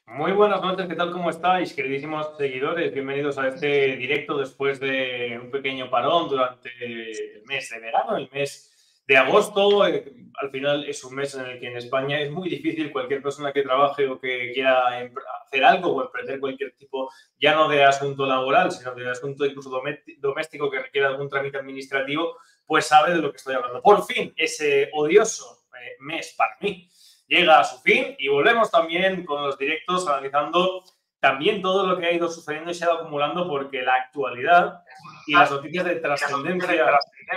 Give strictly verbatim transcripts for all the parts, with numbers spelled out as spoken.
Muy buenas noches, ¿qué tal? ¿Cómo estáis, queridísimos seguidores? Bienvenidos a este directo después de un pequeño parón durante el mes de verano, el mes de agosto. Eh, al final es un mes en el que en España es muy difícil cualquier persona que trabaje o que quiera hacer algo o emprender cualquier tipo, ya no de asunto laboral, sino de asunto incluso doméstico que requiera algún trámite administrativo, pues sabe de lo que estoy hablando. Por fin, ese odioso eh, mes para mí llega a su fin y volvemos también con los directos analizando también todo lo que ha ido sucediendo y se ha ido acumulando, porque la actualidad y las noticias de trascendencia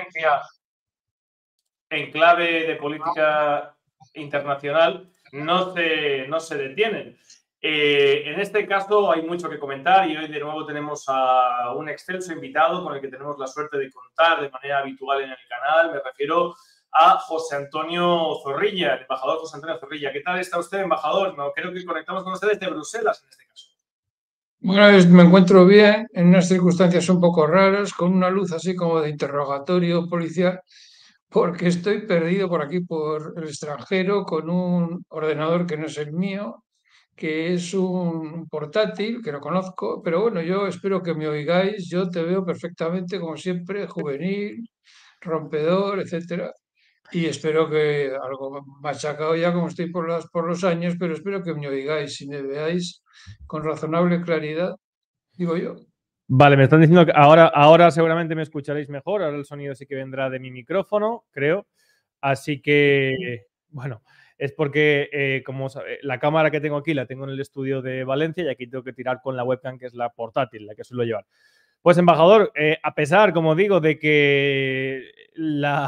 en clave de política internacional no se, no se detienen. Eh, en este caso hay mucho que comentar y hoy de nuevo tenemos a un excelso invitado con el que tenemos la suerte de contar de manera habitual en el canal. Me refiero a José Antonio Zorrilla, el embajador José Antonio Zorrilla. ¿Qué tal está usted, embajador? No, creo que conectamos con usted desde Bruselas en este caso. Bueno, es- me encuentro bien en unas circunstancias un poco raras, con una luz así como de interrogatorio policial, porque estoy perdido por aquí, por el extranjero, con un ordenador que no es el mío, que es un portátil, que lo conozco, pero bueno, yo espero que me oigáis, yo te veo perfectamente, como siempre, juvenil, rompedor, etcétera, y espero que algo machacado ya como estoy por las, por los años, pero espero que me oigáis y me veáis con razonable claridad, digo yo. Vale, me están diciendo que ahora, ahora seguramente me escucharéis mejor. Ahora el sonido sí que vendrá de mi micrófono, creo. Así que, bueno, es porque eh, como sabe, la cámara que tengo aquí la tengo en el estudio de Valencia y aquí tengo que tirar con la webcam, que es la portátil, la que suelo llevar. Pues, embajador, eh, a pesar, como digo, de que la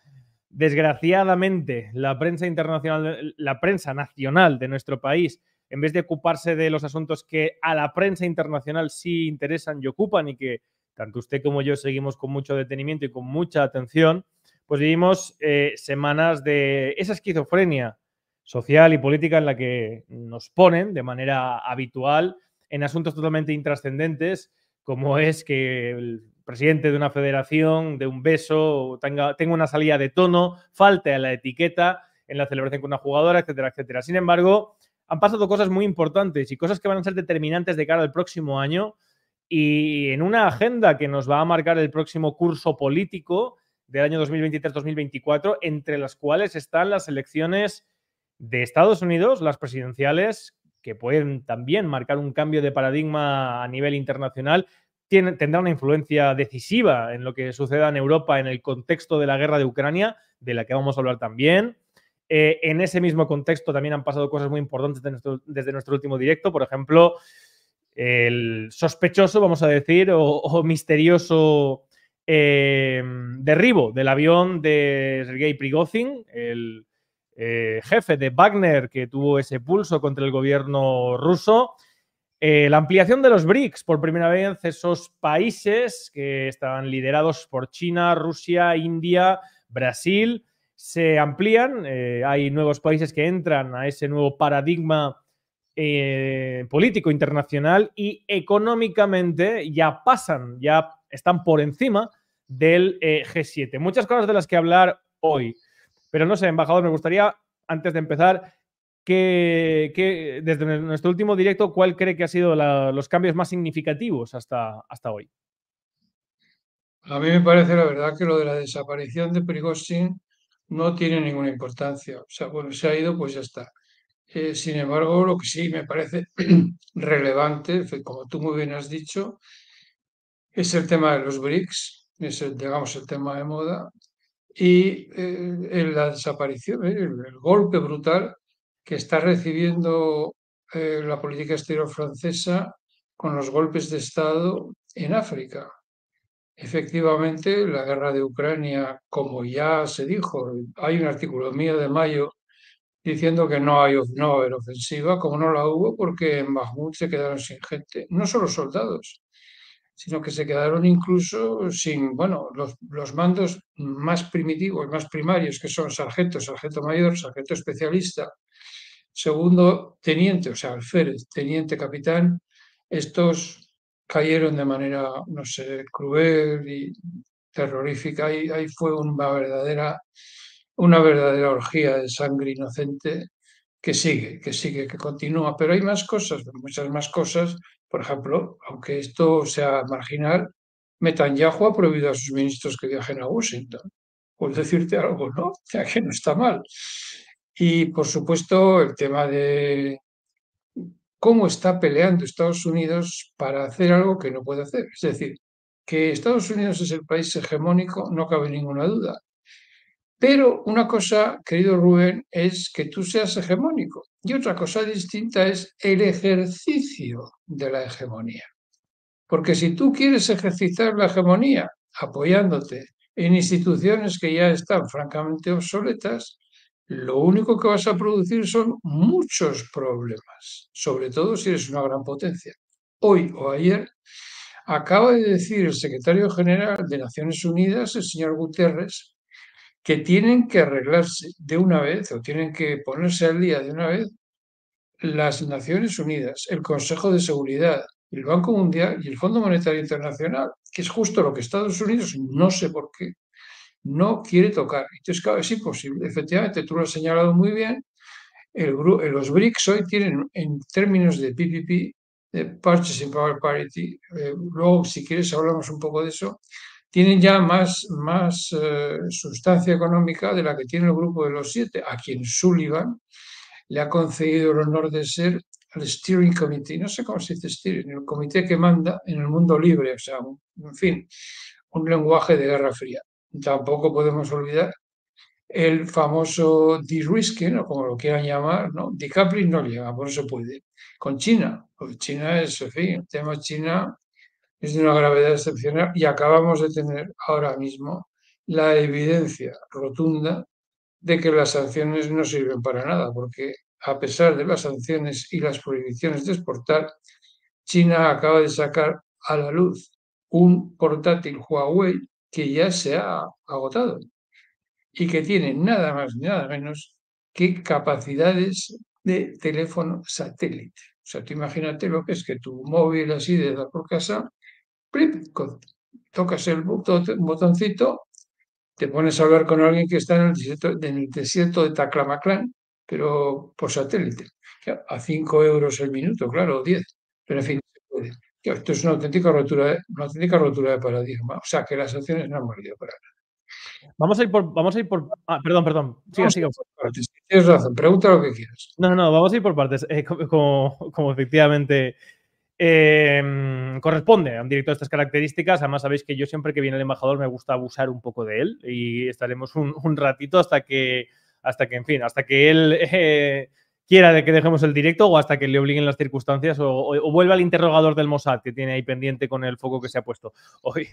desgraciadamente la prensa internacional, la prensa nacional de nuestro país, en vez de ocuparse de los asuntos que a la prensa internacional sí interesan y ocupan y que tanto usted como yo seguimos con mucho detenimiento y con mucha atención, pues vivimos eh, semanas de esa esquizofrenia social y política en la que nos ponen de manera habitual en asuntos totalmente intrascendentes, como es que el presidente de una federación, de un beso, tenga, tenga una salida de tono, falte a la etiqueta en la celebración con una jugadora, etcétera, etcétera. Sin embargo, han pasado cosas muy importantes y cosas que van a ser determinantes de cara al próximo año y en una agenda que nos va a marcar el próximo curso político del año dos mil veintitrés dos mil veinticuatro, entre las cuales están las elecciones de Estados Unidos, las presidenciales, que pueden también marcar un cambio de paradigma a nivel internacional, tiene, tendrá una influencia decisiva en lo que suceda en Europa en el contexto de la guerra de Ucrania, de la que vamos a hablar también. Eh, en ese mismo contexto también han pasado cosas muy importantes de nuestro, desde nuestro último directo. Por ejemplo, el sospechoso, vamos a decir, o, o misterioso eh, derribo del avión de Sergei Prigozhin, el eh, jefe de Wagner que tuvo ese pulso contra el gobierno ruso. Eh, la ampliación de los BRICS, por primera vez, esos países que estaban liderados por China, Rusia, India, Brasil, se amplían. Eh, hay nuevos países que entran a ese nuevo paradigma eh, político internacional y económicamente ya pasan, ya están por encima del eh, G siete. Muchas cosas de las que hablar hoy. Pero no sé, embajador, me gustaría, antes de empezar, que, que desde nuestro último directo, ¿cuál cree que han sido la, los cambios más significativos hasta, hasta hoy? A mí me parece la verdad que lo de la desaparición de Prigozhin no tiene ninguna importancia. O sea, bueno, se ha ido, pues ya está. Eh, sin embargo, lo que sí me parece relevante, como tú muy bien has dicho, es el tema de los BRICS, es el, digamos, el tema de moda, y eh, la desaparición, eh, el, el golpe brutal que está recibiendo eh, la política exterior francesa con los golpes de Estado en África. Efectivamente, la guerra de Ucrania, como ya se dijo, hay un artículo mío de mayo diciendo que no hay, no va a haber ofensiva, como no la hubo, porque en Bakhmut se quedaron sin gente, no solo soldados, sino que se quedaron incluso sin, bueno, los, los mandos más primitivos, más primarios, que son sargento, sargento mayor, sargento especialista, segundo teniente, o sea, alférez, teniente capitán, estos cayeron de manera, no sé, cruel y terrorífica. Ahí, ahí fue una verdadera, una verdadera orgía de sangre inocente que sigue, que sigue, que continúa, pero hay más cosas, muchas más cosas. Por ejemplo, aunque esto sea marginal, Netanyahu ha prohibido a sus ministros que viajen a Washington. Por decirte algo, ¿no? O sea, que no está mal. Y, por supuesto, el tema de cómo está peleando Estados Unidos para hacer algo que no puede hacer. Es decir, que Estados Unidos es el país hegemónico, no cabe ninguna duda. Pero una cosa, querido Rubén, es que tú seas hegemónico y otra cosa distinta es el ejercicio de la hegemonía. Porque si tú quieres ejercitar la hegemonía apoyándote en instituciones que ya están francamente obsoletas, lo único que vas a producir son muchos problemas, sobre todo si eres una gran potencia. Hoy o ayer acaba de decir el secretario general de Naciones Unidas, el señor Guterres, que tienen que arreglarse de una vez o tienen que ponerse al día de una vez las Naciones Unidas, el Consejo de Seguridad, el Banco Mundial y el Fondo Monetario Internacional, que es justo lo que Estados Unidos, no sé por qué, no quiere tocar. Entonces, claro, es imposible. Efectivamente, tú lo has señalado muy bien, el, los B R I C S hoy tienen, en términos de P P P, de Purchasing Power Parity, eh, luego si quieres hablamos un poco de eso, tienen ya más, más eh, sustancia económica de la que tiene el grupo de los siete, a quien Sullivan le ha concedido el honor de ser el Steering Committee, no sé cómo se dice Steering, el comité que manda en el mundo libre, o sea, un, en fin, un lenguaje de Guerra Fría. Tampoco podemos olvidar el famoso de-risking, o como lo quieran llamar, ¿no? Decoupling no llega, por eso puede. Con China, pues China es, en fin, el tema China es de una gravedad excepcional y acabamos de tener ahora mismo la evidencia rotunda de que las sanciones no sirven para nada, porque a pesar de las sanciones y las prohibiciones de exportar, China acaba de sacar a la luz un portátil Huawei que ya se ha agotado y que tiene nada más ni nada menos que capacidades de teléfono satélite. O sea, tú imagínate lo que es que tu móvil así de dar por casa, tocas el botoncito, te pones a hablar con alguien que está en el desierto, en el desierto de Taclamaclán, pero por satélite, a cinco euros el minuto, claro, o diez, pero en fin, se puede. Esto es una auténtica rotura, de, una auténtica rotura de paradigma, o sea que las acciones no han valido para nada. Vamos a ir por, vamos a ir por, ah, perdón, perdón, siga, siga. Tienes razón, pregunta lo que quieras. No, no, vamos a ir por partes, eh, como, como efectivamente Eh, corresponde a un director de estas características. Además, sabéis que yo siempre que viene el embajador me gusta abusar un poco de él y estaremos un, un ratito hasta que, hasta que, en fin, hasta que él eh, quiera de que dejemos el directo o hasta que le obliguen las circunstancias o, o, o vuelva al interrogador del Mossad que tiene ahí pendiente con el foco que se ha puesto hoy.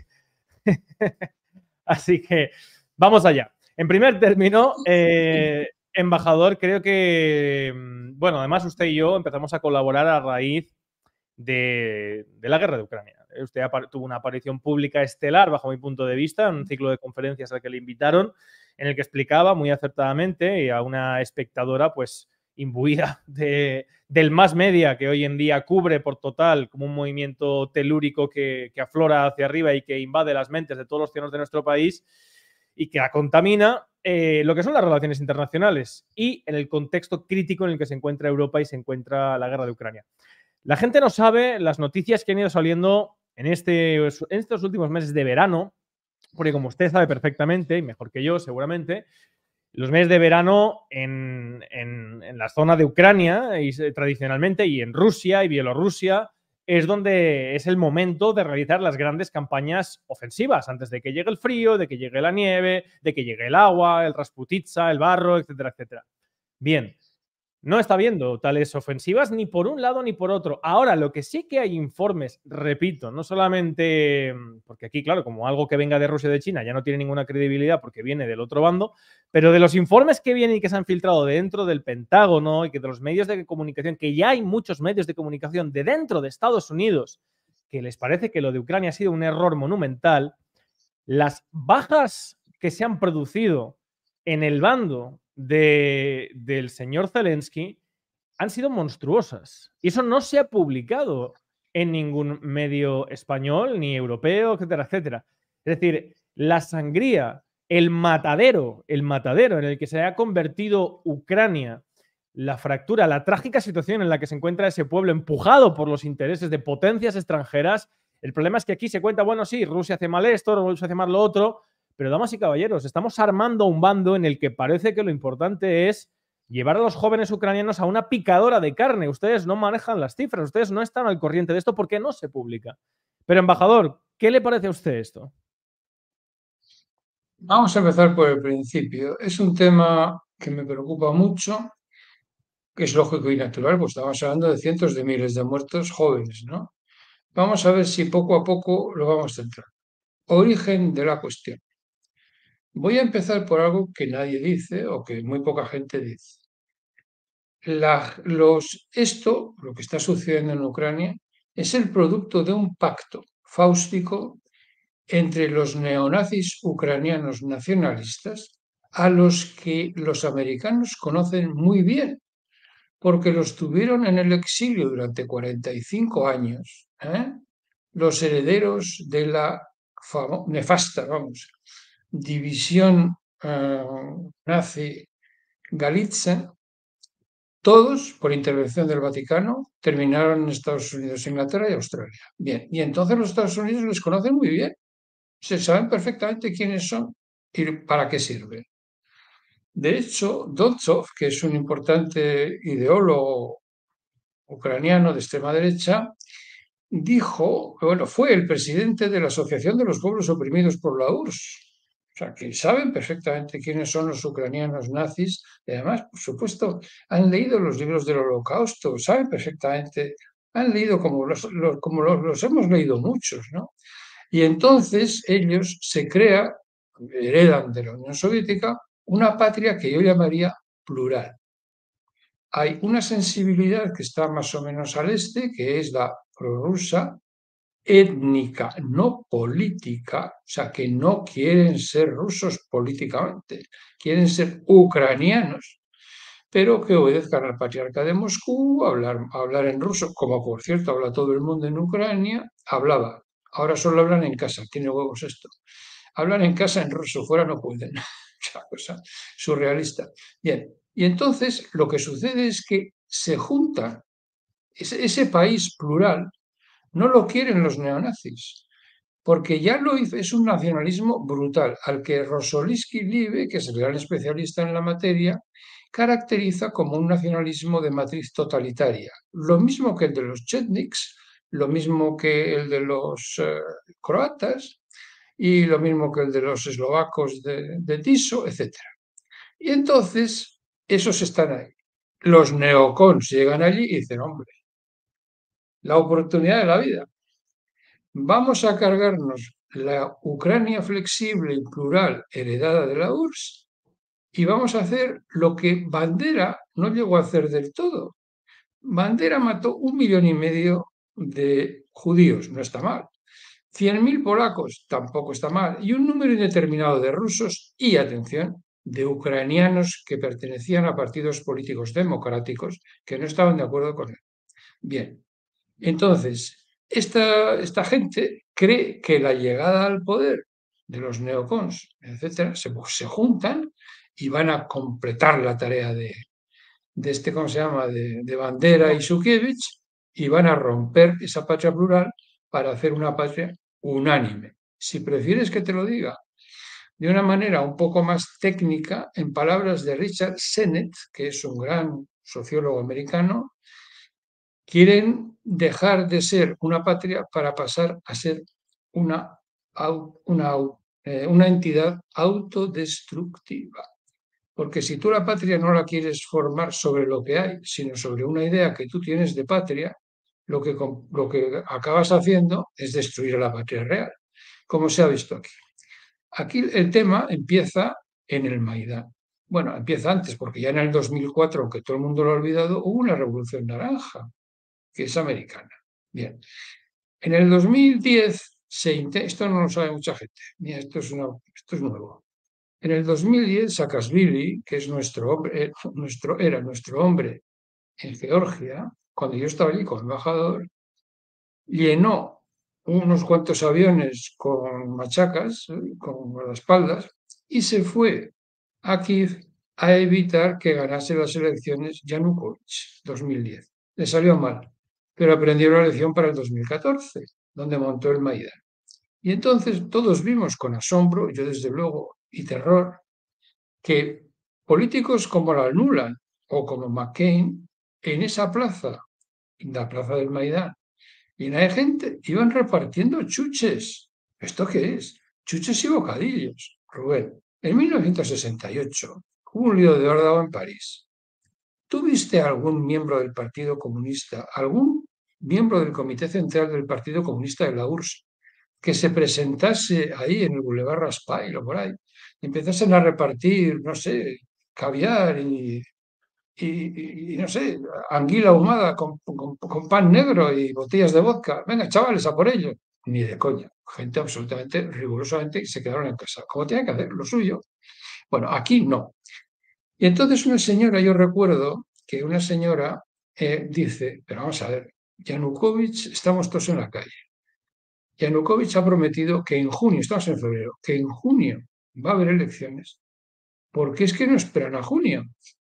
Así que vamos allá. En primer término, eh, embajador, creo que, bueno, además usted y yo empezamos a colaborar a raíz De, de la guerra de Ucrania. Usted tuvo una aparición pública estelar, bajo mi punto de vista, en un ciclo de conferencias al que le invitaron, en el que explicaba muy acertadamente a una espectadora pues imbuida de, del mass media que hoy en día cubre por total como un movimiento telúrico que, que aflora hacia arriba y que invade las mentes de todos los ciudadanos de nuestro país y que la contamina, eh, lo que son las relaciones internacionales y en el contexto crítico en el que se encuentra Europa y se encuentra la guerra de Ucrania. La gente no sabe las noticias que han ido saliendo en, este, en estos últimos meses de verano, porque como usted sabe perfectamente, y mejor que yo seguramente, los meses de verano en, en, en la zona de Ucrania y, tradicionalmente y en Rusia y Bielorrusia es donde es el momento de realizar las grandes campañas ofensivas antes de que llegue el frío, de que llegue la nieve, de que llegue el agua, el Rasputitsa, el barro, etcétera, etcétera. Bien. No está habiendo tales ofensivas ni por un lado ni por otro. Ahora, lo que sí que hay informes, repito, no solamente porque aquí, claro, como algo que venga de Rusia o de China ya no tiene ninguna credibilidad porque viene del otro bando, pero de los informes que vienen y que se han filtrado dentro del Pentágono y que de los medios de comunicación, que ya hay muchos medios de comunicación de dentro de Estados Unidos que les parece que lo de Ucrania ha sido un error monumental, las bajas que se han producido en el bando De, del señor Zelensky han sido monstruosas. Y eso no se ha publicado en ningún medio español, ni europeo, etcétera, etcétera. Es decir, la sangría, el matadero, el matadero en el que se ha convertido Ucrania la fractura, la trágica situación en la que se encuentra ese pueblo empujado por los intereses de potencias extranjeras. El problema es que aquí se cuenta, bueno, sí, Rusia hace mal esto, Rusia hace mal lo otro, pero damas y caballeros, estamos armando un bando en el que parece que lo importante es llevar a los jóvenes ucranianos a una picadora de carne. Ustedes no manejan las cifras, ustedes no están al corriente de esto porque no se publica. Pero, embajador, ¿qué le parece a usted esto? Vamos a empezar por el principio. Es un tema que me preocupa mucho, que es lógico y natural, pues estamos hablando de cientos de miles de muertos jóvenes, ¿no? Vamos a ver si poco a poco lo vamos centrando. Origen de la cuestión. Voy a empezar por algo que nadie dice o que muy poca gente dice. La- los, esto, lo que está sucediendo en Ucrania, es el producto de un pacto fáustico entre los neonazis ucranianos nacionalistas, a los que los americanos conocen muy bien, porque los tuvieron en el exilio durante cuarenta y cinco años, ¿eh? Los herederos de la famo- nefasta, vamos, división eh, nazi Galitzia, todos, por intervención del Vaticano, terminaron en Estados Unidos, Inglaterra y Australia. Bien, y entonces los Estados Unidos les conocen muy bien, se saben perfectamente quiénes son y para qué sirven. De hecho, Doddsov, que es un importante ideólogo ucraniano de extrema derecha, dijo, bueno, fue el presidente de la Asociación de los Pueblos Oprimidos por la U R S S. O sea, que saben perfectamente quiénes son los ucranianos nazis y además, por supuesto, han leído los libros del Holocausto, saben perfectamente, han leído como los, los- como los, los hemos leído muchos, ¿no? Y entonces ellos se crean, heredan de la Unión Soviética, una patria que yo llamaría plural. Hay una sensibilidad que está más o menos al este, que es la prorrusa, étnica, no política, o sea, que no quieren ser rusos políticamente, quieren ser ucranianos, pero que obedezcan al patriarca de Moscú, hablar, hablar en ruso, como por cierto habla todo el mundo en Ucrania, hablaba, ahora solo hablan en casa, tiene huevos esto, hablan en casa en ruso, fuera no pueden, una cosa surrealista. Bien, y entonces lo que sucede es que se juntan, ese, ese país plural, no lo quieren los neonazis, porque ya lo hizo, es un nacionalismo brutal, al que Rosolitsky Liebe, que es el gran especialista en la materia, caracteriza como un nacionalismo de matriz totalitaria, lo mismo que el de los chetniks, lo mismo que el de los eh, croatas y lo mismo que el de los eslovacos de, de Tiso, etcétera. Y entonces, esos están ahí. Los neocons llegan allí y dicen, hombre, la oportunidad de la vida. Vamos a cargarnos la Ucrania flexible y plural heredada de la U R S S y vamos a hacer lo que Bandera no llegó a hacer del todo. Bandera mató un millón y medio de judíos, no está mal. Cien mil polacos, tampoco está mal. Y un número indeterminado de rusos y, atención, de ucranianos que pertenecían a partidos políticos democráticos que no estaban de acuerdo con él. Bien, entonces, esta, esta gente cree que la llegada al poder de los neocons, etcétera, se, se juntan y van a completar la tarea de, de este, ¿cómo se llama?, de, de Bandera y Shukiewicz, y van a romper esa patria plural para hacer una patria unánime. Si prefieres que te lo diga de una manera un poco más técnica, en palabras de Richard Sennett, que es un gran sociólogo americano, quieren dejar de ser una patria para pasar a ser una, una, eh, una entidad autodestructiva. Porque si tú la patria no la quieres formar sobre lo que hay, sino sobre una idea que tú tienes de patria, lo que, lo que acabas haciendo es destruir a la patria real, como se ha visto aquí. Aquí el tema empieza en el Maidán. Bueno, empieza antes, porque ya en el dos mil cuatro, aunque todo el mundo lo ha olvidado, hubo una revolución naranja, que es americana. Bien, en el dos mil diez, se esto no lo sabe mucha gente, mira, esto, es una, esto es nuevo. En el dos mil diez, Saakashvili, que es nuestro hombre, nuestro, era nuestro hombre en Georgia, cuando yo estaba allí como embajador, llenó unos cuantos aviones con machacas, con guardaespaldas, y se fue a Kiev a evitar que ganase las elecciones Yanukovych, dos mil diez. Le salió mal, pero aprendió la lección para el dos mil catorce, donde montó el Maidán. Y entonces todos vimos con asombro, yo desde luego, y terror, que políticos como la Nuland o como McCain, en esa plaza, en la plaza del Maidán, llena de gente, iban repartiendo chuches. ¿Esto qué es? Chuches y bocadillos. Rubén, en mil novecientos sesenta y ocho hubo un lío de órdago en París. ¿Tú viste a algún miembro del Partido Comunista, algún miembro del Comité Central del Partido Comunista de la U R S S, que se presentase ahí en el Boulevard Raspail o por ahí, y empezasen a repartir, no sé, caviar y, y, y- y, no sé, anguila ahumada con, con- con pan negro y botellas de vodka? Venga, chavales, a por ello. Ni de coña. Gente absolutamente, rigurosamente, se quedaron en casa. Como tienen que hacer lo suyo. Bueno, aquí no. Y entonces una señora, yo recuerdo que una señora eh, dice, pero vamos a ver, Yanukovych, estamos todos en la calle. Yanukovych ha prometido que en junio, estamos en febrero, que en junio va a haber elecciones. ¿Por qué es que no esperan a junio?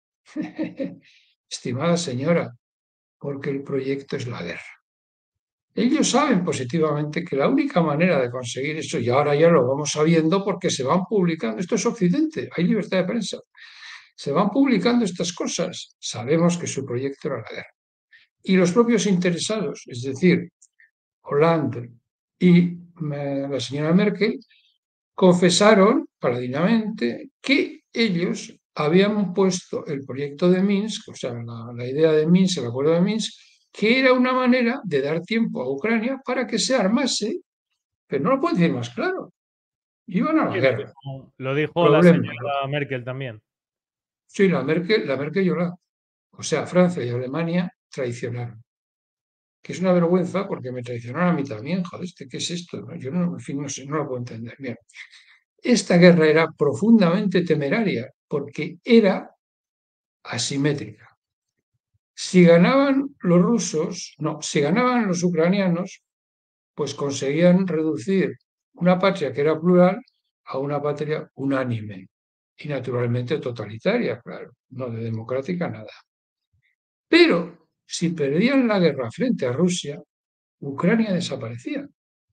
Estimada señora, porque el proyecto es la guerra. Ellos saben positivamente que la única manera de conseguir eso, y ahora ya lo vamos sabiendo porque se van publicando, esto es Occidente, hay libertad de prensa, se van publicando estas cosas. Sabemos que su proyecto era la guerra. Y los propios interesados, es decir, Hollande y eh, la señora Merkel, confesaron paladinamente que ellos habían puesto el proyecto de Minsk, o sea, la, la idea de Minsk, el acuerdo de Minsk, que era una manera de dar tiempo a Ucrania para que se armase, pero no lo puedo decir más claro. Iban a la Sí, lo guerra. dijo, lo dijo la Problema. señora Merkel también. Sí, la Merkel, la Merkel y Hollande. O sea, Francia y Alemania traicionaron. Que es una vergüenza porque me traicionaron a mí también. Joder, ¿qué es esto? Yo no, en fin, no sé, no lo puedo entender. Bien. Esta guerra era profundamente temeraria porque era asimétrica. Si ganaban los rusos, no, si ganaban los ucranianos, pues conseguían reducir una patria que era plural a una patria unánime y naturalmente totalitaria, claro, no de democrática nada. Pero si perdían la guerra frente a Rusia, Ucrania desaparecía.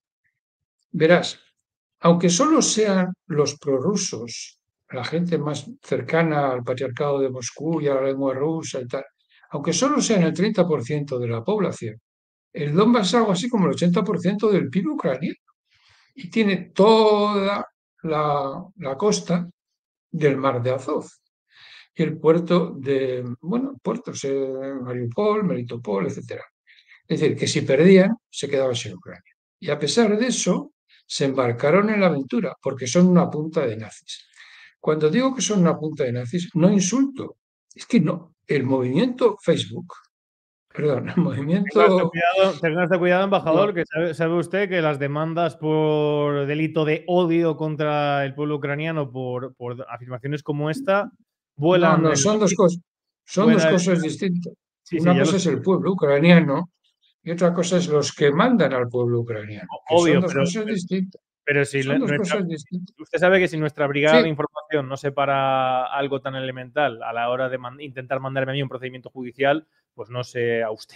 Verás, aunque solo sean los prorrusos, la gente más cercana al patriarcado de Moscú y a la lengua rusa y tal, aunque solo sean el treinta por ciento de la población, el Donbass es algo así como el ochenta por ciento del P I B ucraniano y tiene toda la, la costa del mar de Azov y el puerto de, bueno, puertos, eh, Mariupol, Melitopol, etcétera. Es decir, que si perdían, se quedaban sin Ucrania. Y a pesar de eso, se embarcaron en la aventura, porque son una punta de nazis. Cuando digo que son una punta de nazis, no insulto. Es que no. El movimiento Facebook, perdón, el Tenga usted movimiento... cuidado, tenga usted cuidado, embajador, No, que sabe, sabe usted que las demandas por delito de odio contra el pueblo ucraniano por, por afirmaciones como esta no, vuelan no, el, son dos cosas, son dos vuela el- cosas distintas. sí, sí, Una ya lo cosa es sé, el pueblo ucraniano y otra cosa es los que mandan al pueblo ucraniano, que son obvio, dos pero, cosas distintas. pero si Son la- dos nuestra, cosas distintas. usted sabe que si nuestra brigada de Sí, información no separa algo tan elemental a la hora de man- intentar mandarme a mí un procedimiento judicial, pues no sé a usted.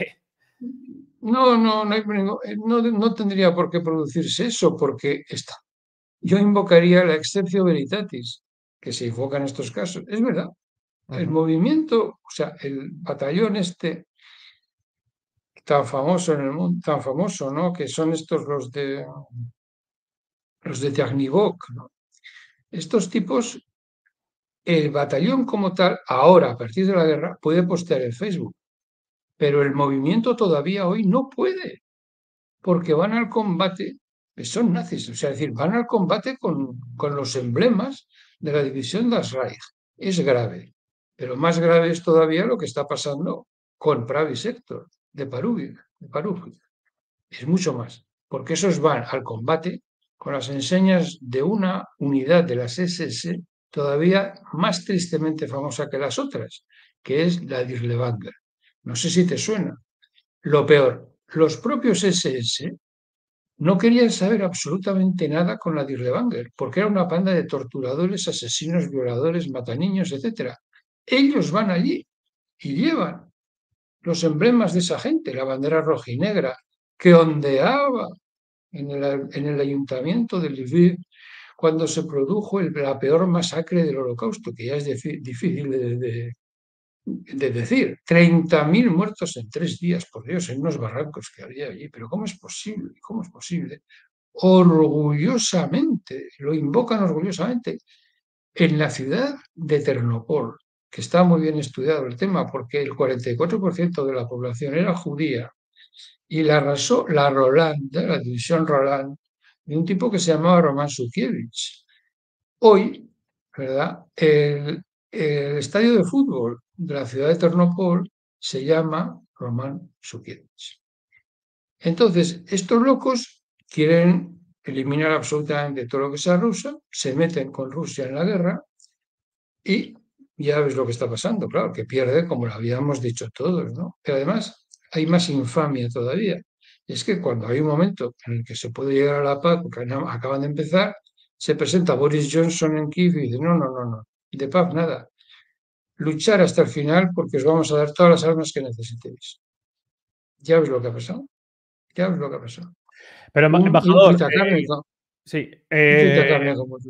no, no, no, hay ningún- eh, no, no tendría por qué producirse eso, porque está. Yo invocaría la exceptio veritatis, que se invoca en estos casos. Es verdad, el Ujú. movimiento, o sea, el batallón este tan famoso en el mundo, tan famoso, ¿no? Que son estos los de los de Ternivok, ¿no? Estos tipos, el batallón como tal, ahora, a partir de la guerra, puede postear en Facebook, pero el movimiento todavía hoy no puede, porque van al combate, son nazis, o sea, es decir, van al combate con, con los emblemas de la división das Reich. Es grave, pero más grave es todavía lo que está pasando con Pravi Sector de Parugia, de Parugia. Es mucho más, porque esos van al combate con las enseñas de una unidad de las S S todavía más tristemente famosa que las otras, que es la Dirlewanger. No sé si te suena. Lo peor, los propios S S no querían saber absolutamente nada con la Dirlewanger, porque era una banda de torturadores, asesinos, violadores, mataniños, etcétera. ellos van allí y llevan los emblemas de esa gente, la bandera rojinegra, que ondeaba en el, en el ayuntamiento de Lviv cuando se produjo el, la peor masacre del Holocausto, que ya es de, difícil de, de, de decir. treinta mil muertos en tres días, por Dios, en unos barrancos que había allí. Pero ¿cómo es posible? ¿Cómo es posible? Orgullosamente, lo invocan orgullosamente, en la ciudad de Ternopol, que está muy bien estudiado el tema, porque el cuarenta y cuatro por ciento de la población era judía, y la arrasó la Roland, la división Roland, de un tipo que se llamaba Roman Sukievich. Hoy, ¿verdad? El, el estadio de fútbol de la ciudad de Ternopol se llama Roman Sukievich. Entonces, estos locos quieren eliminar absolutamente todo lo que sea ruso, se meten con Rusia en la guerra y ya ves lo que está pasando, claro, que pierde como lo habíamos dicho todos, ¿no? Pero además hay más infamia todavía. Es que cuando hay un momento en el que se puede llegar a la paz, porque acaban de empezar, se presenta Boris Johnson en Kiev y dice, no, no, no, no, de paz nada. Luchar hasta el final porque os vamos a dar todas las armas que necesitéis. Ya ves lo que ha pasado. Ya ves lo que ha pasado. Pero, un, embajador, un eh, sí, eh,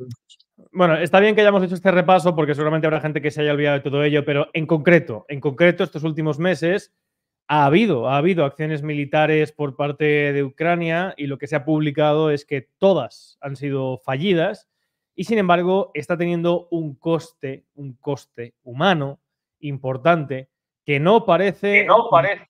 bueno, está bien que hayamos hecho este repaso porque seguramente habrá gente que se haya olvidado de todo ello, pero en concreto, en concreto estos últimos meses ha habido, ha habido acciones militares por parte de Ucrania y lo que se ha publicado es que todas han sido fallidas y sin embargo está teniendo un coste, un coste humano importante que no parece, que no parece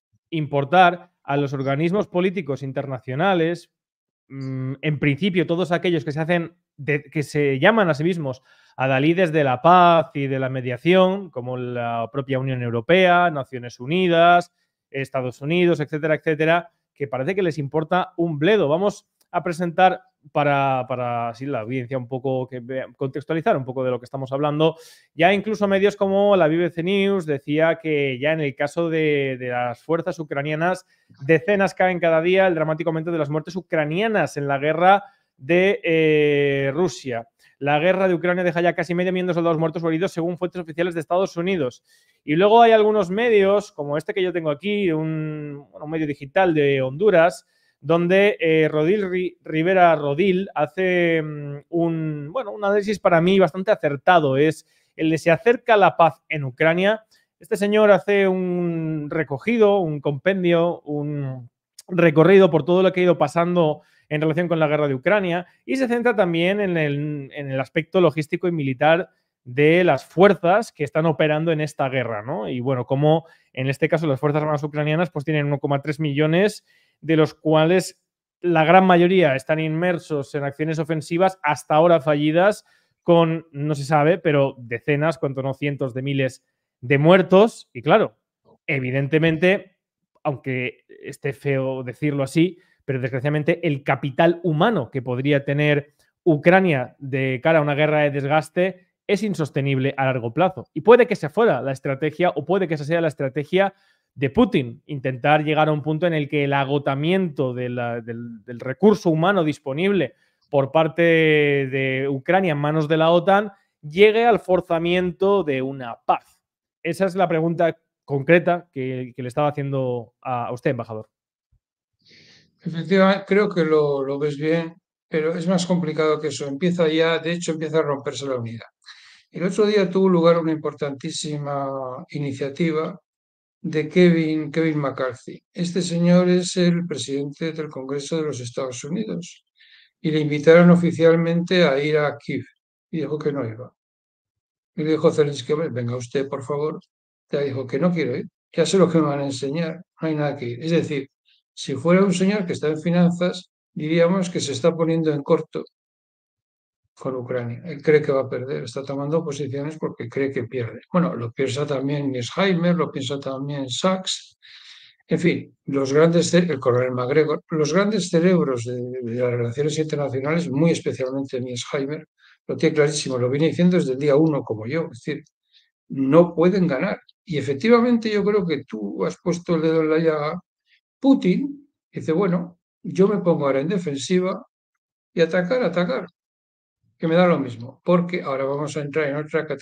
importar a los organismos políticos internacionales, mmm, en principio todos aquellos que se hacen, de, que se llaman a sí mismos adalides de la paz y de la mediación, como la propia Unión Europea, Naciones Unidas, Estados Unidos, etcétera, etcétera, que parece que les importa un bledo. Vamos a presentar para, para así la audiencia un poco, que contextualizar un poco de lo que estamos hablando. Ya incluso medios como la B B C News decía que ya en el caso de, de las fuerzas ucranianas, decenas caen cada día, el dramático aumento de las muertes ucranianas en la guerra de eh, Rusia. La guerra de Ucrania deja ya casi medio millón de soldados muertos o heridos según fuentes oficiales de Estados Unidos. Y luego hay algunos medios, como este que yo tengo aquí, un, un medio digital de Honduras, donde eh, Rodil Rivera Rodil hace um, un, bueno, un análisis para mí bastante acertado. Es el de se acerca la paz en Ucrania. Este señor hace un recogido, un compendio, un recorrido por todo lo que ha ido pasando en relación con la guerra de Ucrania y se centra también en el, en el aspecto logístico y militar de las fuerzas que están operando en esta guerra, ¿no? Y bueno, como en este caso las Fuerzas Armadas ucranianas pues tienen uno coma tres millones, de los cuales la gran mayoría están inmersos en acciones ofensivas hasta ahora fallidas con, no se sabe, pero decenas, cuanto no cientos de miles de muertos. Y claro, evidentemente, aunque esté feo decirlo así, pero desgraciadamente el capital humano que podría tener Ucrania de cara a una guerra de desgaste es insostenible a largo plazo. Y puede que sea fuera la estrategia o puede que esa sea la estrategia de Putin, intentar llegar a un punto en el que el agotamiento de la, del, del recurso humano disponible por parte de Ucrania en manos de la OTAN llegue al forzamiento de una paz. Esa es la pregunta concreta que, que le estaba haciendo a, a usted, embajador. Efectivamente, creo que lo, lo ves bien, pero es más complicado que eso. Empieza ya, de hecho, empieza a romperse la unidad. El otro día tuvo lugar una importantísima iniciativa de Kevin, Kevin McCarthy. Este señor es el presidente del Congreso de los Estados Unidos y le invitaron oficialmente a ir a Kiev y dijo que no iba. Y le dijo Zelensky, venga usted, por favor. Ya dijo que no quiero ir. Ya sé lo que me van a enseñar, no hay nada que ir. Es decir, si fuera un señor que está en finanzas, diríamos que se está poniendo en corto con Ucrania. Él cree que va a perder, está tomando posiciones porque cree que pierde. Bueno, lo piensa también Mearsheimer, lo piensa también Sachs. En fin, los grandes, el coronel MacGregor, los grandes cerebros de, de las relaciones internacionales, muy especialmente Mearsheimer, lo tiene clarísimo, lo viene diciendo desde el día uno como yo. Es decir, no pueden ganar. Y efectivamente yo creo que tú has puesto el dedo en la llaga. Putin dice, bueno, yo me pongo ahora en defensiva y atacar, atacar, que me da lo mismo, porque ahora vamos a entrar en otra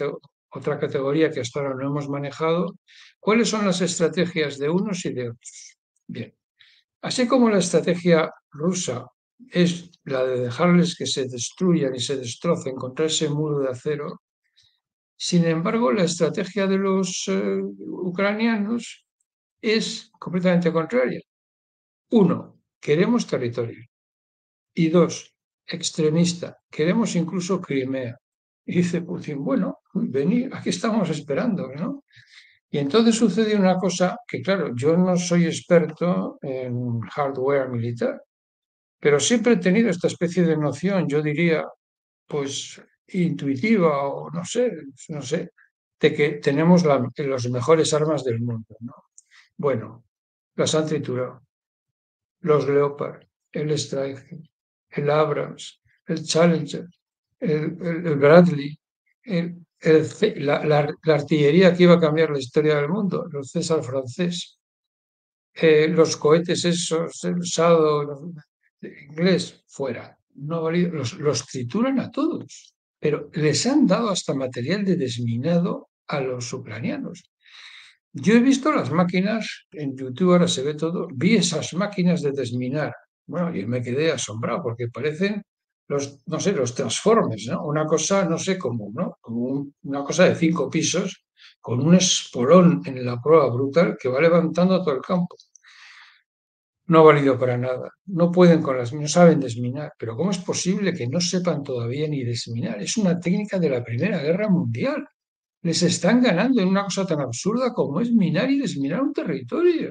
otra categoría que hasta ahora no hemos manejado, ¿cuáles son las estrategias de unos y de otros? Bien, así como la estrategia rusa es la de dejarles que se destruyan y se destrocen contra ese muro de acero, sin embargo, la estrategia de los eh, ucranianos es completamente contraria. Uno, queremos territorio. Y dos, extremista, queremos incluso Crimea. Y dice Putin, bueno, venid, aquí estamos esperando, ¿no? Y entonces sucede una cosa que, claro, yo no soy experto en hardware militar, pero siempre he tenido esta especie de noción, yo diría, pues intuitiva o no sé, no sé, de que tenemos la, las mejores armas del mundo, ¿no? Bueno, las han triturado. Los Leopard, el Strike, el Abrams, el Challenger, el, el- el Bradley, el- el C- la, la- la artillería que iba a cambiar la historia del mundo, el César francés, eh, los cohetes esos, el Sado el inglés, fuera. No ha valido, los, los trituran a todos, pero les han dado hasta material de desminado a los ucranianos. Yo he visto las máquinas, en YouTube ahora se ve todo, vi esas máquinas de desminar. Bueno, y me quedé asombrado porque parecen los, no sé, los Transformers, ¿no? Una cosa, no sé cómo, ¿no? Como un- una cosa de cinco pisos con un espolón en la prueba brutal que va levantando todo el campo. No ha valido para nada. No pueden con las, no saben desminar. Pero ¿cómo es posible que no sepan todavía ni desminar? Es una técnica de la Primera Guerra Mundial. Les están ganando en una cosa tan absurda como es minar y desminar un territorio.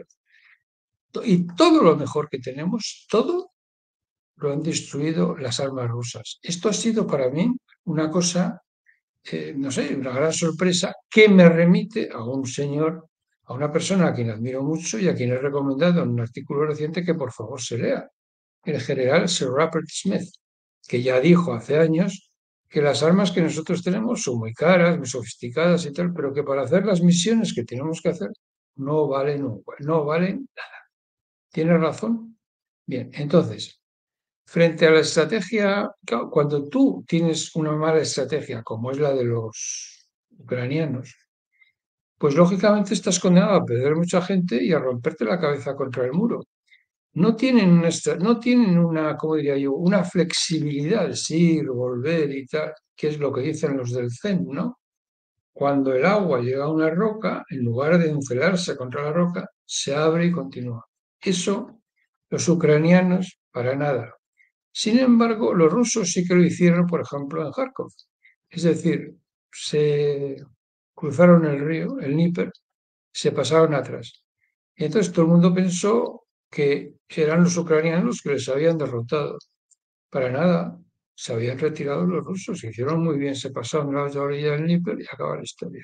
Y todo lo mejor que tenemos, todo lo han destruido las armas rusas. Esto ha sido para mí una cosa, eh, no sé, una gran sorpresa que me remite a un señor, a una persona a quien admiro mucho y a quien he recomendado en un artículo reciente que por favor se lea, el general Sir Rupert Smith, que ya dijo hace años que las armas que nosotros tenemos son muy caras, muy sofisticadas y tal, pero que para hacer las misiones que tenemos que hacer no valen, un hue- no valen nada. ¿Tiene razón? Bien, entonces, frente a la estrategia, claro, cuando tú tienes una mala estrategia, como es la de los ucranianos, pues lógicamente estás condenado a perder mucha gente y a romperte la cabeza contra el muro. No tienen una, estra- no tienen una, ¿cómo diría yo? Una flexibilidad, sí, ir, volver y tal, que es lo que dicen los del Zen, ¿no? Cuando el agua llega a una roca, en lugar de encelarse contra la roca, se abre y continúa. Eso los ucranianos, para nada. Sin embargo, los rusos sí que lo hicieron, por ejemplo, en Kharkov. Es decir, se cruzaron el río, el Níper, se pasaron atrás. Y entonces todo el mundo pensó que eran los ucranianos los que les habían derrotado. Para nada, se habían retirado los rusos, hicieron muy bien, se pasaron la orilla del Níper y acaba la historia.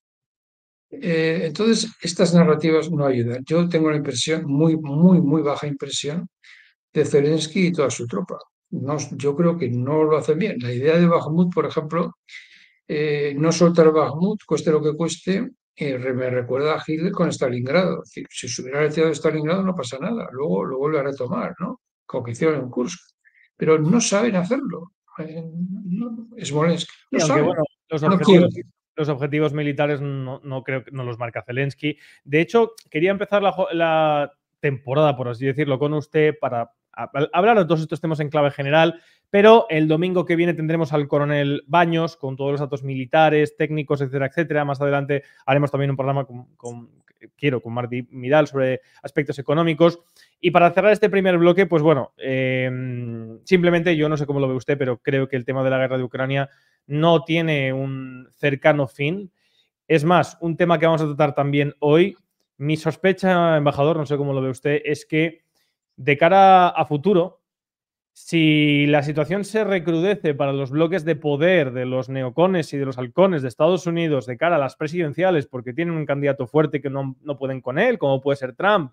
Eh, entonces, estas narrativas no ayudan. Yo tengo la impresión, muy, muy, muy baja impresión, de Zelensky y toda su tropa. No, yo creo que no lo hacen bien. La idea de Bakhmut, por ejemplo, eh, no soltar Bakhmut, cueste lo que cueste, eh, re- me recuerda a Hitler con Stalingrado. Es decir, si se hubiera retirado de Stalingrado no pasa nada, luego lo vuelve a retomar, ¿no? Como que hicieron en Kursk. Pero no saben hacerlo. Eh, no, Smolensk, no Y aunque saben, bueno, los no quieren. objetivos, los objetivos militares no, no creo que no los marca Zelensky. De hecho, quería empezar la, jo- la temporada, por así decirlo, con usted para a- hablar de todos estos temas en clave general, pero el domingo que viene tendremos al coronel Baños con todos los datos militares, técnicos, etcétera, etcétera. Más adelante haremos también un programa con, con- quiero, con Martí Midal sobre aspectos económicos. Y para cerrar este primer bloque, pues bueno, eh, simplemente yo no sé cómo lo ve usted, pero creo que el tema de la guerra de Ucrania no tiene un cercano fin. Es más, un tema que vamos a tratar también hoy, mi sospecha, embajador, no sé cómo lo ve usted, es que de cara a futuro, si la situación se recrudece para los bloques de poder de los neocones y de los halcones de Estados Unidos de cara a las presidenciales, porque tienen un candidato fuerte que no, no pueden con él, como puede ser Trump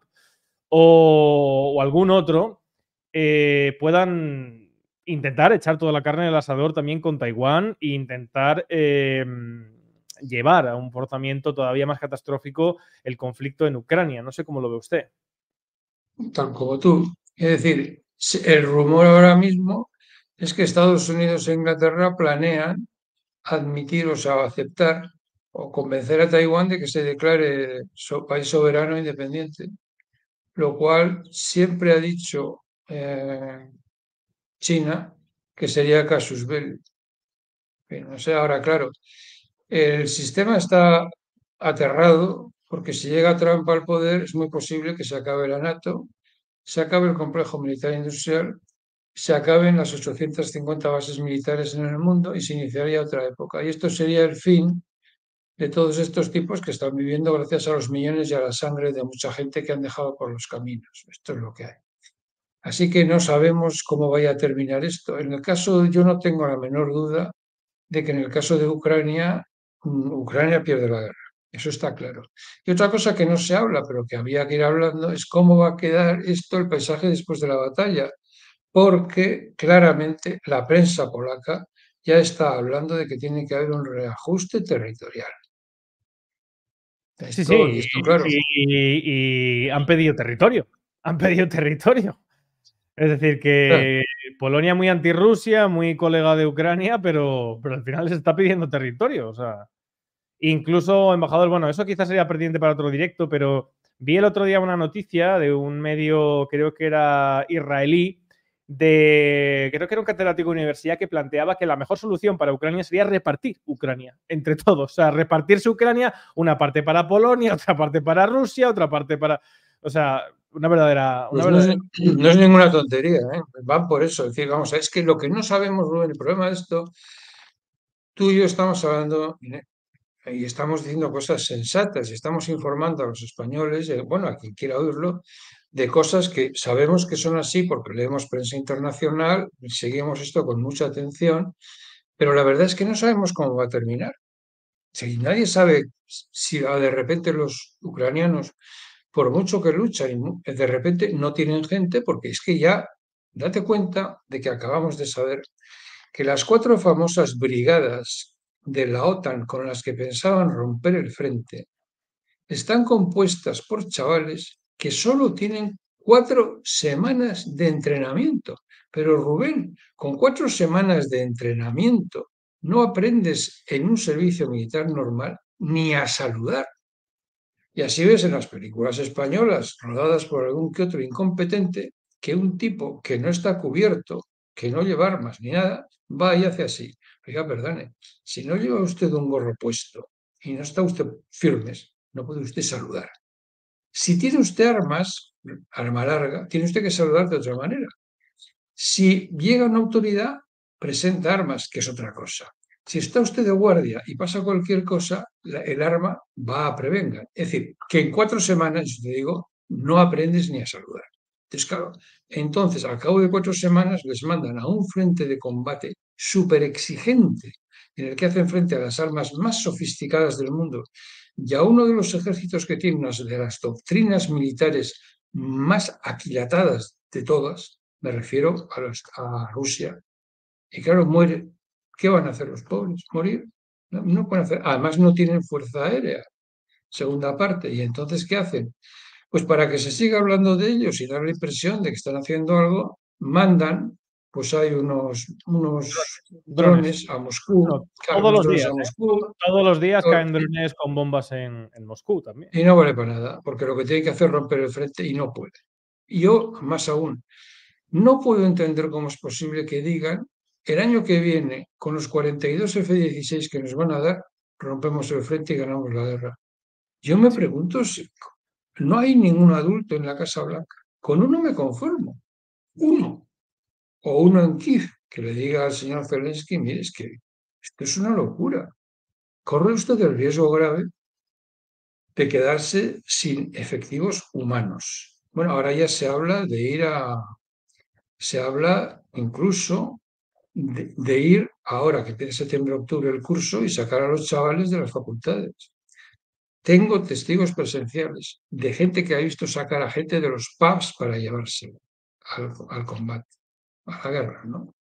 o, o algún otro, eh, puedan intentar echar toda la carne del asador también con Taiwán e intentar eh, llevar a un forzamiento todavía más catastrófico el conflicto en Ucrania. No sé cómo lo ve usted. Tal como tú. Es decir, se- el rumor ahora mismo es que Estados Unidos e Inglaterra planean admitir, o sea, aceptar o convencer a Taiwán de que se declare so- país soberano e independiente, lo cual siempre ha dicho eh, China que sería casus belli. Pero no sé, ahora claro, el sistema está aterrado porque si llega Trump al poder es muy posible que se acabe la NATO, se acabe el complejo militar industrial, se acaben las ochocientas cincuenta bases militares en el mundo y se iniciaría otra época. Y esto sería el fin de todos estos tipos que están viviendo gracias a los millones y a la sangre de mucha gente que han dejado por los caminos. Esto es lo que hay. Así que no sabemos cómo vaya a terminar esto. En el caso, yo no tengo la menor duda de que en el caso de Ucrania, mm, Ucrania pierde la guerra. Eso está claro. Y otra cosa que no se habla, pero que había que ir hablando, es cómo va a quedar esto, el paisaje después de la batalla, porque claramente la prensa polaca ya está hablando de que tiene que haber un reajuste territorial. Sí, Esto, y sí, esto, claro, y, y han pedido territorio. Han pedido territorio. Es decir, claro, que Polonia muy anti-Rusia, muy colega de Ucrania, pero, pero al final les está pidiendo territorio. O sea, incluso, embajador, bueno, eso quizás sería pertinente para otro directo, pero vi el otro día una noticia de un medio, creo que era israelí, de, creo que era un catedrático de universidad que planteaba que la mejor solución para Ucrania sería repartir Ucrania entre todos. O sea, repartirse Ucrania, una parte para Polonia, otra parte para Rusia, otra parte para... O sea, una verdadera... Una pues no es, verdadera... no es ninguna tontería, ¿eh? Van por eso. Es decir, vamos, es que lo que no sabemos, Rubén, el problema de esto, tú y yo estamos hablando y estamos diciendo cosas sensatas y estamos informando a los españoles, eh, bueno, a quien quiera oírlo, de cosas que sabemos que son así porque leemos prensa internacional, seguimos esto con mucha atención, pero la verdad es que no sabemos cómo va a terminar. Si nadie sabe si ah, de repente los ucranianos, por mucho que luchan, y mu- de repente no tienen gente, porque es que ya, date cuenta de que acabamos de saber que las cuatro famosas brigadas de la OTAN con las que pensaban romper el frente están compuestas por chavales que solo tienen cuatro semanas de entrenamiento. Pero Rubén, con cuatro semanas de entrenamiento no aprendes en un servicio militar normal ni a saludar. Y así ves en las películas españolas, rodadas por algún que otro incompetente, que un tipo que no está cubierto, que no lleva armas ni nada, va y hace así. Oiga, perdone, si no lleva usted un gorro puesto y no está usted firmes, no puede usted saludar. Si tiene usted armas, arma larga, tiene usted que saludar de otra manera. Si llega una autoridad, presenta armas, que es otra cosa. Si está usted de guardia y pasa cualquier cosa, la- el arma va a prevenga. Es decir, que en cuatro semanas, yo te digo, no aprendes ni a saludar. Entonces, claro, entonces, al cabo de cuatro semanas, les mandan a un frente de combate súper exigente, en el que hacen frente a las armas más sofisticadas del mundo y a uno de los ejércitos que tiene una de las doctrinas militares más aquilatadas de todas, me refiero a, los, a Rusia. Y claro, muere. ¿Qué van a hacer los pobres? ¿Morir? No, no pueden hacer. Además, no tienen fuerza aérea, segunda parte. ¿Y entonces qué hacen? Pues para que se siga hablando de ellos y dar la impresión de que están haciendo algo, mandan, pues hay unos, unos Drones. drones a Moscú, Bueno, claro, todos unos los drones días, a ¿eh? Moscú, Todos los días caen drones con bombas en, en Moscú también. y no vale para nada, porque lo que tiene que hacer es romper el frente y no puede. Y yo, más aún, no puedo entender cómo es posible que digan el año que viene, con los cuarenta y dos F dieciséis que nos van a dar, rompemos el frente y ganamos la guerra. Yo me pregunto si no hay ningún adulto en la Casa Blanca. Con uno me conformo. Uno. O uno en Kiev que le diga al señor Zelensky, mire, es que esto es una locura. Corre usted el riesgo grave de quedarse sin efectivos humanos. Bueno, ahora ya se habla de ir a, se habla incluso de, de ir ahora que tiene septiembre-octubre el curso y sacar a los chavales de las facultades. Tengo testigos presenciales de gente que ha visto sacar a gente de los pubs para llevárselo al, al combate, a la guerra, ¿no?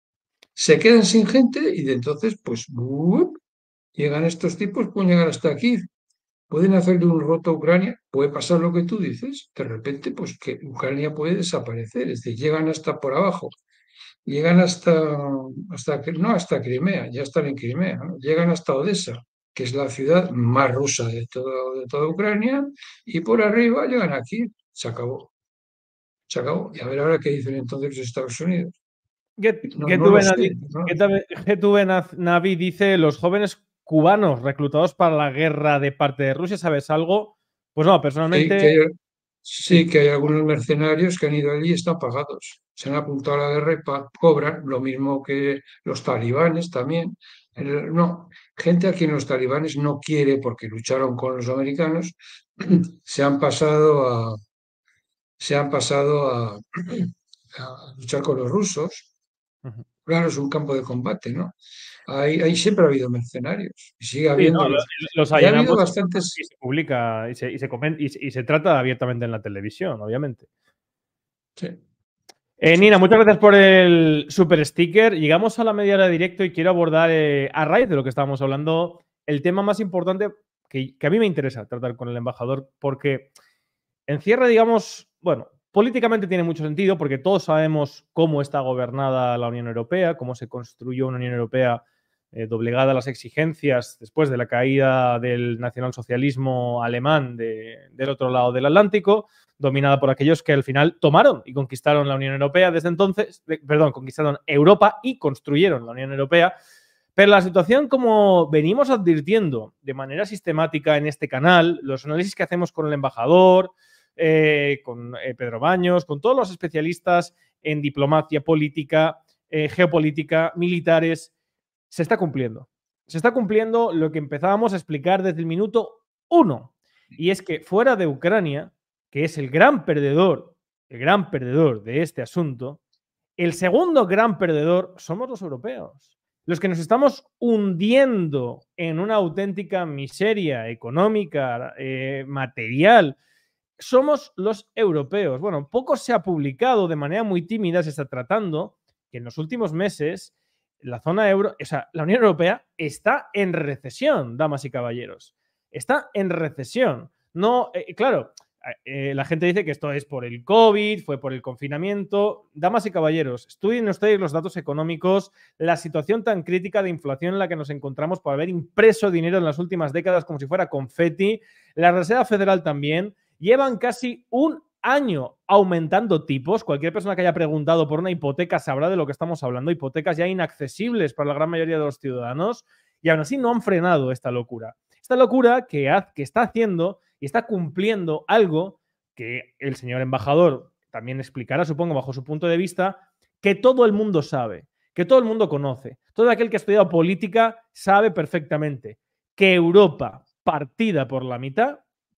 Se quedan sin gente y de entonces, pues, ¡bup! Llegan estos tipos, pueden llegar hasta aquí, pueden hacerle un roto a Ucrania, puede pasar lo que tú dices, de repente, pues que Ucrania puede desaparecer, es decir, llegan hasta por abajo, llegan hasta, hasta no hasta Crimea, ya están en Crimea, ¿no? Llegan hasta Odessa, que es la ciudad más rusa de, todo, de toda Ucrania, y por arriba llegan aquí. Se acabó. Se acabó. Y a ver ahora qué dicen entonces los Estados Unidos. No, no lo sé. No. G two B Navi dice: los jóvenes cubanos reclutados para la guerra de parte de Rusia, ¿sabes algo? Pues no, personalmente... Sí, que hay, sí, que hay algunos mercenarios que han ido allí y están pagados. Se han apuntado a la guerra y pa- cobran lo mismo que los talibanes también. El- no, gente a quien los talibanes no quiere porque lucharon con los americanos, se han pasado a, se han pasado a, a luchar con los rusos. Ujú. Claro, es un campo de combate, ¿no? Ahí, ahí siempre ha habido mercenarios y sigue Sí, no, habiéndolos. los Y ha habido allanamos bastantes. y se publica y se, y se comenta y se, y se trata abiertamente en la televisión, obviamente. Sí, Eh, sí, Nina, sí. muchas gracias por el super sticker. Llegamos a la media hora de directo y quiero abordar, eh, a raíz de lo que estábamos hablando, el tema más importante que, que a mí me interesa tratar con el embajador, porque encierra, digamos, bueno, políticamente tiene mucho sentido porque todos sabemos cómo está gobernada la Unión Europea, cómo se construyó una Unión Europea eh, doblegada a las exigencias después de la caída del nacionalsocialismo alemán de, del otro lado del Atlántico, dominada por aquellos que al final tomaron y conquistaron la Unión Europea desde entonces, de, perdón, conquistaron Europa y construyeron la Unión Europea. Pero la situación, como venimos advirtiendo de manera sistemática en este canal, los análisis que hacemos con el embajador, eh, con eh, Pedro Baños, con todos los especialistas en diplomacia política, eh, geopolítica, militares, se está cumpliendo. Se está cumpliendo lo que empezábamos a explicar desde el minuto uno. Y es que fuera de Ucrania, que es el gran perdedor, el gran perdedor de este asunto, el segundo gran perdedor somos los europeos. Los que nos estamos hundiendo en una auténtica miseria económica, eh, material, somos los europeos. Bueno, poco se ha publicado, de manera muy tímida se está tratando que en los últimos meses la zona euro, o sea, la Unión Europea está en recesión, damas y caballeros. Está en recesión. No, eh, claro, eh, la gente dice que esto es por el COVID, fue por el confinamiento. Damas y caballeros, estudien ustedes los datos económicos, la situación tan crítica de inflación en la que nos encontramos por haber impreso dinero en las últimas décadas como si fuera confeti. La Reserva Federal también. Llevan casi un año aumentando tipos. Cualquier persona que haya preguntado por una hipoteca sabrá de lo que estamos hablando. Hipotecas ya inaccesibles para la gran mayoría de los ciudadanos. Y aún así no han frenado esta locura. Esta locura que, ha, que está haciendo y está cumpliendo algo que el señor embajador también explicará, supongo, bajo su punto de vista, que todo el mundo sabe, que todo el mundo conoce. Todo aquel que ha estudiado política sabe perfectamente que Europa, partida por la mitad,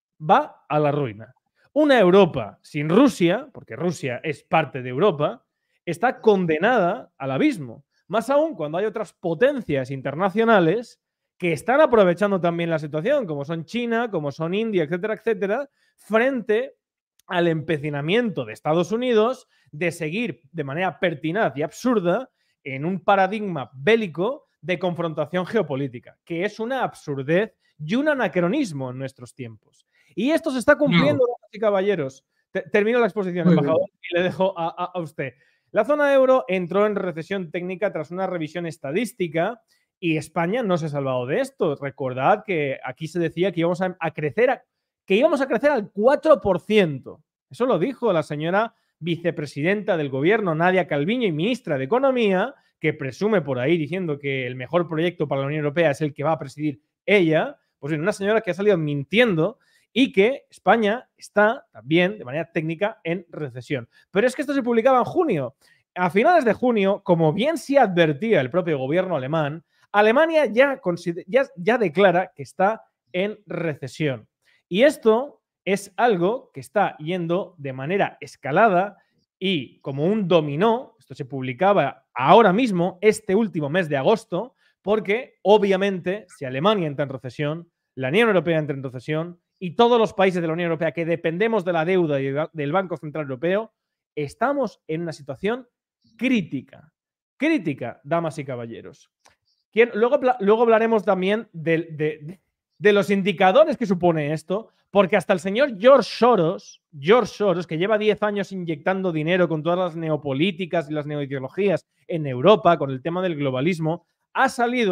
va a la ruina. Una Europa sin Rusia, porque Rusia es parte de Europa, está condenada al abismo. Más aún cuando hay otras potencias internacionales que están aprovechando también la situación, como son China, como son India, etcétera, etcétera, frente al empecinamiento de Estados Unidos de seguir de manera pertinaz y absurda en un paradigma bélico de confrontación geopolítica, que es una absurdez y un anacronismo en nuestros tiempos. Y esto se está cumpliendo, damas y caballeros. Termino la exposición, Muy embajador, bien. y le dejo a, a, a usted. La zona euro entró en recesión técnica tras una revisión estadística y España no se ha salvado de esto. Recordad que aquí se decía que íbamos a, a crecer, a, que íbamos a crecer al cuatro por ciento. Eso lo dijo la señora vicepresidenta del gobierno, Nadia Calviño, y ministra de Economía, que presume por ahí diciendo que el mejor proyecto para la Unión Europea es el que va a presidir ella. Pues bien, una señora que ha salido mintiendo y que España está también, de manera técnica, en recesión. Pero es que esto se publicaba en junio. A finales de junio, como bien se advertía el propio gobierno alemán, Alemania ya, ya, ya declara que está en recesión. Y esto es algo que está yendo de manera escalada y como un dominó. Esto se publicaba ahora mismo, este último mes de agosto, porque obviamente si Alemania entra en recesión, la Unión Europea entra en recesión y todos los países de la Unión Europea que dependemos de la deuda y del Banco Central Europeo, estamos en una situación crítica. Crítica, damas y caballeros. Luego, luego hablaremos también de, de, de los indicadores que supone esto, porque hasta el señor George Soros, George Soros, que lleva diez años inyectando dinero con todas las neopolíticas y las neoideologías en Europa, con el tema del globalismo, ha salido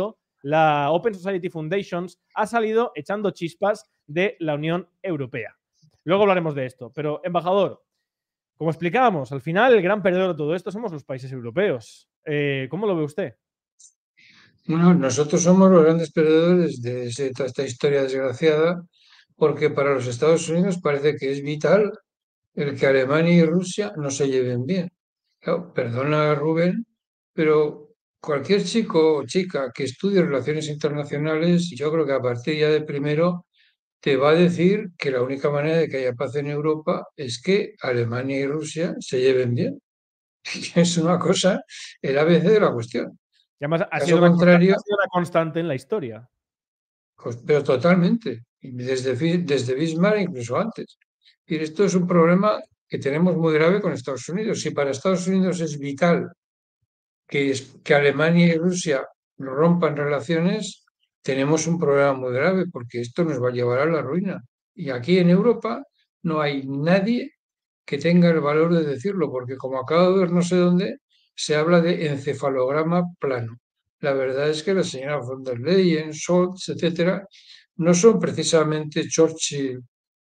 la Open Society Foundations ha salido echando chispas de la Unión Europea. Luego hablaremos de esto. Pero, embajador, como explicábamos, al final el gran perdedor de todo esto somos los países europeos. Eh, ¿Cómo lo ve usted? Bueno, nosotros somos los grandes perdedores de ese- toda esta historia desgraciada, porque para los Estados Unidos parece que es vital el que Alemania y Rusia no se lleven bien. Claro, perdona, Rubén, pero cualquier chico o chica que estudie relaciones internacionales, yo creo que a partir ya de primero te va a decir que la única manera de que haya paz en Europa es que Alemania y Rusia se lleven bien. Es una cosa, el A B C de la cuestión. Y además, ha Caso sido, una constante, contrario, ha sido una constante en la historia. pues, pero totalmente, y desde, Fi- desde Bismarck incluso antes. Y esto es un problema que tenemos muy grave con Estados Unidos. Si para Estados Unidos es vital que, es- que Alemania y Rusia rompan relaciones, tenemos un problema muy grave porque esto nos va a llevar a la ruina. Y aquí en Europa no hay nadie que tenga el valor de decirlo, porque como acabo de ver no sé dónde, se habla de encefalograma plano. La verdad es que la señora von der Leyen, Scholz, etcétera, no son precisamente Churchill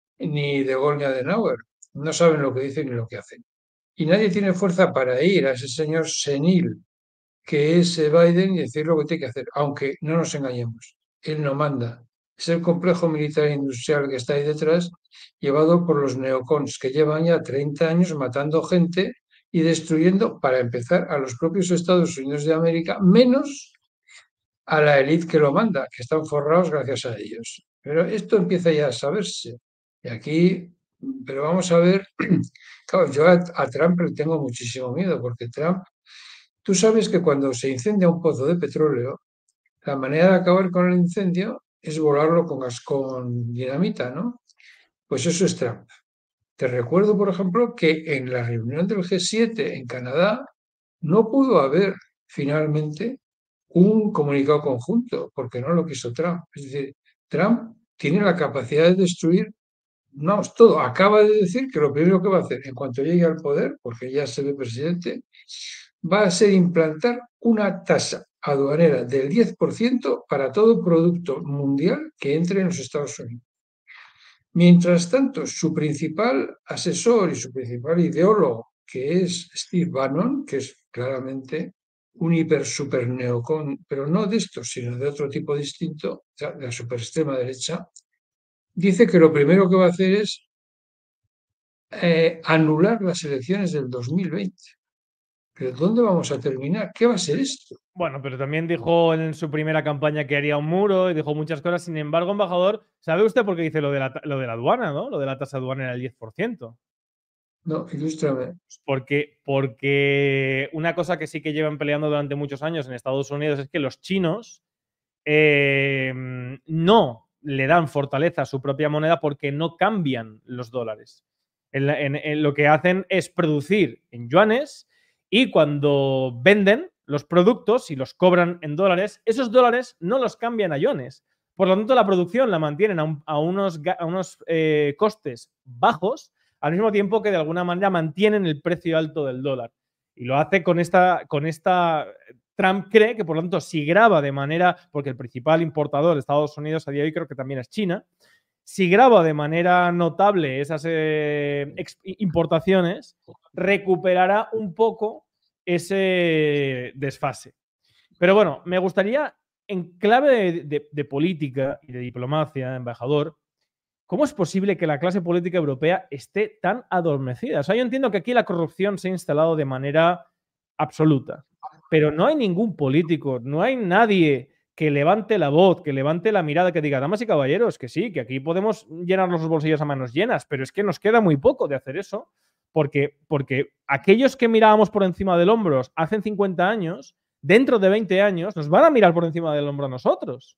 ni de Gaulle ni Adenauer. No saben lo que dicen ni lo que hacen. Y nadie tiene fuerza para ir a ese señor senil que es eh, Biden y decir lo que tiene que hacer, aunque no nos engañemos, él no manda. Es el complejo militar e industrial que está ahí detrás, llevado por los neocons, que llevan ya treinta años matando gente y destruyendo, para empezar, a los propios Estados Unidos de América, menos a la élite que lo manda, que están forrados gracias a ellos. Pero esto empieza ya a saberse. Y aquí, pero vamos a ver, claro, yo a, a Trump le tengo muchísimo miedo, porque Trump, tú sabes que cuando se incendia un pozo de petróleo, la manera de acabar con el incendio es volarlo con, gas- con dinamita, ¿no? Pues eso es Trump. Te recuerdo, por ejemplo, que en la reunión del G siete en Canadá no pudo haber finalmente un comunicado conjunto, porque no lo quiso Trump. Es decir, Trump tiene la capacidad de destruir, vamos, todo. Acaba de decir que lo primero que va a hacer en cuanto llegue al poder, porque ya se ve presidente, va a ser implantar una tasa aduanera del diez por ciento para todo producto mundial que entre en los Estados Unidos. Mientras tanto, su principal asesor y su principal ideólogo, que es Steve Bannon, que es claramente un hiper super neocon, pero no de estos, sino de otro tipo distinto, o sea, de la super extrema derecha, dice que lo primero que va a hacer es eh, anular las elecciones del dos mil veinte. ¿Pero dónde vamos a terminar? ¿Qué va a ser esto? Bueno, pero también dijo en su primera campaña que haría un muro y dijo muchas cosas. Sin embargo, embajador, ¿sabe usted por qué dice lo de la, lo de la aduana, ¿no? Lo de la tasa aduanera del diez por ciento. No, ilústrame. Porque, porque una cosa que sí que llevan peleando durante muchos años en Estados Unidos es que los chinos eh, no le dan fortaleza a su propia moneda porque no cambian los dólares. En, en, en lo que hacen es producir en yuanes y cuando venden los productos y los cobran en dólares, esos dólares no los cambian a yuanes. Por lo tanto, la producción la mantienen a, un, a unos, a unos eh, costes bajos, al mismo tiempo que de alguna manera mantienen el precio alto del dólar. Y lo hace con esta, con esta Trump cree que, por lo tanto, si graba de manera, porque el principal importador de Estados Unidos a día de hoy creo que también es China, si graba de manera notable esas eh, importaciones, recuperará un poco ese desfase. Pero bueno, me gustaría, en clave de, de, de política y de diplomacia, embajador, ¿cómo es posible que la clase política europea esté tan adormecida? O sea, yo entiendo que aquí la corrupción se ha instalado de manera absoluta, pero no hay ningún político, no hay nadie que levante la voz, que levante la mirada, que diga, damas y caballeros, que sí, que aquí podemos llenarnos los bolsillos a manos llenas, pero es que nos queda muy poco de hacer eso, porque, porque aquellos que mirábamos por encima del hombro hace cincuenta años, dentro de veinte años, nos van a mirar por encima del hombro a nosotros.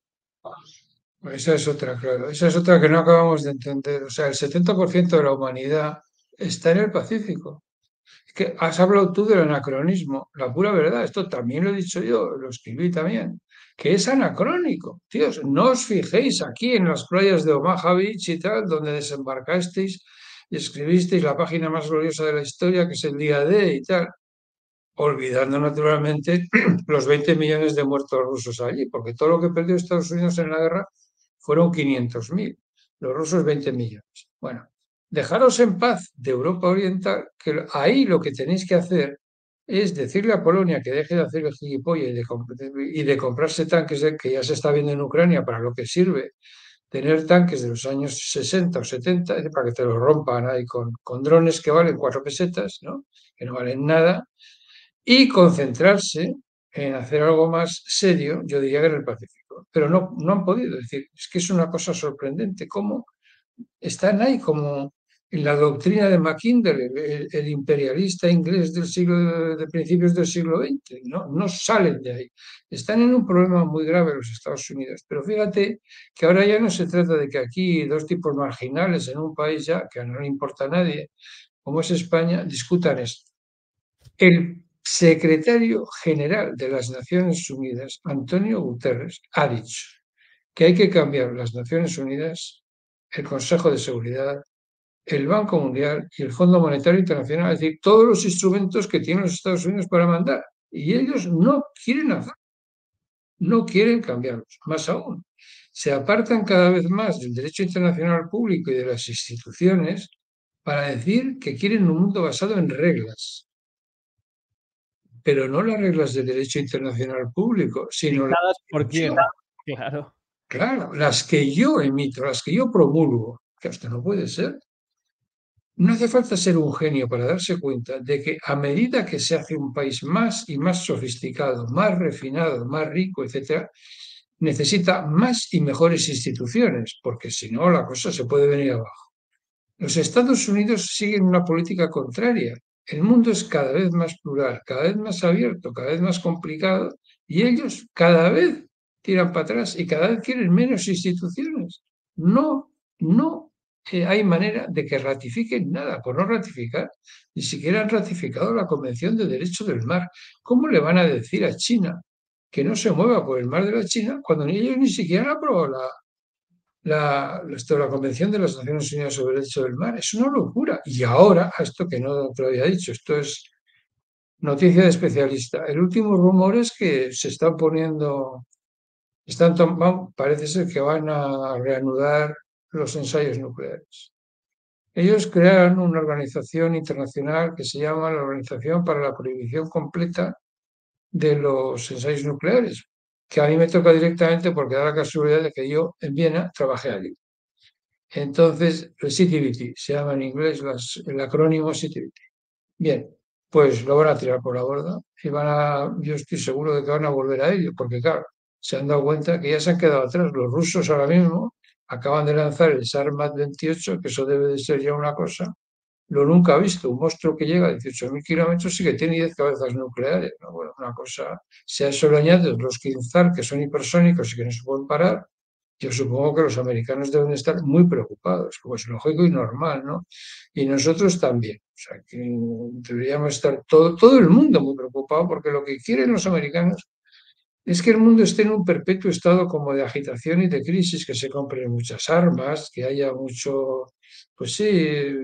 Esa es otra, claro. Esa es otra que no acabamos de entender. O sea, el setenta por ciento de la humanidad está en el Pacífico. Es que has hablado tú del anacronismo, la pura verdad. Esto también lo he dicho yo, lo escribí también, que es anacrónico. Tíos, no os fijéis aquí en las playas de Omaha Beach y tal, donde desembarcasteis y escribisteis la página más gloriosa de la historia, que es el día D y tal. olvidando naturalmente los veinte millones de muertos rusos allí, porque todo lo que perdió Estados Unidos en la guerra fueron quinientos mil, los rusos veinte millones. Bueno, dejaros en paz de Europa Oriental, que ahí lo que tenéis que hacer es decirle a Polonia que deje de hacer el gilipollas y de, y de comprarse tanques de, que ya se está viendo en Ucrania para lo que sirve tener tanques de los años sesenta o setenta para que te los rompan ahí con, con drones que valen cuatro pesetas, ¿no? Que no valen nada, y concentrarse en hacer algo más serio, yo diría que en el Pacífico. Pero no, no han podido. Es decir, es que es una cosa sorprendente cómo están ahí como en la doctrina de Mackinder, el, el imperialista inglés del siglo, de principios del siglo veinte, ¿no? No salen de ahí. Están en un problema muy grave los Estados Unidos. Pero fíjate que ahora ya no se trata de que aquí dos tipos marginales en un país ya que no le importa a nadie, como es España, discutan esto. El secretario general de las Naciones Unidas, Antonio Guterres, ha dicho que hay que cambiar las Naciones Unidas, el Consejo de Seguridad, el Banco Mundial y el Fondo Monetario Internacional, es decir, todos los instrumentos que tienen los Estados Unidos para mandar. Y ellos no quieren hacer, no quieren cambiarlos. Más aún, se apartan cada vez más del derecho internacional público y de las instituciones para decir que quieren un mundo basado en reglas. Pero no las reglas del derecho internacional público, sino las por quién. Claro. Claro, las que yo emito, las que yo promulgo, que esto no puede ser. No hace falta ser un genio para darse cuenta de que a medida que se hace un país más y más sofisticado, más refinado, más rico, etcétera, necesita más y mejores instituciones, porque si no la cosa se puede venir abajo. Los Estados Unidos siguen una política contraria. El mundo es cada vez más plural, cada vez más abierto, cada vez más complicado, y ellos cada vez tiran para atrás y cada vez quieren menos instituciones. No, no eh, hay manera de que ratifiquen nada. Por no ratificar, ni siquiera han ratificado la Convención de Derecho del Mar. ¿Cómo le van a decir a China que no se mueva por el mar de la China cuando ellos ni siquiera han aprobado la, La, la Convención de las Naciones Unidas sobre el Derecho del Mar? Es una locura. Y ahora, esto que no te lo había dicho, esto es noticia de especialista. El último rumor es que se están poniendo, están tomando, parece ser que van a reanudar los ensayos nucleares. Ellos crearon una organización internacional que se llama la Organización para la Prohibición Completa de los Ensayos Nucleares, que a mí me toca directamente porque da la casualidad de que yo en Viena trabajé allí. Entonces, el C T B T, se llama en inglés las, el acrónimo C T B T. Bien, pues lo van a tirar por la borda y van a, yo estoy seguro de que van a volver a ello, porque claro, se han dado cuenta que ya se han quedado atrás. Los rusos ahora mismo acaban de lanzar el Sarmat veintiocho, que eso debe de ser ya una cosa, lo nunca visto, un monstruo que llega a dieciocho mil kilómetros y que tiene diez cabezas nucleares, ¿no? Bueno, una cosa, si a eso le añades los Kinzhal, que son hipersónicos y que no se pueden parar, yo supongo que los americanos deben estar muy preocupados, como es lógico y normal, ¿no? Y nosotros también. O sea, que deberíamos estar todo, todo el mundo muy preocupado, porque lo que quieren los americanos es que el mundo esté en un perpetuo estado como de agitación y de crisis, que se compren muchas armas, que haya mucho, pues sí,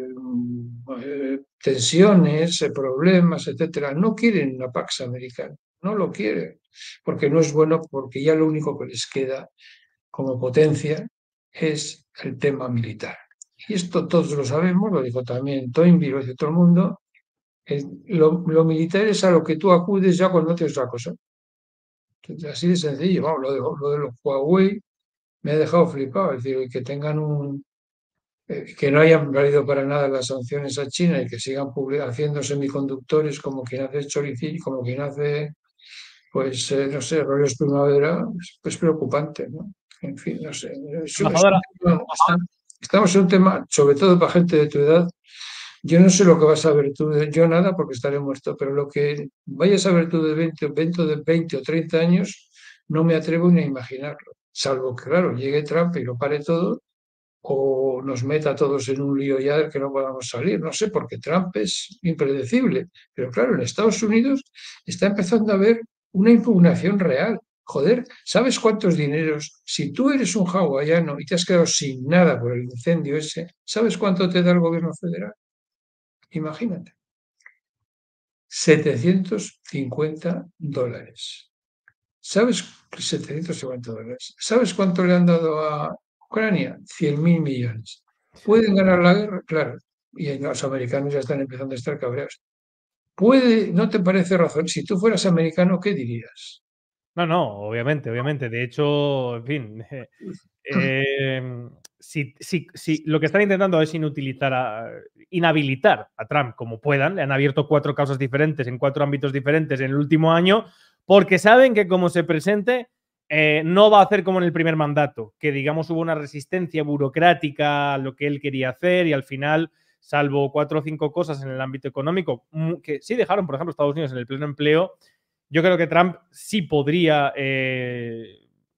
eh, tensiones, eh, problemas, etcétera. No quieren una Pax Americana, no lo quieren, porque no es bueno, porque ya lo único que les queda como potencia es el tema militar. Y esto todos lo sabemos, lo dijo también Toynbee, lo dice todo el mundo. El, lo, lo militar es a lo que tú acudes ya cuando tienes otra cosa. Entonces, así de sencillo. Vamos, lo, de, lo de los Huawei me ha dejado flipado. Es decir, que tengan un. Eh, que no hayan valido para nada las sanciones a China y que sigan haciendo semiconductores como quien hace choricillo, como quien hace, pues, eh, no sé, rollos primavera, es pues preocupante, ¿no? En fin, no sé. Es, es un tema, estamos en un tema, sobre todo para gente de tu edad. Yo no sé lo que vas a ver tú, yo nada porque estaré muerto, pero lo que vayas a ver tú de veinte, veinte, de veinte o treinta años, no me atrevo ni a imaginarlo. Salvo que, claro, llegue Trump y lo pare todo, o nos meta a todos en un lío ya del que no podamos salir. No sé, porque Trump es impredecible. Pero claro, en Estados Unidos está empezando a haber una impugnación real. Joder, ¿sabes cuántos dineros? Si tú eres un hawaiano y te has quedado sin nada por el incendio ese, ¿sabes cuánto te da el gobierno federal? Imagínate. setecientos cincuenta dólares. ¿Sabes? setecientos cincuenta dólares. ¿Sabes cuánto le han dado a Ucrania? cien mil millones. ¿Pueden ganar la guerra? Claro. Y los americanos ya están empezando a estar cabreados. ¿Puede, no te parece razón? Si tú fueras americano, ¿qué dirías? No, no, obviamente, obviamente. De hecho, en fin, eh, eh, si, si, si lo que están intentando es inutilizar a, inhabilitar a Trump como puedan, le han abierto cuatro causas diferentes en cuatro ámbitos diferentes en el último año, porque saben que como se presente, eh, no va a hacer como en el primer mandato, que digamos hubo una resistencia burocrática a lo que él quería hacer y al final, salvo cuatro o cinco cosas en el ámbito económico, que sí dejaron, por ejemplo, Estados Unidos en el pleno empleo, yo creo que Trump sí podría eh,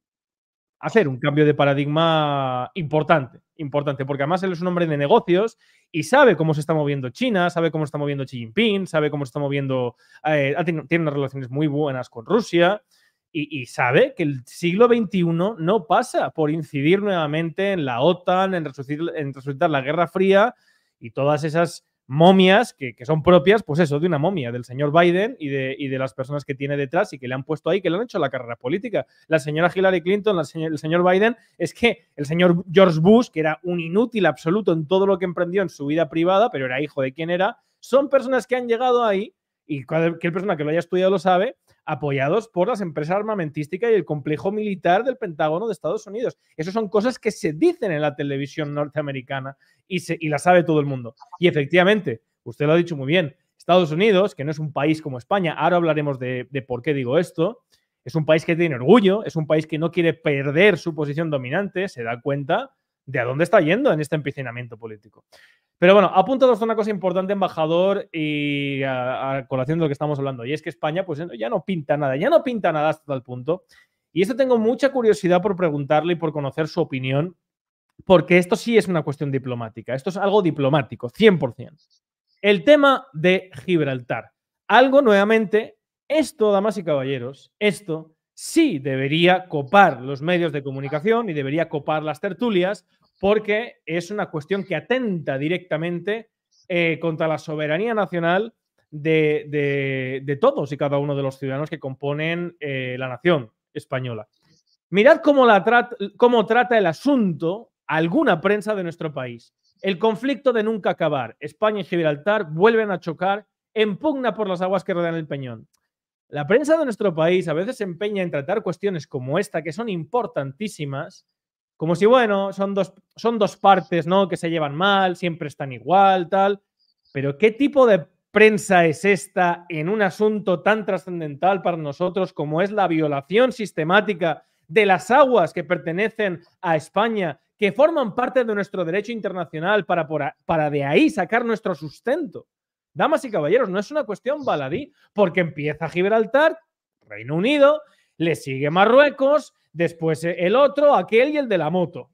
hacer un cambio de paradigma importante, importante, porque además él es un hombre de negocios y sabe cómo se está moviendo China, sabe cómo se está moviendo Xi Jinping, sabe cómo se está moviendo, eh, tiene unas relaciones muy buenas con Rusia y, y sabe que el siglo veintiuno no pasa por incidir nuevamente en la OTAN, en resucitar, en resucitar la Guerra Fría y todas esas momias que, que son propias, pues eso, de una momia, del señor Biden y de, y de las personas que tiene detrás y que le han puesto ahí, que le han hecho la carrera política. La señora Hillary Clinton, la señor, el señor Biden, es que el señor George Bush, que era un inútil absoluto en todo lo que emprendió en su vida privada, pero era hijo de quien era, son personas que han llegado ahí, y cualquier persona que lo haya estudiado lo sabe, apoyados por las empresas armamentísticas y el complejo militar del Pentágono de Estados Unidos. Esas son cosas que se dicen en la televisión norteamericana y, se, y la sabe todo el mundo. Y efectivamente, usted lo ha dicho muy bien, Estados Unidos, que no es un país como España, ahora hablaremos de, de por qué digo esto, es un país que tiene orgullo, es un país que no quiere perder su posición dominante, se da cuenta de a dónde está yendo en este empecinamiento político. Pero bueno, apuntados a una cosa importante, embajador, y a, a colación de lo que estamos hablando, y es que España pues ya no pinta nada, ya no pinta nada hasta tal punto. Y esto tengo mucha curiosidad por preguntarle y por conocer su opinión, porque esto sí es una cuestión diplomática, esto es algo diplomático, cien por ciento. El tema de Gibraltar. Algo, nuevamente, esto, damas y caballeros, esto sí debería copar los medios de comunicación y debería copar las tertulias, porque es una cuestión que atenta directamente eh, contra la soberanía nacional de, de, de todos y cada uno de los ciudadanos que componen eh, la nación española. Mirad cómo, la trata, cómo trata el asunto alguna prensa de nuestro país. El conflicto de nunca acabar. España y Gibraltar vuelven a chocar en pugna por las aguas que rodean el Peñón. La prensa de nuestro país a veces se empeña en tratar cuestiones como esta, que son importantísimas, como si, bueno, son dos, son dos partes, ¿no?, que se llevan mal, siempre están igual, tal. Pero ¿qué tipo de prensa es esta en un asunto tan trascendental para nosotros como es la violación sistemática de las aguas que pertenecen a España, que forman parte de nuestro derecho internacional para, para de ahí sacar nuestro sustento? Damas y caballeros, no es una cuestión baladí, porque empieza Gibraltar, Reino Unido, le sigue Marruecos, después el otro, aquel y el de la moto.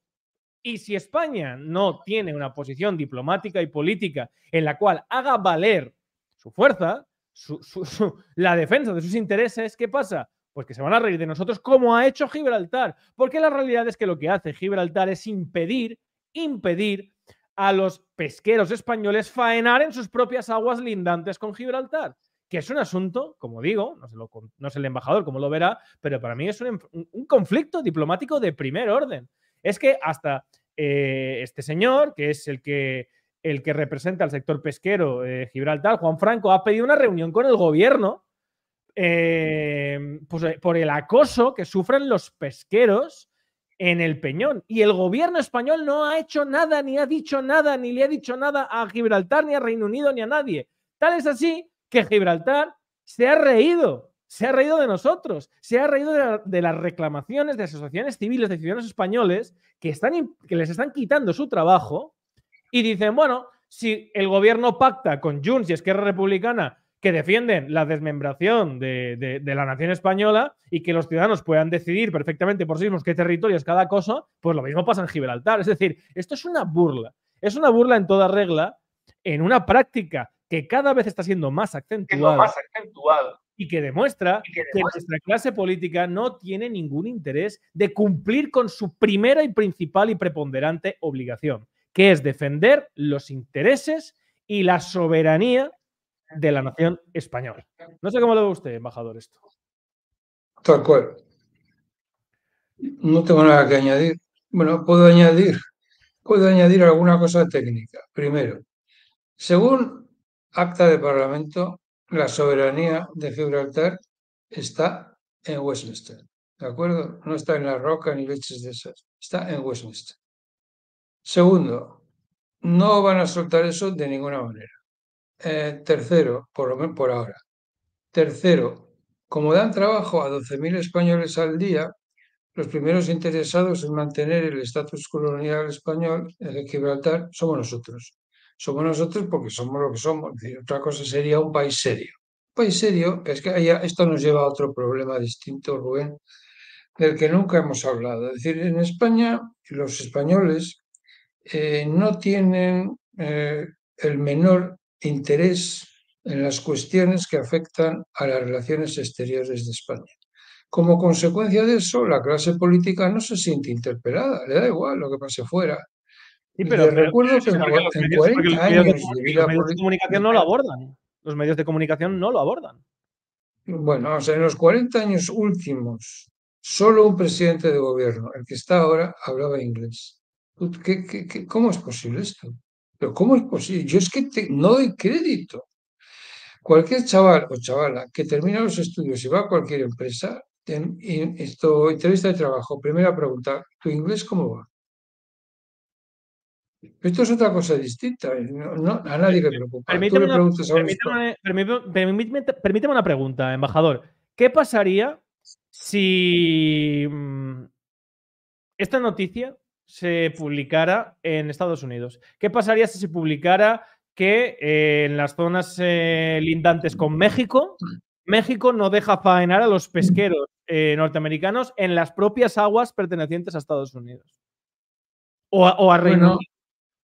Y si España no tiene una posición diplomática y política en la cual haga valer su fuerza, su, su, su, la defensa de sus intereses, ¿qué pasa? Pues que se van a reír de nosotros como ha hecho Gibraltar. Porque la realidad es que lo que hace Gibraltar es impedir, impedir a los pesqueros españoles faenar en sus propias aguas lindantes con Gibraltar. Que es un asunto, como digo, no sé, lo, no sé el embajador cómo lo verá, pero para mí es un, un conflicto diplomático de primer orden. Es que hasta eh, este señor, que es el que, el que representa al sector pesquero de eh, Gibraltar, Juan Franco, ha pedido una reunión con el gobierno eh, pues, por el acoso que sufren los pesqueros en el Peñón. Y el gobierno español no ha hecho nada, ni ha dicho nada, ni le ha dicho nada a Gibraltar, ni a Reino Unido, ni a nadie. Tal es así que Gibraltar se ha reído, se ha reído de nosotros, se ha reído de, la, de las reclamaciones de asociaciones civiles de ciudadanos españoles que, están, que les están quitando su trabajo y dicen, bueno, si el gobierno pacta con Junts y Esquerra Republicana que defienden la desmembración de, de, de la nación española y que los ciudadanos puedan decidir perfectamente por sí mismos qué territorio es cada cosa, pues lo mismo pasa en Gibraltar. Es decir, esto es una burla, es una burla en toda regla, en una práctica que cada vez está siendo más acentuada, más acentuado. y que demuestra y que, demuestra que nuestra clase política no tiene ningún interés de cumplir con su primera y principal y preponderante obligación, que es defender los intereses y la soberanía de la nación española. No sé cómo lo ve usted, embajador, esto. Tal cual. No tengo nada que añadir. Bueno, puedo añadir, puedo añadir alguna cosa técnica. Primero, según acta de Parlamento, la soberanía de Gibraltar está en Westminster. ¿De acuerdo? No está en La Roca ni leches de esas. Está en Westminster. Segundo, no van a soltar eso de ninguna manera. Eh, tercero, por lo menos por ahora. Tercero, como dan trabajo a doce mil españoles al día, los primeros interesados en mantener el estatus colonial español en Gibraltar somos nosotros. Somos nosotros porque somos lo que somos. Es decir, otra cosa sería un país serio. Un país serio es que haya, esto nos lleva a otro problema distinto, Rubén, del que nunca hemos hablado. Es decir, en España los españoles eh, no tienen eh, el menor interés en las cuestiones que afectan a las relaciones exteriores de España. Como consecuencia de eso, la clase política no se siente interpelada, le da igual lo que pase fuera. Sí, Y pero, les pero- recuerdo pero que eso en, es porque cua- los en medios, porque los cuarenta medios de, años de comuni- vida los medios de política, comunicación no lo abordan. Los medios de comunicación no lo abordan. bueno, o sea, en los cuarenta años últimos, solo un presidente de gobierno, el que está ahora, hablaba inglés. ¿Qué, qué- qué- cómo es posible esto? ¿Pero cómo es posible? Yo es que te- no doy crédito. Cualquier chaval o chavala que termina los estudios y va a cualquier empresa, te- y esto, entrevista de trabajo, primera pregunta, ¿tu inglés cómo va? Esto es otra cosa distinta, no- no- a nadie le preocupa. Tú Permíteme le una, preguntas a un español. permíteme, permíteme- permíteme- permíteme una pregunta, embajador. ¿Qué pasaría si mm, esta noticia se publicara en Estados Unidos? ¿Qué pasaría si se publicara que eh, en las zonas eh, lindantes con México, México no deja faenar a los pesqueros eh, norteamericanos en las propias aguas pertenecientes a Estados Unidos? O a, o a Reino Bueno, Unido.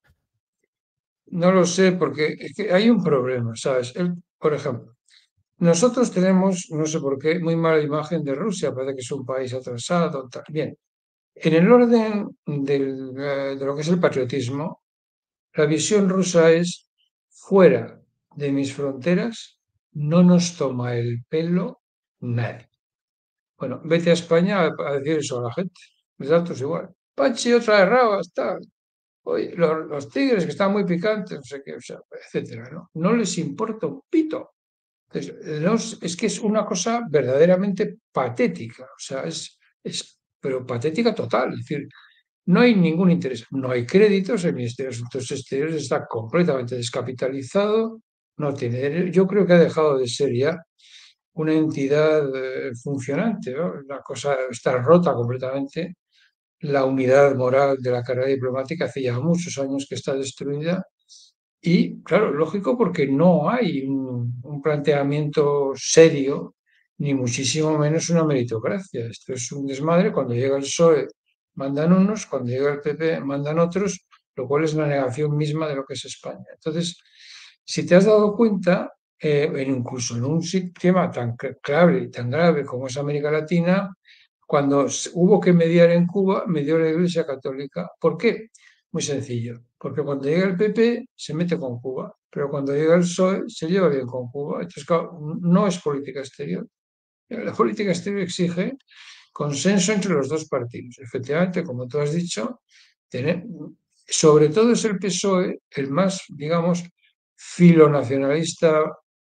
no lo sé, porque es que hay un problema, ¿sabes? El- por ejemplo, nosotros tenemos, no sé por qué, muy mala imagen de Rusia, parece que es un país atrasado, tal. Bien, en el orden del, eh, de lo que es el patriotismo, la visión rusa es fuera de mis fronteras, no nos toma el pelo nadie. Bueno, vete a España a, a decir eso a la gente. Los datos igual. Pachi, otra de rabas, tal. Oye, los, los tigres que están muy picantes, no sé qué, o sea, etcétera, ¿no? No les importa un pito. Es, no es- es que es una cosa verdaderamente patética, o sea, es, es, pero patética total. Es decir, no hay ningún interés, no hay créditos, el Ministerio de Asuntos Exteriores está completamente descapitalizado, no tiene, yo creo que ha dejado de ser ya una entidad eh, funcionante, ¿no? La cosa está rota completamente. La unidad moral de la carrera diplomática hace ya muchos años que está destruida. Y, claro, lógico, porque no hay un, un planteamiento serio, ni muchísimo menos una meritocracia. Esto es un desmadre. Cuando llega el P S O E, mandan unos, cuando llega el P P, mandan otros, lo cual es la negación misma de lo que es España. Entonces, si te has dado cuenta, eh, en incluso en un sistema tan clave y tan grave como es América Latina, cuando s- hubo que mediar en Cuba, medió la Iglesia Católica. ¿Por qué? Muy sencillo, porque cuando llega el P P se mete con Cuba, pero cuando llega el P S O E se lleva bien con Cuba. Entonces, claro, no es política exterior. La política exterior exige consenso entre los dos partidos. Efectivamente, como tú has dicho, tener- sobre todo es el P S O E el más, digamos, filonacionalista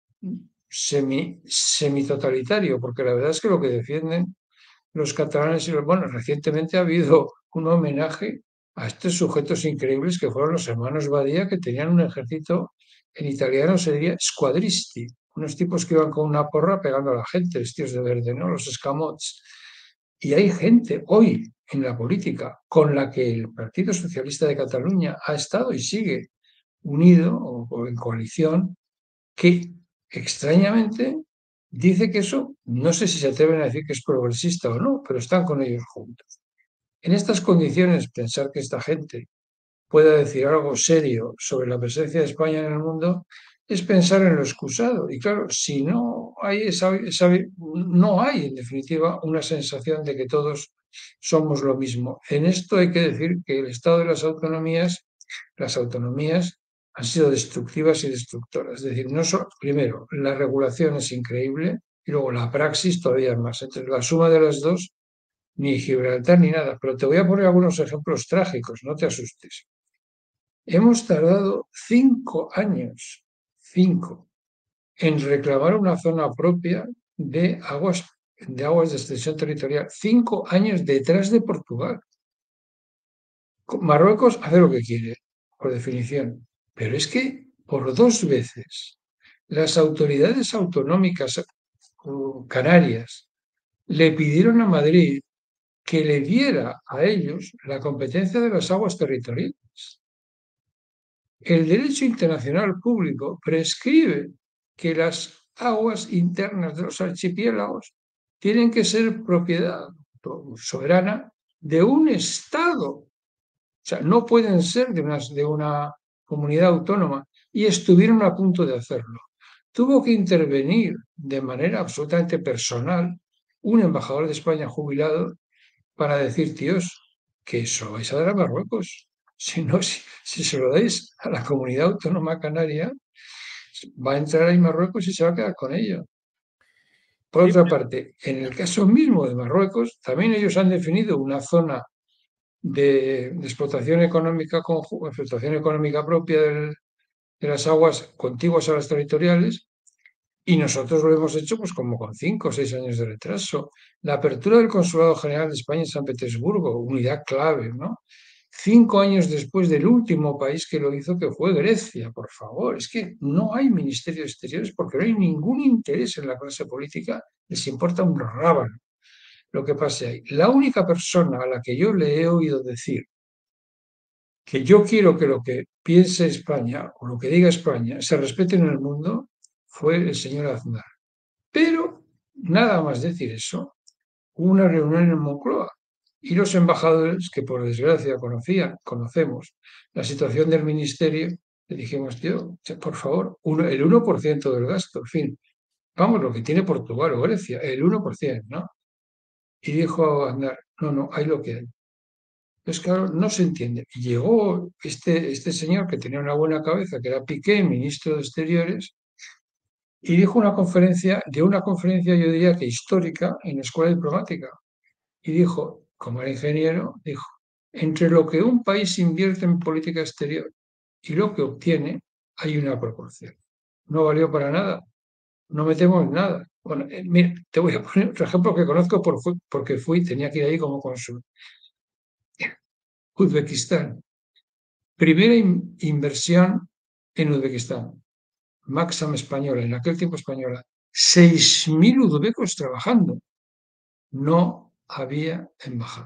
semi, semitotalitario, porque la verdad es que lo que defienden los catalanes y los... Bueno, recientemente ha habido un homenaje a estos sujetos increíbles que fueron los hermanos Badía, que tenían un ejército, en italiano se diría squadristi, unos tipos que iban con una porra pegando a la gente, vestidos de verde, ¿no? Los escamots. Y hay gente hoy en la política con la que el Partido Socialista de Cataluña ha estado y sigue unido o, o en coalición, que extrañamente dice que eso, no sé si se atreven a decir que es progresista o no, pero están con ellos juntos. En estas condiciones, pensar que esta gente pueda decir algo serio sobre la presencia de España en el mundo es pensar en lo excusado. Y claro, si no hay esa, esa no hay en definitiva una sensación de que todos somos lo mismo. En esto hay que decir que el Estado de las autonomías, las autonomías han sido destructivas y destructoras. Es decir, no solo, primero, la regulación es increíble y luego la praxis todavía más. Entonces, la suma de las dos, ni Gibraltar ni nada. Pero te voy a poner algunos ejemplos trágicos, no te asustes. Hemos tardado cinco años, cinco, en reclamar una zona propia de aguas, de aguas de extensión territorial. Cinco años detrás de Portugal. Marruecos hace lo que quiere, por definición. Pero es que por dos veces las autoridades autonómicas uh, canarias le pidieron a Madrid que le diera a ellos la competencia de las aguas territoriales. El derecho internacional público prescribe que las aguas internas de los archipiélagos tienen que ser propiedad soberana de un Estado. O sea, no pueden ser de una, de una comunidad autónoma, y estuvieron a punto de hacerlo. Tuvo que intervenir de manera absolutamente personal un embajador de España jubilado para decir, tíos, que eso vais a dar a Marruecos. Si no, si, si se lo dais a la comunidad autónoma canaria, va a entrar ahí Marruecos y se va a quedar con ello. Por otra parte, en el caso mismo de Marruecos, también ellos han definido una zona de, de explotación económica con explotación económica propia del, de las aguas contiguas a las territoriales, y nosotros lo hemos hecho pues como con cinco o seis años de retraso. La apertura del Consulado General de España en San Petersburgo, unidad clave, ¿no? Cinco años después del último país que lo hizo, que fue Grecia, por favor. Es que no hay Ministerio de Exteriores porque no hay ningún interés en la clase política, les importa un rábano lo que pase ahí. La única persona a la que yo le he oído decir que yo quiero que lo que piense España o lo que diga España se respete en el mundo fue el señor Aznar. Pero nada más decir eso, hubo una reunión en Moncloa y los embajadores, que por desgracia conocían, conocemos la situación del ministerio, le dijimos, tío, por favor, uno, el uno por ciento del gasto, en fin, vamos, lo que tiene Portugal o Grecia, el uno por ciento, ¿no? Y dijo Aznar, no, no, hay lo que hay. Pues claro, no se entiende. Y llegó este, este señor que tenía una buena cabeza, que era Piqué, ministro de Exteriores, y dijo una conferencia, de una conferencia, yo diría que histórica, en la escuela diplomática. Y dijo, como era ingeniero, dijo, entre lo que un país invierte en política exterior y lo que obtiene, hay una proporción. No valió para nada. No metemos nada. Bueno, eh, mira, te voy a poner otro ejemplo que conozco por, porque fui, tenía que ir ahí como cónsul. Uzbekistán. Primera in, inversión en Uzbekistán. Maxam española, en aquel tiempo española. seis mil uzbecos trabajando. No había embajada.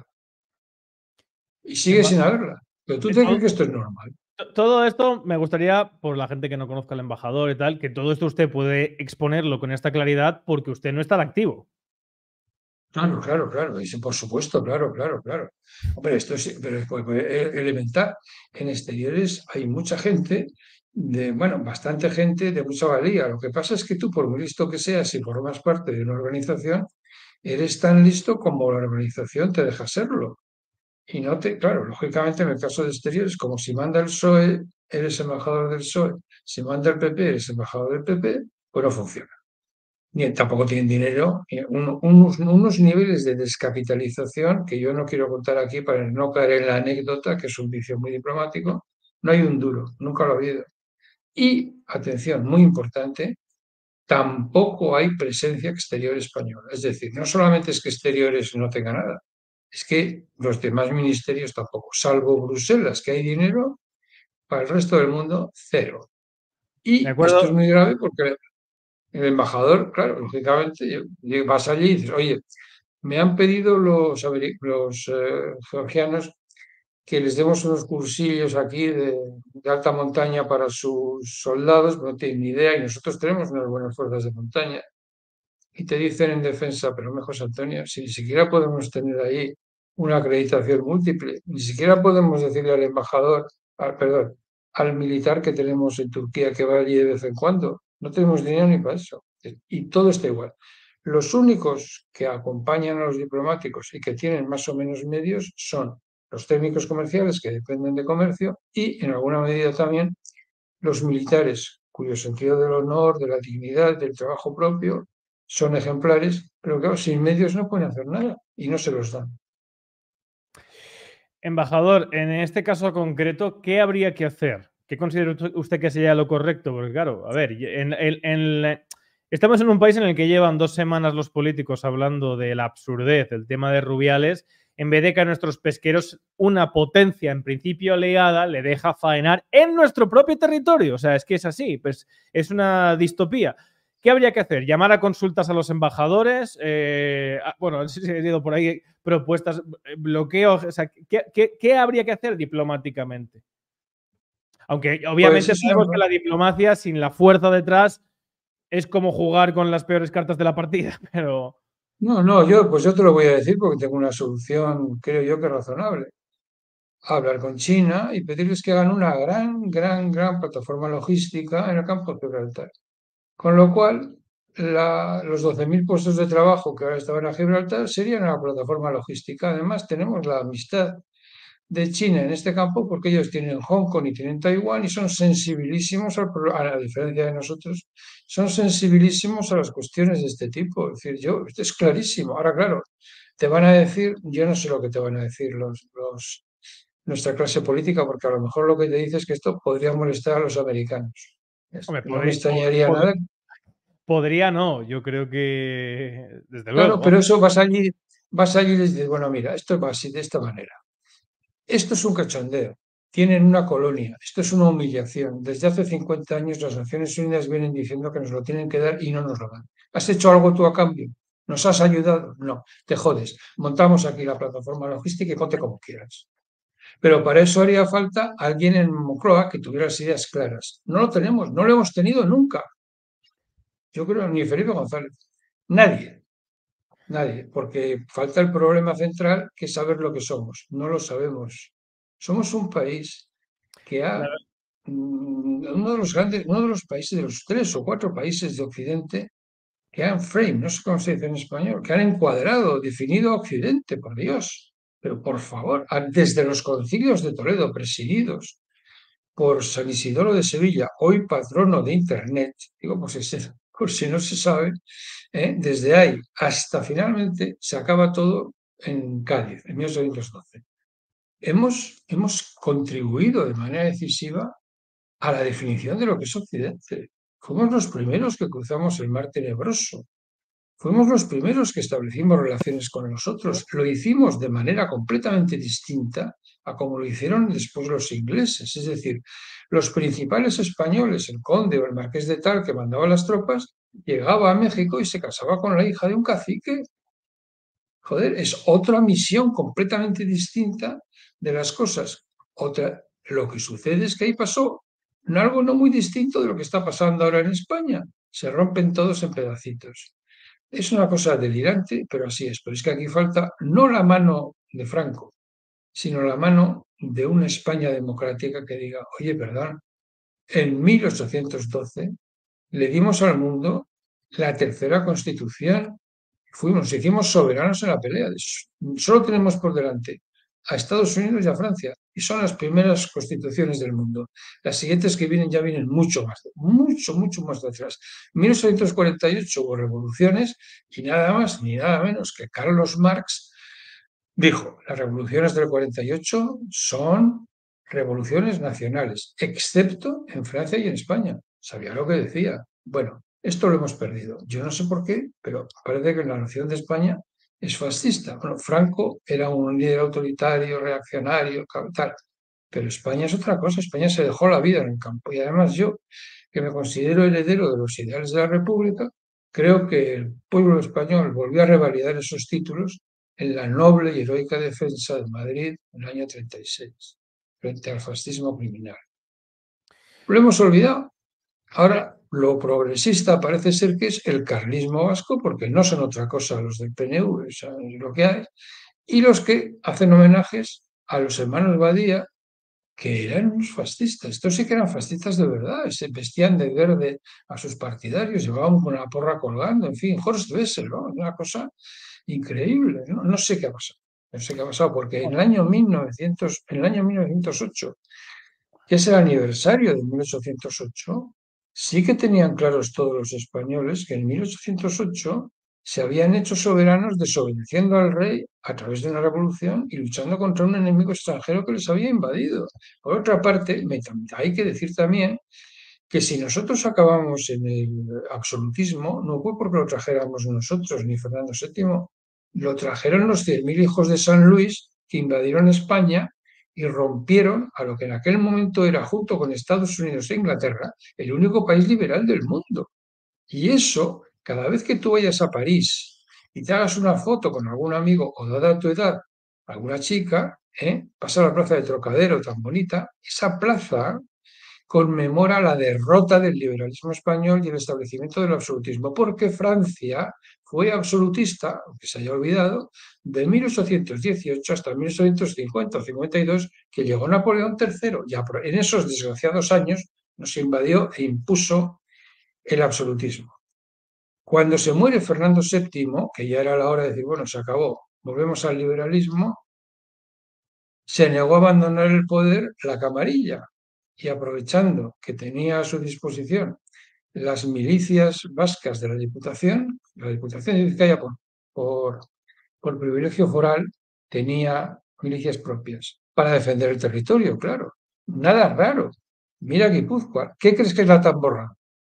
Y sigue sin haberla. Pero tú te crees que esto es normal. Todo esto me gustaría, por la gente que no conozca al embajador y tal, que todo esto usted puede exponerlo con esta claridad porque usted no está activo. Claro, claro, claro. Y por supuesto, claro, claro, claro. Hombre, esto es, pero es elemental. En exteriores hay mucha gente, de, bueno, bastante gente de mucha valía. Lo que pasa es que tú, por muy listo que seas y formas parte de una organización, eres tan listo como la organización te deja serlo. Y no te, claro, lógicamente en el caso de exteriores, como si manda el P S O E, eres embajador del P S O E, si manda el P P, eres embajador del P P, pues no funciona. Ni, tampoco tienen dinero, un, unos, unos niveles de descapitalización que yo no quiero contar aquí para no caer en la anécdota, que es un vicio muy diplomático. No hay un duro, nunca lo ha habido. Y, atención, muy importante, tampoco hay presencia exterior española. Es decir, no solamente es que exteriores no tenga nada, es que los demás ministerios tampoco, salvo Bruselas, que hay dinero, para el resto del mundo, cero. Y esto es muy grave porque el embajador, claro, lógicamente, vas allí y dices, oye, me han pedido los, los eh, georgianos que les demos unos cursillos aquí de, de alta montaña para sus soldados, no tienen ni idea, y nosotros tenemos unas buenas fuerzas de montaña. Y te dicen en defensa, pero mejor José Antonio, si ni siquiera podemos tener ahí una acreditación múltiple, ni siquiera podemos decirle al embajador, al, perdón, al militar que tenemos en Turquía que va allí de vez en cuando, no tenemos dinero ni para eso. Y todo está igual. Los únicos que acompañan a los diplomáticos y que tienen más o menos medios son los técnicos comerciales que dependen de comercio y en alguna medida también los militares, cuyo sentido del honor, de la dignidad, del trabajo propio, son ejemplares, pero claro, sin medios no pueden hacer nada y no se los dan. Embajador, en este caso concreto, ¿qué habría que hacer? ¿Qué considera usted que sería lo correcto? Porque claro, a ver, en, en, en, estamos en un país en el que llevan dos semanas los políticos hablando de la absurdez, el tema de Rubiales, en vez de que a nuestros pesqueros una potencia en principio aliada le deja faenar en nuestro propio territorio. O sea, es que es así, pues es una distopía. ¿Qué habría que hacer? ¿Llamar a consultas a los embajadores? Eh, bueno, han sido por ahí propuestas, bloqueos. O sea, ¿qué, qué, qué habría que hacer diplomáticamente? Aunque obviamente pues sabemos que la diplomacia sin la fuerza detrás es como jugar con las peores cartas de la partida, pero... No, no, yo, pues yo te lo voy a decir porque tengo una solución, creo yo, que razonable. Hablar con China y pedirles que hagan una gran, gran, gran plataforma logística en el campo de Gibraltar. Con lo cual, la, los doce mil puestos de trabajo que ahora estaban a Gibraltar serían una plataforma logística. Además, tenemos la amistad de China en este campo porque ellos tienen Hong Kong y tienen Taiwán y son sensibilísimos, al, a la diferencia de nosotros, son sensibilísimos a las cuestiones de este tipo. Es decir, yo, esto es clarísimo. Ahora, claro, te van a decir, yo no sé lo que te van a decir los, los, nuestra clase política, porque a lo mejor lo que te dice es que esto podría molestar a los americanos. Hombre, no podría, me extrañaría podría, nada. Podría no, yo creo que desde Claro, luego. pero eso vas allí, vas allí y les dices, bueno, mira, esto va así, de esta manera. Esto es un cachondeo. Tienen una colonia. Esto es una humillación. Desde hace cincuenta años las Naciones Unidas vienen diciendo que nos lo tienen que dar y no nos lo dan. ¿Has hecho algo tú a cambio? ¿Nos has ayudado? No, te jodes. Montamos aquí la plataforma logística y ponte como quieras. Pero para eso haría falta alguien en Moncloa que tuviera las ideas claras. No lo tenemos, no lo hemos tenido nunca. Yo creo ni Felipe González. Nadie. Nadie, porque falta el problema central, que es saber lo que somos. No lo sabemos. Somos un país que ha, uno de los grandes, uno de los países, de los tres o cuatro países de Occidente, que han frame, no sé cómo se dice en español, que han encuadrado, definido a Occidente, por Dios. Pero por favor, desde los concilios de Toledo, presididos por San Isidoro de Sevilla, hoy patrono de Internet, digo, pues ese, por si no se sabe, ¿eh? Desde ahí hasta finalmente se acaba todo en Cádiz, en mil ochocientos doce. Hemos, hemos contribuido de manera decisiva a la definición de lo que es Occidente. Fuimos los primeros que cruzamos el Mar Tenebroso. Fuimos los primeros que establecimos relaciones con nosotros. Lo hicimos de manera completamente distinta a como lo hicieron después los ingleses. Es decir, los principales españoles, el conde o el marqués de tal que mandaba las tropas, llegaba a México y se casaba con la hija de un cacique. Joder, es otra misión completamente distinta de las cosas. Otra, lo que sucede es que ahí pasó algo no muy distinto de lo que está pasando ahora en España. Se rompen todos en pedacitos. Es una cosa delirante, pero así es. Pero es que aquí falta no la mano de Franco, sino la mano de una España democrática que diga, oye, perdón, en mil ochocientos doce le dimos al mundo la tercera constitución, fuimos, nos hicimos soberanos en la pelea. Solo tenemos por delante a Estados Unidos y a Francia, y son las primeras constituciones del mundo. Las siguientes que vienen ya vienen mucho más, mucho, mucho más de atrás. En mil ochocientos cuarenta y ocho hubo revoluciones y nada más ni nada menos que Carlos Marx dijo, las revoluciones del cuarenta y ocho son revoluciones nacionales, excepto en Francia y en España. Sabía lo que decía. Bueno, esto lo hemos perdido. Yo no sé por qué, pero parece que la nación de España es fascista. Bueno, Franco era un líder autoritario, reaccionario, tal. Pero España es otra cosa. España se dejó la vida en el campo. Y además yo, que me considero heredero de los ideales de la República, creo que el pueblo español volvió a revalidar esos títulos en la noble y heroica defensa de Madrid en el año treinta y seis, frente al fascismo criminal. Lo hemos olvidado. Ahora, lo progresista parece ser que es el carlismo vasco, porque no son otra cosa los del P N V, o sea, es lo que hay, y los que hacen homenajes a los hermanos Badía, que eran unos fascistas. Estos sí que eran fascistas de verdad, se vestían de verde a sus partidarios, llevaban con la porra colgando, en fin, Horst Wessel, ¿no? Una cosa increíble, ¿no? No sé qué ha pasado, no sé qué ha pasado, porque en el año mil novecientos, en el año mil novecientos ocho que es el aniversario de mil ochocientos ocho, sí que tenían claros todos los españoles que en mil ochocientos ocho se habían hecho soberanos desobedeciendo al rey a través de una revolución y luchando contra un enemigo extranjero que les había invadido. Por otra parte, me- hay que decir también que si nosotros acabamos en el absolutismo, no fue porque lo trajéramos nosotros ni Fernando séptimo, lo trajeron los cien mil hijos de San Luis que invadieron España y rompieron a lo que en aquel momento era, junto con Estados Unidos e Inglaterra, el único país liberal del mundo. Y eso, cada vez que tú vayas a París y te hagas una foto con algún amigo o dada tu edad, alguna chica, ¿eh? Pasa a la plaza de Trocadero tan bonita, esa plaza conmemora la derrota del liberalismo español y el establecimiento del absolutismo, porque Francia fue absolutista, aunque se haya olvidado, de mil ochocientos dieciocho hasta mil ochocientos cincuenta o cincuenta y dos, que llegó Napoleón tercero, y en esos desgraciados años nos invadió e impuso el absolutismo. Cuando se muere Fernando séptimo, que ya era la hora de decir, bueno, se acabó, volvemos al liberalismo, se negó a abandonar el poder la camarilla, y aprovechando que tenía a su disposición las milicias vascas de la Diputación, la Diputación de Vizcaya por, por, por privilegio foral tenía milicias propias para defender el territorio, claro. Nada raro. Mira Guipúzcoa. ¿Qué crees que es la tamborrada?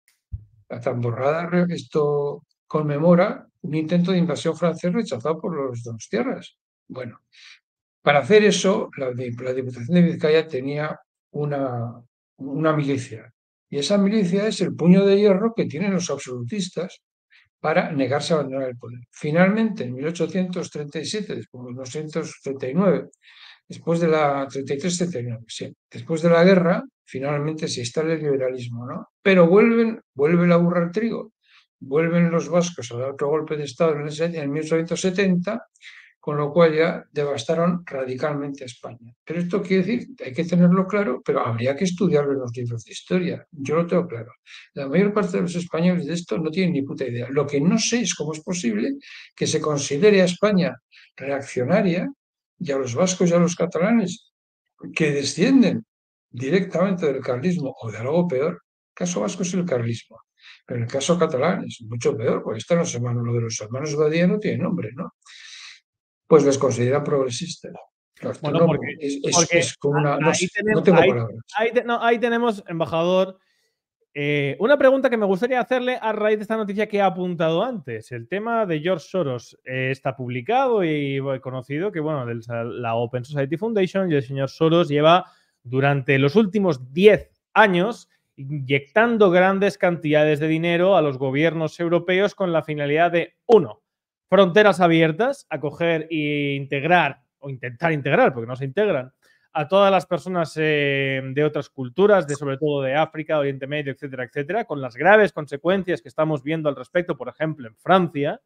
La tamborrada, esto conmemora un intento de invasión francés rechazado por los donostiarras. Bueno, para hacer eso, la, la Diputación de Vizcaya tenía una, una milicia. Y esa milicia es el puño de hierro que tienen los absolutistas para negarse a abandonar el poder. Finalmente, en mil ochocientos treinta y siete, después de mil novecientos treinta y nueve, después de la treinta y tres treinta y nueve, sí, después de la guerra, finalmente se instala el liberalismo, ¿no? Pero vuelven, vuelve la burra al trigo, vuelven los vascos a dar otro golpe de Estado en, el, en mil ochocientos setenta, con lo cual ya devastaron radicalmente a España. Pero esto quiere decir, hay que tenerlo claro, pero habría que estudiarlo en los libros de historia. Yo lo tengo claro. La mayor parte de los españoles de esto no tienen ni puta idea. Lo que no sé es cómo es posible que se considere a España reaccionaria y a los vascos y a los catalanes que descienden directamente del carlismo o de algo peor. El caso vasco es el carlismo. Pero en el caso catalán es mucho peor, porque están los hermanos, lo de los hermanos Badía no tiene nombre, ¿no? Pues les consideran progresistas. Claro, Bueno, no, porque, es, es, porque es como una. No, ahí, sé, no tenemos, tengo ahí, palabras. ahí, te- no, ahí tenemos, embajador, eh, una pregunta que me gustaría hacerle a raíz de esta noticia que ha apuntado antes. El tema de George Soros eh, está publicado y bueno, conocido que, bueno, de la Open Society Foundation, y el señor Soros lleva durante los últimos diez años inyectando grandes cantidades de dinero a los gobiernos europeos con la finalidad de, uno, fronteras abiertas, acoger e integrar, o intentar integrar, porque no se integran, a todas las personas eh, de otras culturas, de sobre todo de África, Oriente Medio, etcétera, etcétera, con las graves consecuencias que estamos viendo al respecto, por ejemplo, en Francia.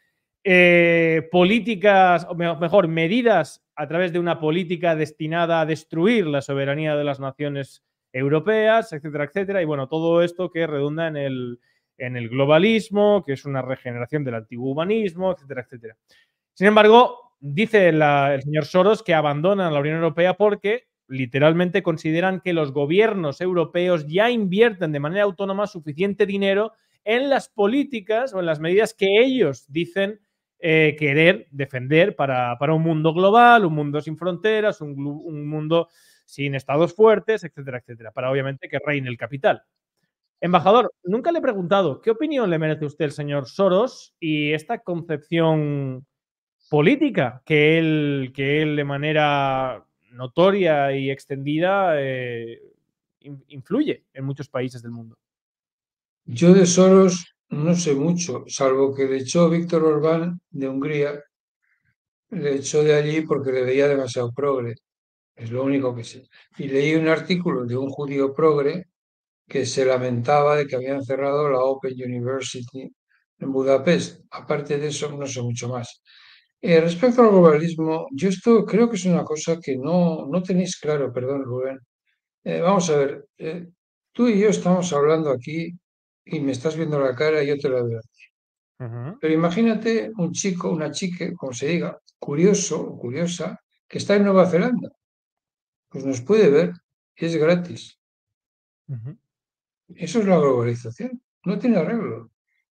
Eh, políticas, o mejor, medidas a través de una política destinada a destruir la soberanía de las naciones europeas, etcétera, etcétera. Y bueno, todo esto que redunda en el, en el globalismo, que es una regeneración del antiguo humanismo, etcétera, etcétera. Sin embargo, dice la, el señor Soros que abandonan la Unión Europea porque literalmente consideran que los gobiernos europeos ya invierten de manera autónoma suficiente dinero en las políticas o en las medidas que ellos dicen eh, querer defender para, para un mundo global, un mundo sin fronteras, un, un mundo sin estados fuertes, etcétera, etcétera, para obviamente que reine el capital. Embajador, nunca le he preguntado qué opinión le merece usted el señor Soros y esta concepción política que él, que él de manera notoria y extendida eh, influye en muchos países del mundo. Yo de Soros no sé mucho, salvo que le echó Víctor Orbán de Hungría, le echó de allí porque le veía demasiado progre, es lo único que sé. Y leí un artículo de un judío progre que se lamentaba de que habían cerrado la Open University en Budapest. Aparte de eso, no sé mucho más. Eh, respecto al globalismo, yo esto creo que es una cosa que no, no tenéis claro, perdón, Rubén. Eh, vamos a ver, eh, tú y yo estamos hablando aquí y me estás viendo la cara y yo te la veo. Uh-huh. Pero imagínate un chico, una chica, como se diga, curioso o curiosa, que está en Nueva Zelanda. Pues nos puede ver es gratis. Ujú. Eso es la globalización, no tiene arreglo.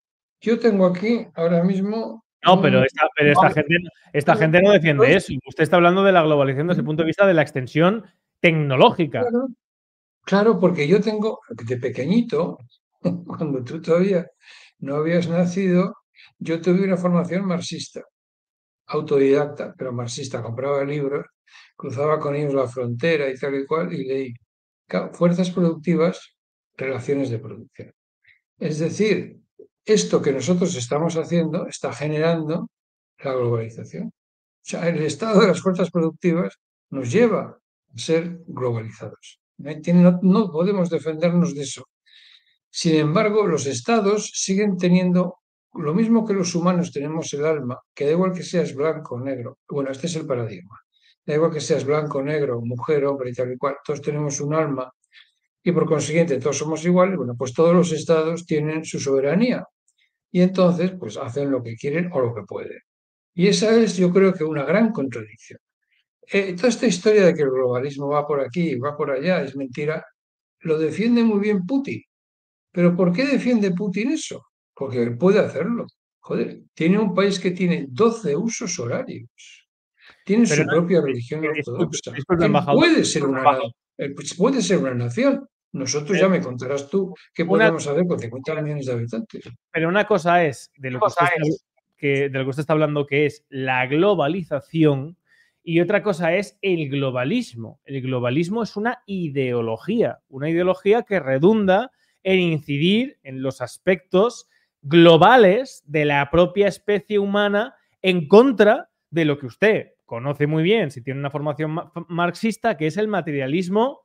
Yo tengo aquí ahora mismo No, pero un... esta, pero esta gente, esta gente no defiende eso. Usted está hablando de la globalización desde el punto de vista de la extensión tecnológica. Claro, claro, porque yo tengo, de pequeñito, cuando tú todavía no habías nacido, yo tuve una formación marxista, autodidacta, pero marxista. Compraba libros, cruzaba con ellos la frontera y tal y cual, y leí Claro, fuerzas productivas, relaciones de producción. Es decir, esto que nosotros estamos haciendo está generando la globalización. O sea, el estado de las fuerzas productivas nos lleva a ser globalizados. No, hay- tiene- no- no podemos defendernos de eso. Sin embargo, los estados siguen teniendo lo mismo que los humanos tenemos el alma, que da igual que seas blanco o negro. Bueno, este es el paradigma. Da igual que seas blanco, negro, mujer, hombre y tal y cual. Todos tenemos un alma y por consiguiente todos somos iguales. Bueno, pues todos los estados tienen su soberanía y entonces pues hacen lo que quieren o lo que pueden. Y esa es, yo creo que una gran contradicción. Eh, toda esta historia de que el globalismo va por aquí y va por allá es mentira, lo defiende muy bien Putin. ¿Pero por qué defiende Putin eso? Porque él puede hacerlo. Joder, tiene un país que tiene doce usos horarios. Tiene Pero su no, propia eh, religión eh, disculpe, ortodoxa. disculpe, Él embajador. puede ser una, na- él pues puede ser una nación. Nosotros Pero ya me contarás tú qué una, podemos hacer con cincuenta millones de habitantes. pero una cosa es de lo que usted está, que, de lo que usted está hablando, que es la globalización, y otra cosa es el globalismo. El globalismo es una ideología, una ideología que redunda en incidir en los aspectos globales de la propia especie humana en contra de lo que usted conoce muy bien, si tiene una formación ma- marxista, que es el materialismo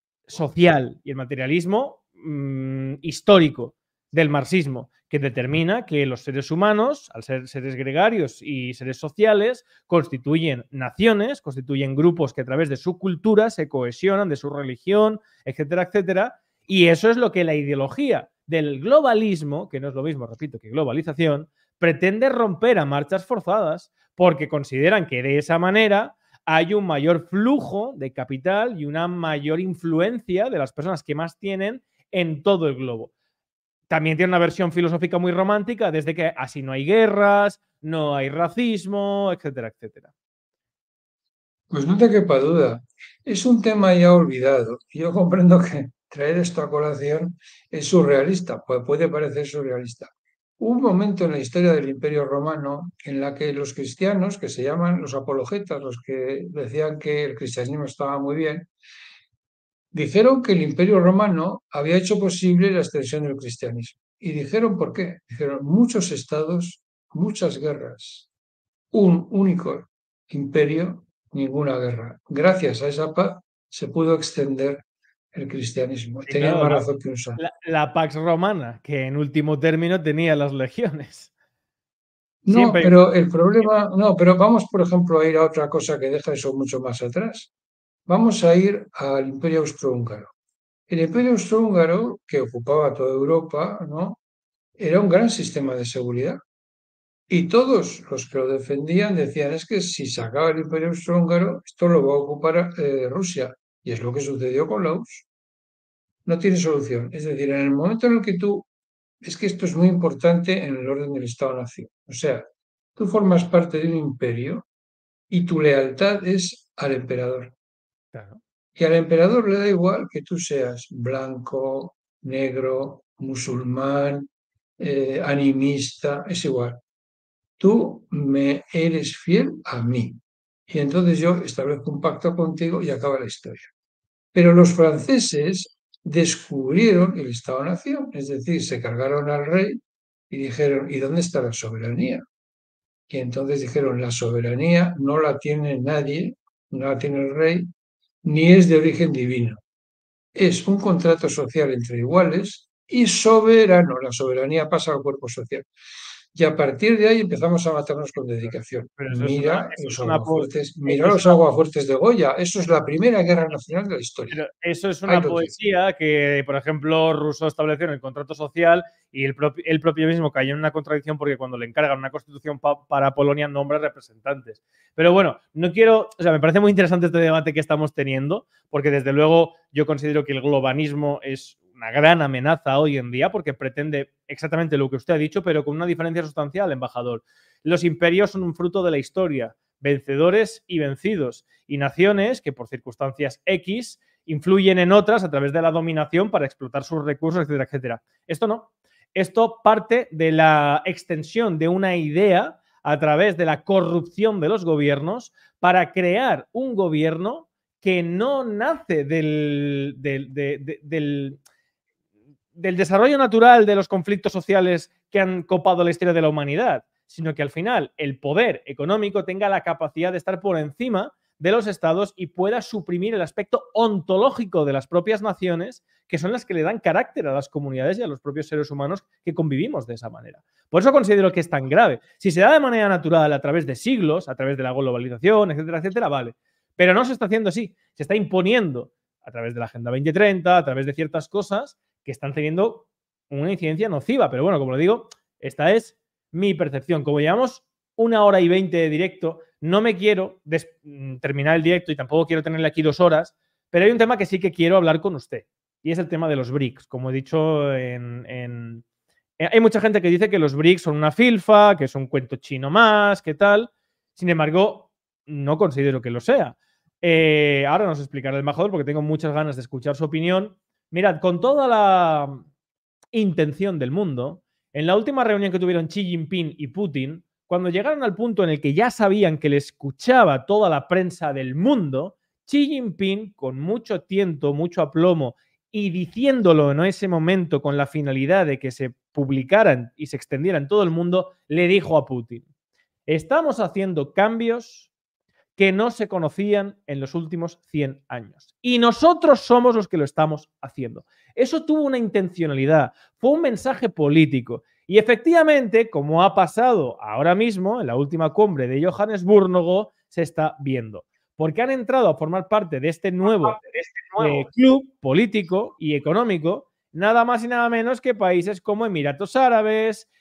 social y el materialismo mmm, histórico del marxismo, que determina que los seres humanos, al ser seres gregarios y seres sociales, constituyen naciones, constituyen grupos que a través de su cultura se cohesionan, de su religión, etcétera, etcétera. Y eso es lo que la ideología del globalismo, que no es lo mismo, repito, que globalización, pretende romper a marchas forzadas, porque consideran que de esa manera hay un mayor flujo de capital y una mayor influencia de las personas que más tienen en todo el globo. También tiene una versión filosófica muy romántica, desde que así no hay guerras, no hay racismo, etcétera, etcétera. Pues no te quepa duda. Es un tema ya olvidado. Yo comprendo que traer esto a colación es surrealista, pues puede parecer surrealista. Hubo un momento en la historia del Imperio Romano en la que los cristianos, que se llaman los apologetas, los que decían que el cristianismo estaba muy bien, dijeron que el Imperio Romano había hecho posible la extensión del cristianismo. ¿Y dijeron por qué? Dijeron muchos estados, muchas guerras, un único imperio, ninguna guerra. Gracias a esa paz se pudo extender el cristianismo. Sí, Tenían claro, más la, razón que un santo. la, la Pax Romana, que en último término tenía las legiones. No, Siempre. pero el problema, no, pero vamos, por ejemplo, a ir a otra cosa que deja eso mucho más atrás. Vamos a ir al Imperio Austrohúngaro. El Imperio Austrohúngaro, que ocupaba toda Europa, ¿no? Era un gran sistema de seguridad. Y todos los que lo defendían decían, es que si se acaba el Imperio Austrohúngaro, esto lo va a ocupar eh, Rusia. Y es lo que sucedió con la U R S S. No tiene solución. Es decir, en el momento en el que tú, es que esto es muy importante en el orden del Estado-Nación. O sea, tú formas parte de un imperio y tu lealtad es al emperador. Claro. Y al emperador le da igual que tú seas blanco, negro, musulmán, eh, animista, es igual. Tú me eres fiel a mí. Y entonces yo establezco un pacto contigo y acaba la historia. Pero los franceses descubrieron el Estado-Nación, es decir, se cargaron al rey y dijeron, ¿y dónde está la soberanía? Y entonces dijeron, la soberanía no la tiene nadie, no la tiene el rey, ni es de origen divino. Es un contrato social entre iguales y soberano. La soberanía pasa al cuerpo social. y a partir de ahí empezamos a matarnos con dedicación. Pero eso es una, Mira eso los es una, po- aguafuertes, eh, mira es los una aguafuertes de Goya. Eso es la primera guerra nacional de la historia. Pero eso es Ahí una lo tienes. poesía que, por ejemplo, Rousseau estableció en el contrato social y el propio, él propio mismo cayó en una contradicción porque cuando le encargan una constitución pa- para Polonia nombra representantes. Pero bueno, no quiero, o sea, me parece muy interesante este debate que estamos teniendo porque desde luego yo considero que el globalismo es una gran amenaza hoy en día porque pretende exactamente lo que usted ha dicho, pero con una diferencia sustancial, embajador. Los imperios son un fruto de la historia, vencedores y vencidos, y naciones que por circunstancias X influyen en otras a través de la dominación para explotar sus recursos, etcétera, etcétera. Esto no. Esto parte de la extensión de una idea a través de la corrupción de los gobiernos para crear un gobierno que no nace del, del, de, de, del, del desarrollo natural de los conflictos sociales que han copado la historia de la humanidad, sino que al final el poder económico tenga la capacidad de estar por encima de los estados y pueda suprimir el aspecto ontológico de las propias naciones, que son las que le dan carácter a las comunidades y a los propios seres humanos que convivimos de esa manera. Por eso considero que es tan grave. Si se da de manera natural a través de siglos, a través de la globalización, etcétera, etcétera, vale. Pero no se está haciendo así. Se está imponiendo a través de la Agenda veinte treinta, a través de ciertas cosas que están teniendo una incidencia nociva. Pero bueno, como lo digo, esta es mi percepción. Como llevamos una hora y veinte de directo, no me quiero terminar el directo y tampoco quiero tenerle aquí dos horas, pero hay un tema que sí que quiero hablar con usted y es el tema de los B R I C S. Como he dicho, en, en... hay mucha gente que dice que los B R I C S son una filfa, que es un cuento chino más, que tal. Sin embargo, no considero que lo sea. Eh, ahora nos explicará el embajador porque tengo muchas ganas de escuchar su opinión. Mirad, con toda la intención del mundo, en la última reunión que tuvieron Xi Jinping y Putin, cuando llegaron al punto en el que ya sabían que le escuchaba toda la prensa del mundo, Xi Jinping, con mucho tiento, mucho aplomo, y diciéndolo en ese momento con la finalidad de que se publicaran y se extendieran en todo el mundo, le dijo a Putin: estamos haciendo cambios que no se conocían en los últimos cien años. Y nosotros somos los que lo estamos haciendo. Eso tuvo una intencionalidad, fue un mensaje político. Y efectivamente, como ha pasado ahora mismo en la última cumbre de Johannesburgo, se está viendo. Porque han entrado a formar parte de este nuevo, de este nuevo. Eh, club político y económico, nada más y nada menos que países como Emiratos Árabes,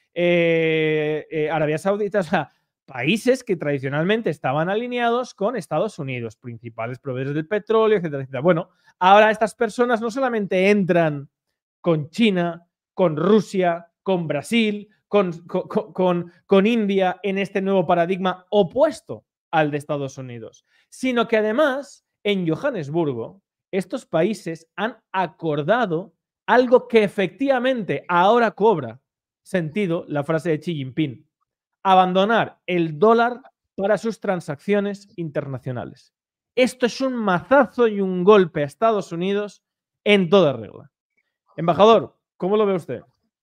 eh, eh, Arabia Saudita, o sea, países que tradicionalmente estaban alineados con Estados Unidos, principales proveedores del petróleo, etcétera, etcétera. Bueno, ahora estas personas no solamente entran con China, con Rusia, con Brasil, con, con, con, con India en este nuevo paradigma opuesto al de Estados Unidos, sino que además en Johannesburgo estos países han acordado algo que efectivamente ahora cobra sentido, la frase de Xi Jinping: abandonar el dólar para sus transacciones internacionales. Esto es un mazazo y un golpe a Estados Unidos en toda regla. Embajador, ¿cómo lo ve usted?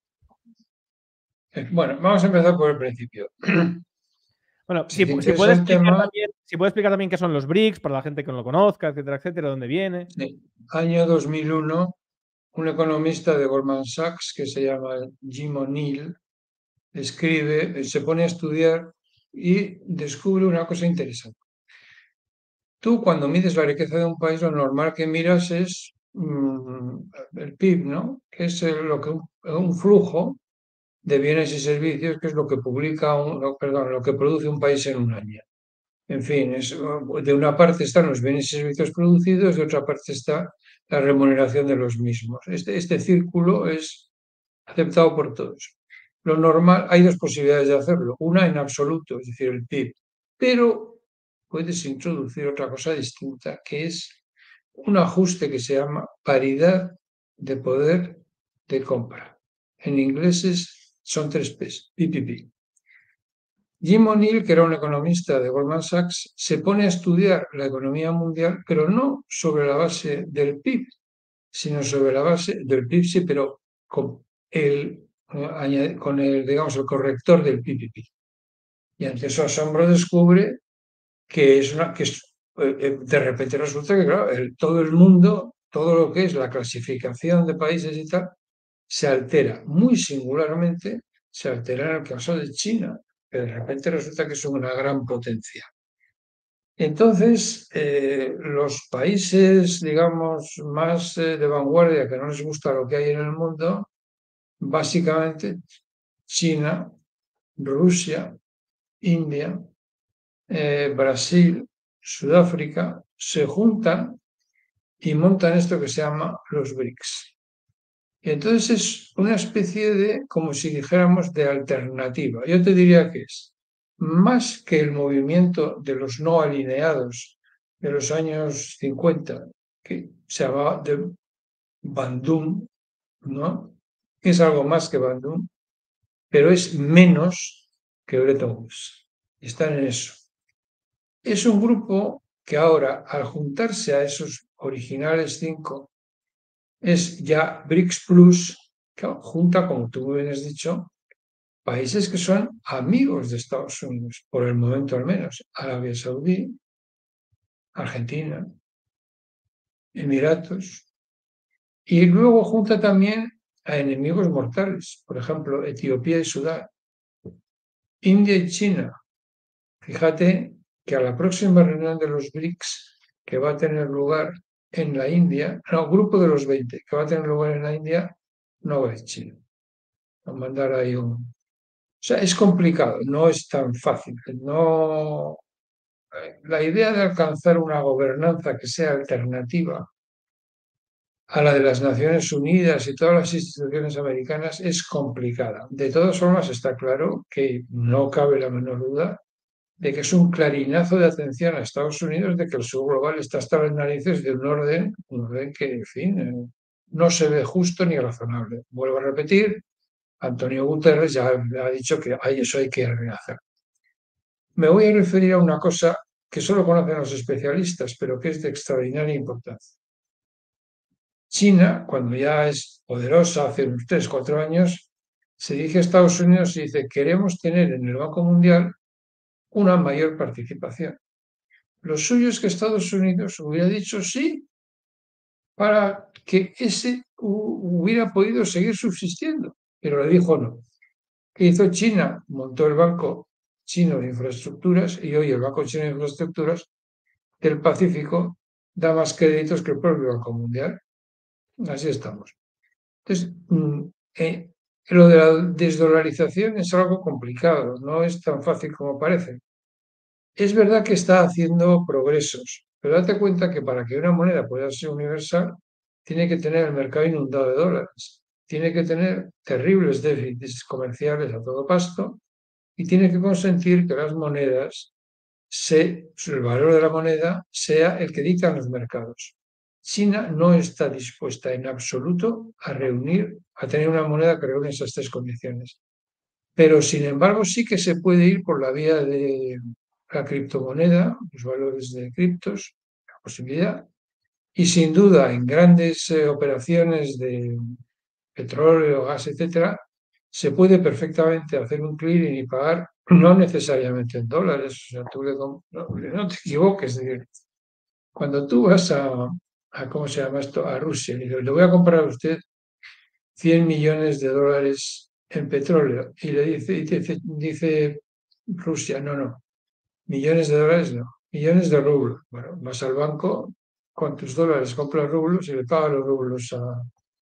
Bueno, vamos a empezar por el principio. Bueno, si, si, si, puede explicar tema, también, si puede explicar también qué son los B R I C S para la gente que no lo conozca, etcétera, etcétera, dónde viene. Sí. Año dos mil uno, un economista de Goldman Sachs que se llama Jim O'Neill escribe, se pone a estudiar y descubre una cosa interesante. Tú, cuando mides la riqueza de un país, lo normal que miras es mmm, el P I B, ¿no? Que es el, lo que un, un flujo de bienes y servicios, que es lo que publica, un, no, perdón, lo que produce un país en un año. En fin, es, de una parte están los bienes y servicios producidos, de otra parte está la remuneración de los mismos. Este, este círculo es aceptado por todos. Lo normal, hay dos posibilidades de hacerlo. Una en absoluto, es decir, el P I B. Pero puedes introducir otra cosa distinta, que es un ajuste que se llama paridad de poder de compra. En inglés es, son tres P's, P P P. Jim O'Neill, que era un economista de Goldman Sachs, se pone a estudiar la economía mundial, pero no sobre la base del P I B, sino sobre la base del P I B, sí, pero con el, con el, digamos, el corrector del P P P. Y ante su asombro descubre que es una, que es, de repente resulta que, claro, el, todo el mundo, todo lo que es la clasificación de países y tal, se altera muy singularmente se altera en el caso de China, que de repente resulta que es una gran potencia. Entonces, eh, los países, digamos, más eh, de vanguardia, que no les gusta lo que hay en el mundo, básicamente China, Rusia, India, eh, Brasil, Sudáfrica, se juntan y montan esto que se llama los BRICS. Y entonces es una especie de, como si dijéramos, de alternativa. Yo te diría que es más que el movimiento de los no alineados de los años cincuenta, que se llamaba de Bandung, ¿no? Es algo más que Bandung, pero es menos que Bretton Woods. Están en eso. Es un grupo que ahora, al juntarse a esos originales cinco, es ya BRICS Plus, que junta, como tú bien has dicho, países que son amigos de Estados Unidos, por el momento al menos. Arabia Saudí, Argentina, Emiratos. Y luego junta también a enemigos mortales, por ejemplo, Etiopía y Sudán, India y China. Fíjate que a la próxima reunión de los BRICS, que va a tener lugar en la India, no, grupo de los veinte, que va a tener lugar en la India, no va a ir China. Va a mandar ahí un... O sea, es complicado, no es tan fácil. No... La idea de alcanzar una gobernanza que sea alternativa a la de las Naciones Unidas y todas las instituciones americanas es complicada. De todas formas, está claro que no cabe la menor duda de que es un clarinazo de atención a Estados Unidos de que el sur global está hasta las narices de un orden, un orden que, en fin, eh, no se ve justo ni razonable. Vuelvo a repetir, Antonio Guterres ya ha dicho que hay, eso hay que rehacer. Me voy a referir a una cosa que solo conocen los especialistas, pero que es de extraordinaria importancia. China, cuando ya es poderosa, hace unos tres, cuatro años, se dirige a Estados Unidos y dice: queremos tener en el Banco Mundial una mayor participación. Lo suyo es que Estados Unidos hubiera dicho sí para que ese hubiera podido seguir subsistiendo, pero le dijo no. ¿Qué hizo China? Montó el Banco Chino de Infraestructuras y hoy el Banco Chino de Infraestructuras del Pacífico da más créditos que el propio Banco Mundial. Así estamos. Entonces, eh, lo de la desdolarización es algo complicado, no es tan fácil como parece. Es verdad que está haciendo progresos, pero date cuenta que para que una moneda pueda ser universal, tiene que tener el mercado inundado de dólares, tiene que tener terribles déficits comerciales a todo pasto y tiene que consentir que las monedas, se, el valor de la moneda, sea el que dictan los mercados. China no está dispuesta en absoluto a reunir, a tener una moneda que reúne esas tres condiciones. Pero, sin embargo, sí que se puede ir por la vía de la criptomoneda, los valores de criptos, la posibilidad, y sin duda en grandes eh, operaciones de petróleo, gas, etcétera, se puede perfectamente hacer un clearing y pagar no necesariamente en dólares, o sea, tú le, no, no te equivoques, es decir, cuando tú vas a, a, ¿cómo se llama esto?, a Rusia y le, le voy a comprar a usted cien millones de dólares en petróleo y le dice, y dice, dice Rusia, no, no, millones de dólares no, millones de rublos. Bueno, vas al banco con tus dólares, compras rublos y le pagas los rublos a,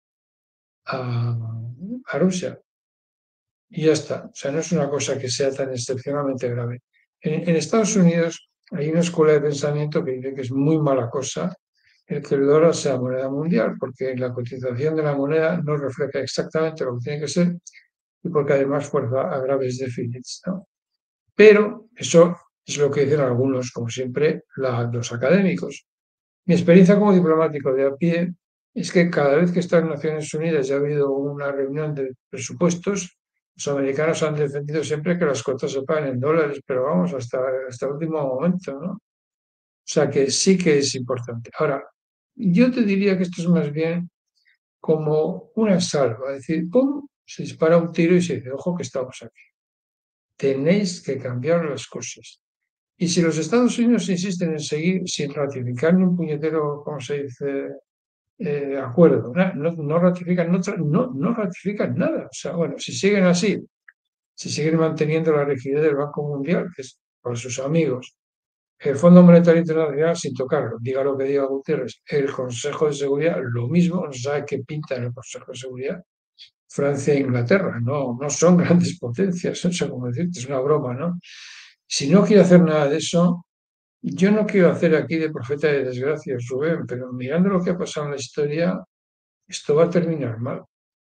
a, a Rusia. Y ya está. O sea, no es una cosa que sea tan excepcionalmente grave. En, en Estados Unidos hay una escuela de pensamiento que dice que es muy mala cosa el que el dólar sea moneda mundial, porque la cotización de la moneda no refleja exactamente lo que tiene que ser y porque además fuerza a graves déficits, ¿no? Pero eso es lo que dicen algunos, como siempre, la, los académicos. Mi experiencia como diplomático de a pie es que cada vez que está en Naciones Unidas ya ha habido una reunión de presupuestos, los americanos han defendido siempre que las cuotas se pagan en dólares, pero vamos, hasta, hasta el último momento, ¿no? O sea que sí que es importante. Ahora, yo te diría que esto es más bien como una salva, es decir, ¡pum!, se dispara un tiro y se dice, ojo que estamos aquí. Tenéis que cambiar las cosas. Y si los Estados Unidos insisten en seguir sin ratificar ni un puñetero, ¿cómo se dice?, eh, acuerdo, no, no ratifican, no, no, no ratifican nada. O sea, bueno, si siguen así, si siguen manteniendo la rigidez del Banco Mundial, que es para sus amigos, el Fondo Monetario Internacional sin tocarlo, diga lo que diga Guterres, el Consejo de Seguridad, lo mismo, no se sabe qué pinta en el Consejo de Seguridad, Francia e Inglaterra, no, no son grandes potencias, no sé cómo decirte, es una broma, ¿no? Si no quiere hacer nada de eso, yo no quiero hacer aquí de profeta de desgracias, Rubén, pero mirando lo que ha pasado en la historia, esto va a terminar mal.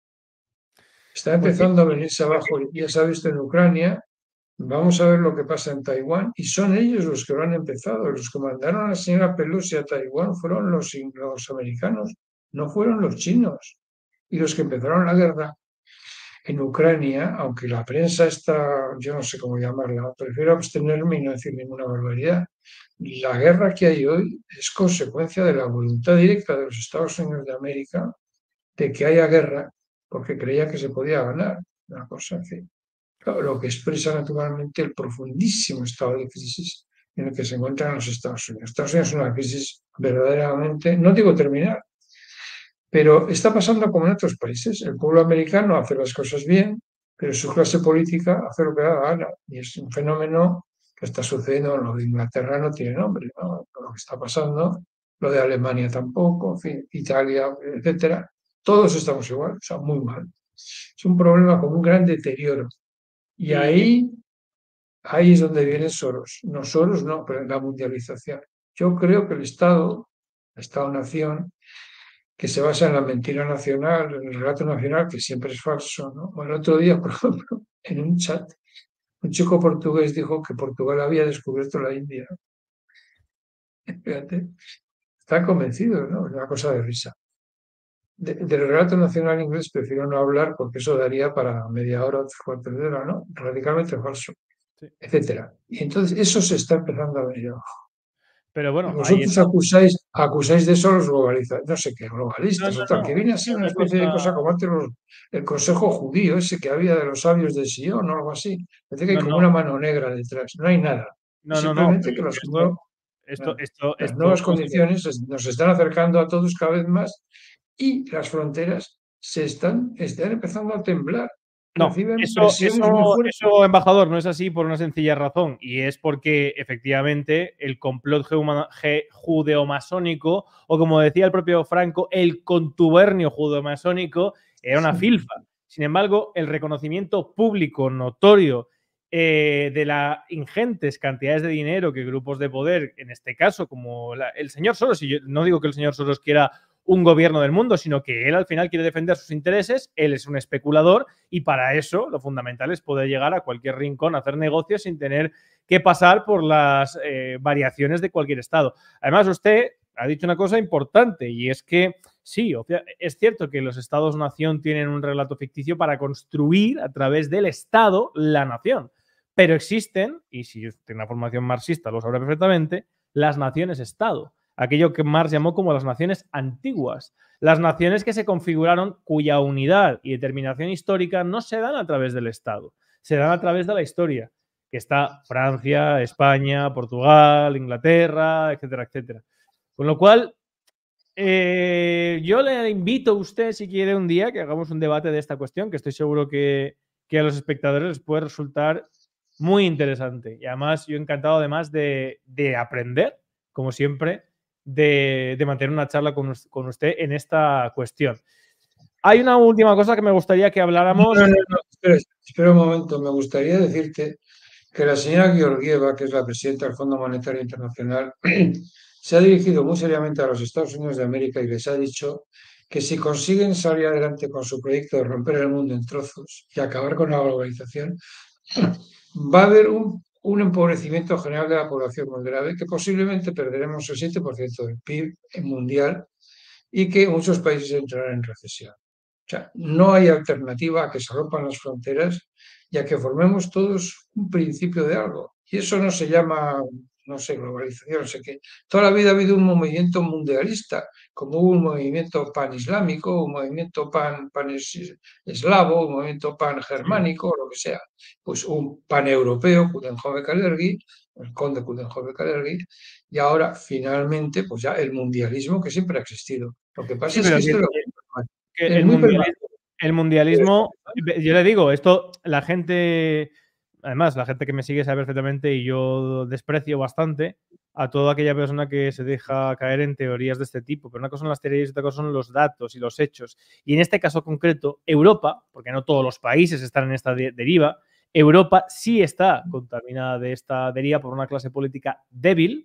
Está Pues sí, empezando a venirse abajo, ya se ha visto en Ucrania, vamos a ver lo que pasa en Taiwán, y son ellos los que lo han empezado. Los que mandaron a la señora Pelosi a Taiwán fueron los, los americanos, no fueron los chinos. Y los que empezaron la guerra en Ucrania, aunque la prensa está, yo no sé cómo llamarla, prefiero abstenerme y no decir ninguna barbaridad. La guerra que hay hoy es consecuencia de la voluntad directa de los Estados Unidos de América de que haya guerra porque creía que se podía ganar. Una cosa así. Claro, lo que expresa naturalmente el profundísimo estado de crisis en el que se encuentran los Estados Unidos. Estados Unidos es una crisis verdaderamente, no digo terminar, pero está pasando como en otros países. El pueblo americano hace las cosas bien, pero su clase política hace lo que da la gana. Y es un fenómeno que está sucediendo. Lo de Inglaterra no tiene nombre, ¿no? Lo que está pasando, lo de Alemania tampoco, en fin, Italia, etcétera. Todos estamos igual, o sea, muy mal. Es un problema con un gran deterioro. Y ahí, ahí es donde viene Soros. No Soros, no, pero la mundialización. Yo creo que el Estado, el Estado-nación, que se basa en la mentira nacional, en el relato nacional, que siempre es falso, ¿no? El otro día, por ejemplo, en un chat, un chico portugués dijo que Portugal había descubierto la India. Fíjate, está convencido, ¿no? Es una cosa de risa. De, del relato nacional inglés prefiero no hablar porque eso daría para media hora, tres cuartos de hora, ¿no? Radicalmente falso, sí. etcétera. Y entonces eso se está empezando a ver abajo. Pero bueno, y vosotros está... acusáis, acusáis de eso los globalistas, no sé qué, globalistas, no, no, o tal, no, que viene a ser una especie cosa... de cosa como antes los, el consejo judío, ese que había de los sabios de Sion o algo así. Parece que hay no, como no. una mano negra detrás, no hay nada. No, no, no. Simplemente que las, Esto, esto, esto, las esto, nuevas condiciones nos están acercando a todos cada vez más y las fronteras se están, están empezando a temblar. No, Reciben eso, presiones muy eso, fuertes. eso, embajador, no es así por una sencilla razón, y es porque efectivamente el complot judeomasónico, o como decía el propio Franco, el contubernio judeomasónico, era una filfa. Sin embargo, el reconocimiento público notorio eh, de las ingentes cantidades de dinero que grupos de poder, en este caso, como la, el señor Soros, y yo no digo que el señor Soros quiera un gobierno del mundo, sino que él al final quiere defender sus intereses, él es un especulador y para eso lo fundamental es poder llegar a cualquier rincón, hacer negocios sin tener que pasar por las eh, variaciones de cualquier estado. Además, usted ha dicho una cosa importante y es que sí, es cierto que los estados-nación tienen un relato ficticio para construir a través del Estado la nación, pero existen, y si usted tiene una formación marxista lo sabrá perfectamente, las naciones-estado. Aquello que Marx llamó como las naciones antiguas. Las naciones que se configuraron cuya unidad y determinación histórica no se dan a través del Estado, se dan a través de la historia, que está Francia, España, Portugal, Inglaterra, etcétera, etcétera. Con lo cual, eh, yo le invito a usted, si quiere, un día que hagamos un debate de esta cuestión, que estoy seguro que, que a los espectadores les puede resultar muy interesante. Y además, yo encantado además de, de aprender, como siempre, De, de mantener una charla con, con usted en esta cuestión. Hay una última cosa que me gustaría que habláramos. No, no, no, espera, espera un momento. Me gustaría decirte que la señora Georgieva, que es la presidenta del Fondo Monetario Internacional, se ha dirigido muy seriamente a los Estados Unidos de América y les ha dicho que si consiguen salir adelante con su proyecto de romper el mundo en trozos y acabar con la globalización, va a haber un un empobrecimiento general de la población muy grave, que posiblemente perderemos el siete por ciento del P I B mundial y que muchos países entrarán en recesión. O sea, no hay alternativa a que se rompan las fronteras y a que formemos todos un principio de algo. Y eso no se llama, no sé, globalización, no sé qué. Toda la vida ha habido un movimiento mundialista, como hubo un movimiento pan-islámico, un movimiento pan, pan-eslavo, un movimiento pan-germánico, lo que sea. Pues un pan-europeo, Coudenhove-Kalergi, el conde Coudenhove-Kalergi, y ahora finalmente, pues ya el mundialismo que siempre ha existido. Lo que pasa Sí, es que pero esto que, lo... que es el, muy mundialismo, el mundialismo Yo le digo, esto, la gente, además, la gente que me sigue sabe perfectamente y yo desprecio bastante a toda aquella persona que se deja caer en teorías de este tipo. Pero una cosa son las teorías y otra cosa son los datos y los hechos. Y en este caso concreto, Europa, porque no todos los países están en esta de deriva, Europa sí está contaminada de esta deriva por una clase política débil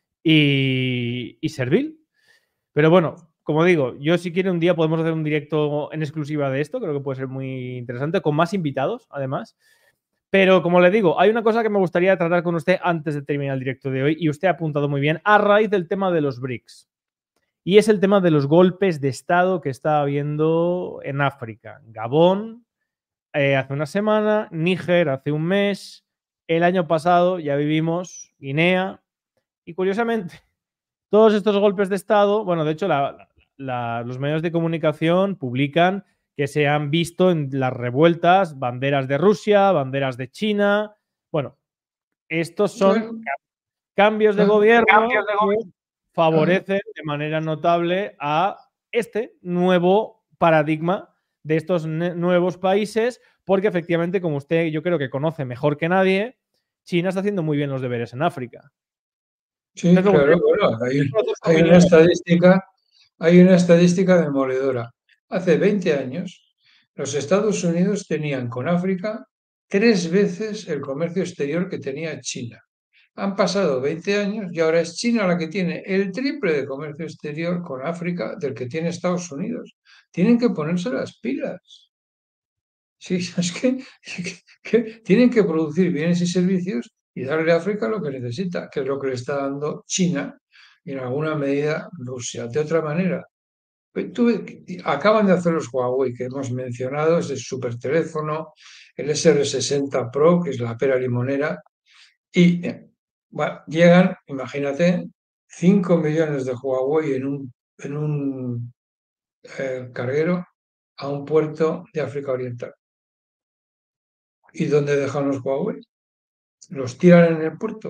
y, y servil. Pero bueno, como digo, yo si quiere un día podemos hacer un directo en exclusiva de esto, creo que puede ser muy interesante, con más invitados, además. Pero como le digo, hay una cosa que me gustaría tratar con usted antes de terminar el directo de hoy, y usted ha apuntado muy bien, a raíz del tema de los BRICS. Y es el tema de los golpes de Estado que está habiendo en África. Gabón, eh, hace una semana, Níger hace un mes, el año pasado ya vivimos Guinea, y curiosamente, todos estos golpes de Estado, bueno, de hecho, la, la, los medios de comunicación publican que se han visto en las revueltas banderas de Rusia, banderas de China. Bueno, estos son Bueno, cambios de ah, gobierno Cambios de gobierno. que favorecen de manera notable a este nuevo paradigma de estos nuevos países, porque efectivamente, como usted yo creo que conoce mejor que nadie, China está haciendo muy bien los deberes en África. sí, claro, bueno, hay, hay una estadística, hay una estadística demoledora. Hace veinte años, los Estados Unidos tenían con África tres veces el comercio exterior que tenía China. Han pasado veinte años y ahora es China la que tiene el triple de comercio exterior con África del que tiene Estados Unidos. Tienen que ponerse las pilas. Sí, es que, que- que tienen que producir bienes y servicios y darle a África lo que necesita, que es lo que le está dando China y en alguna medida Rusia. De otra manera, pues tú- acaban de hacer los Huawei que hemos mencionado, es el super teléfono, el S R sesenta Pro, que es la pera limonera, y eh, bueno, llegan, imagínate, cinco millones de Huawei en un, en un eh, carguero a un puerto de África Oriental. ¿Y dónde dejan los Huawei? Los tiran en el puerto.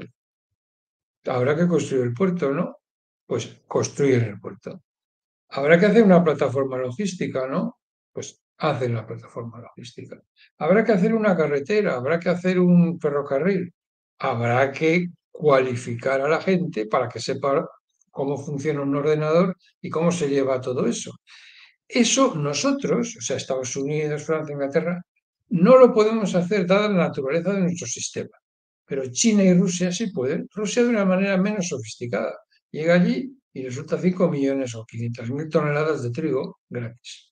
Habrá que construir el puerto, ¿no? Pues construyen el puerto. Habrá que hacer una plataforma logística, ¿no? Pues hacen la plataforma logística. Habrá que hacer una carretera, habrá que hacer un ferrocarril. Habrá que cualificar a la gente para que sepa cómo funciona un ordenador y cómo se lleva todo eso. Eso nosotros, o sea, Estados Unidos, Francia, Inglaterra, no lo podemos hacer dada la naturaleza de nuestro sistema. Pero China y Rusia sí pueden. Rusia de una manera menos sofisticada. Llega allí y resulta cinco millones o quinientas mil toneladas de trigo gratis.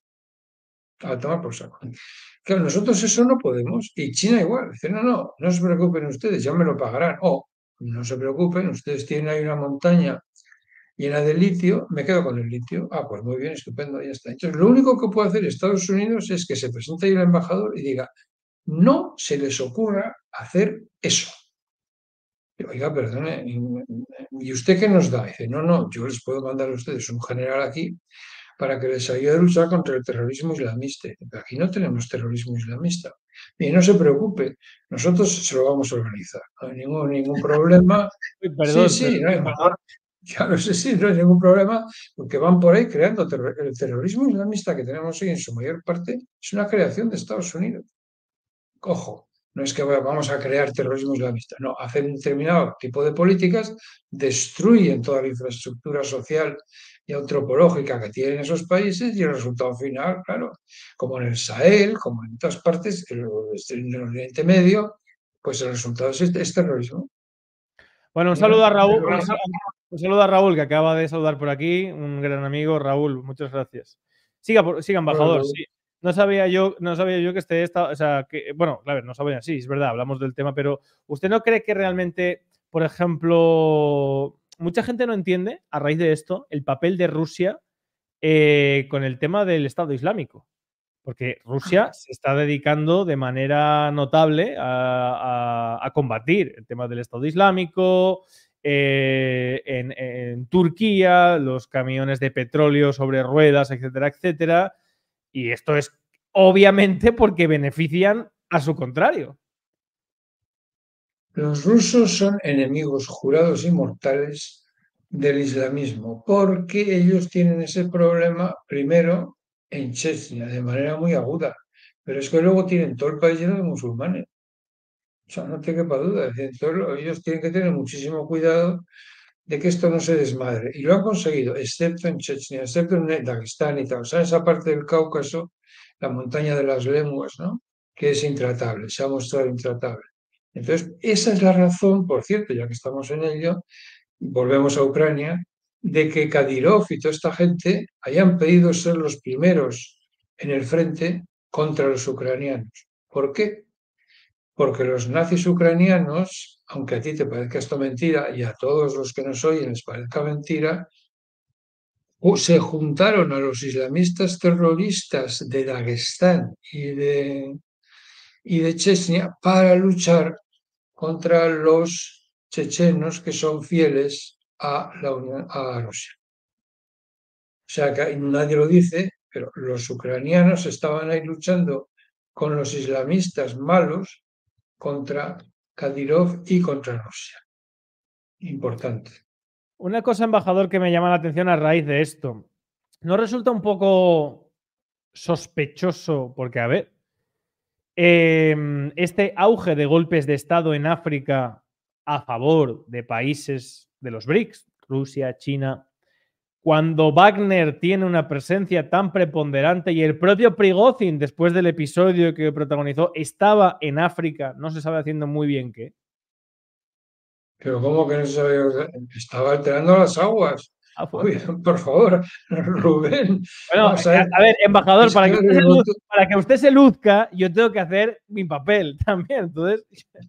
A tomar por saco. Claro, nosotros eso no podemos. Y China igual. Dice, no, no, no se preocupen ustedes, ya me lo pagarán. O, no se preocupen, ustedes tienen ahí una montaña llena de litio, me quedo con el litio. Ah, pues muy bien, estupendo, ya está. Entonces, lo único que puede hacer Estados Unidos es que se presente ahí el embajador y diga, no se les ocurra hacer eso. Oiga, perdone, ¿y usted qué nos da? Dice, no, no, yo les puedo mandar a ustedes un general aquí para que les ayude a luchar contra el terrorismo islamista. Pero aquí no tenemos terrorismo islamista. Y no se preocupe, nosotros se lo vamos a organizar. No hay ningún, ningún problema. Perdón, Sí, sí, no hay, ya no sé si no hay ningún problema, porque van por ahí creando terror. El terrorismo islamista que tenemos hoy en su mayor parte es una creación de Estados Unidos. Ojo, no es que vamos a crear terrorismo islamista, no, hacen un determinado tipo de políticas, destruyen toda la infraestructura social y antropológica que tienen esos países y el resultado final, claro, como en el Sahel, como en todas partes, en el Oriente Medio, pues el resultado es, es terrorismo. Bueno, un saludo a Raúl, un, un saludo a Raúl que acaba de saludar por aquí, un gran amigo, Raúl, muchas gracias. Siga, siga embajador, bueno, sí. No sabía yo, no sabía yo que este esta, o sea, que, bueno, claro, no sabía, sí, es verdad, hablamos del tema, pero ¿usted no cree que realmente, por ejemplo, mucha gente no entiende, a raíz de esto, el papel de Rusia eh, con el tema del Estado Islámico? Porque Rusia se está dedicando de manera notable a, a, a combatir el tema del Estado Islámico, eh, en, en Turquía, los camiones de petróleo sobre ruedas, etcétera, etcétera. Y esto es obviamente porque benefician a su contrario. Los rusos son enemigos jurados y mortales del islamismo, porque ellos tienen ese problema primero en Chechnya de manera muy aguda. pero es que luego tienen todo el país lleno de musulmanes. O sea, no te quepa duda. Es decir, entonces, ellos tienen que tener muchísimo cuidado de que esto no se desmadre. Y lo han conseguido, excepto en Chechnya, excepto en Dagestán y tal. O sea, esa parte del Cáucaso, la montaña de las lenguas, ¿no? Que es intratable, se ha mostrado intratable. Entonces, esa es la razón, por cierto, ya que estamos en ello, volvemos a Ucrania, de que Kadyrov y toda esta gente hayan pedido ser los primeros en el frente contra los ucranianos. ¿Por qué? Porque los nazis ucranianos, aunque a ti te parezca esto mentira y a todos los que nos oyen les parezca mentira, se juntaron a los islamistas terroristas de Dagestán y de, y de Chechnya para luchar contra los chechenos que son fieles a, la Unión, a Rusia. O sea que nadie lo dice, pero los ucranianos estaban ahí luchando con los islamistas malos contra Kadyrov y contra Rusia. Importante. Una cosa, embajador, que me llama la atención a raíz de esto. ¿No resulta un poco sospechoso? Porque, a ver, eh, este auge de golpes de Estado en África a favor de países de los BRICS, Rusia, China, cuando Wagner tiene una presencia tan preponderante y el propio Prigozhin, después del episodio que protagonizó, estaba en África, no se sabe haciendo muy bien qué. Pero ¿cómo que no se sabía? Estaba alterando las aguas. Ah, bueno. Uy, por favor, Rubén. Bueno, Vamos a ver, a ver, embajador, para que, que usted se luz, para que usted se luzca, yo tengo que hacer mi papel también. Entonces,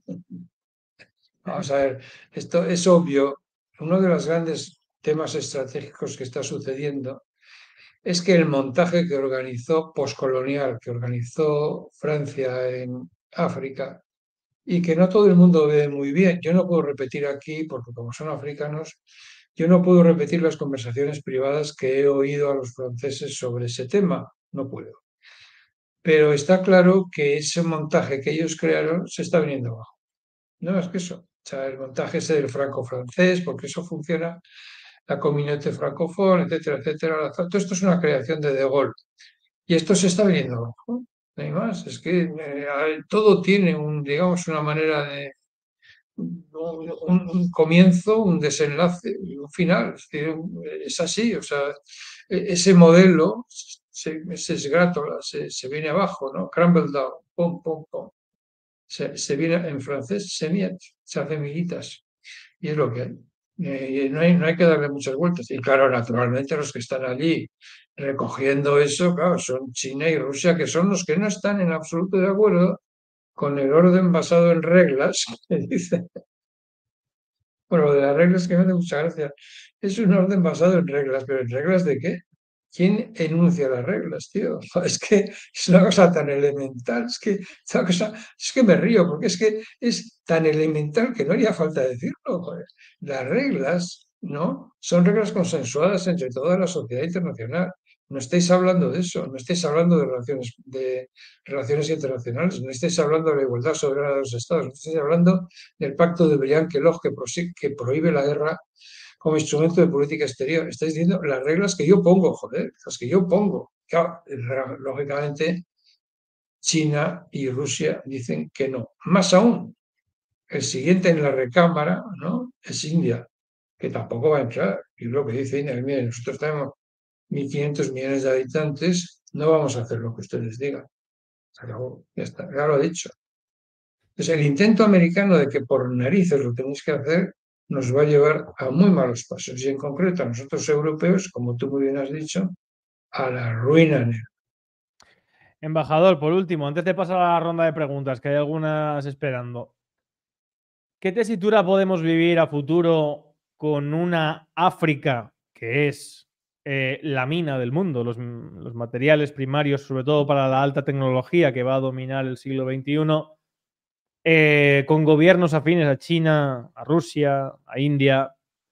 vamos a ver, esto es obvio. Uno de los grandes temas estratégicos que está sucediendo es que el montaje que organizó poscolonial, que organizó Francia en África, y que no todo el mundo ve muy bien. Yo no puedo repetir aquí, porque como son africanos, yo no puedo repetir las conversaciones privadas que he oído a los franceses sobre ese tema. No puedo. Pero está claro que ese montaje que ellos crearon se está viniendo abajo. No más que eso. O sea, el montaje ese del franco-francés, porque eso funciona, la communauté francophone, etcétera, etcétera. Todo esto es una creación de De Gaulle. Y esto se está viniendo abajo. No hay más. Es que eh, todo tiene un, digamos, una manera de, un, un, comienzo, un desenlace y un final. Es, decir, es así, o sea, ese modelo, se, ese esgrátola, se, se viene abajo, ¿no? Crumble down, pum, pum, pum. Se, se viene en francés, se miet, se hace miguitas. Y es lo que hay. Eh, no hay. No hay que darle muchas vueltas. Y claro, naturalmente los que están allí recogiendo eso, claro, son China y Rusia, que son los que no están en absoluto de acuerdo con el orden basado en reglas, que dice. Bueno, lo de las reglas que me hace mucha gracia. Es un orden basado en reglas, pero ¿en reglas de qué? ¿Quién enuncia las reglas, tío? Es que es una cosa tan elemental, es que, es una cosa, es que me río, porque es que es tan elemental que no haría falta decirlo. Joder. Las reglas, ¿no? Son reglas consensuadas entre toda la sociedad internacional. No estáis hablando de eso, no estáis hablando de relaciones, de relaciones internacionales, no estáis hablando de la igualdad soberana de los estados, no estáis hablando del pacto de Briand-Kellogg que, que prohíbe la guerra como instrumento de política exterior. Estáis diciendo las reglas que yo pongo, joder, las que yo pongo. Claro, lógicamente, China y Rusia dicen que no. Más aún, el siguiente en la recámara, ¿no? Es India, que tampoco va a entrar. Y lo que dice India, miren, nosotros tenemos mil quinientos millones de habitantes, no vamos a hacer lo que ustedes digan. Se acabó, ya está, ya lo he dicho. Entonces, el intento americano de que por narices lo tenéis que hacer nos va a llevar a muy malos pasos y en concreto a nosotros europeos, como tú muy bien has dicho, a la ruina. Embajador, por último, antes de pasar a la ronda de preguntas, que hay algunas esperando, ¿qué tesitura podemos vivir a futuro con una África que es eh, la mina del mundo, los, los materiales primarios, sobre todo para la alta tecnología que va a dominar el siglo veintiuno, eh, con gobiernos afines a China, a Rusia, a India,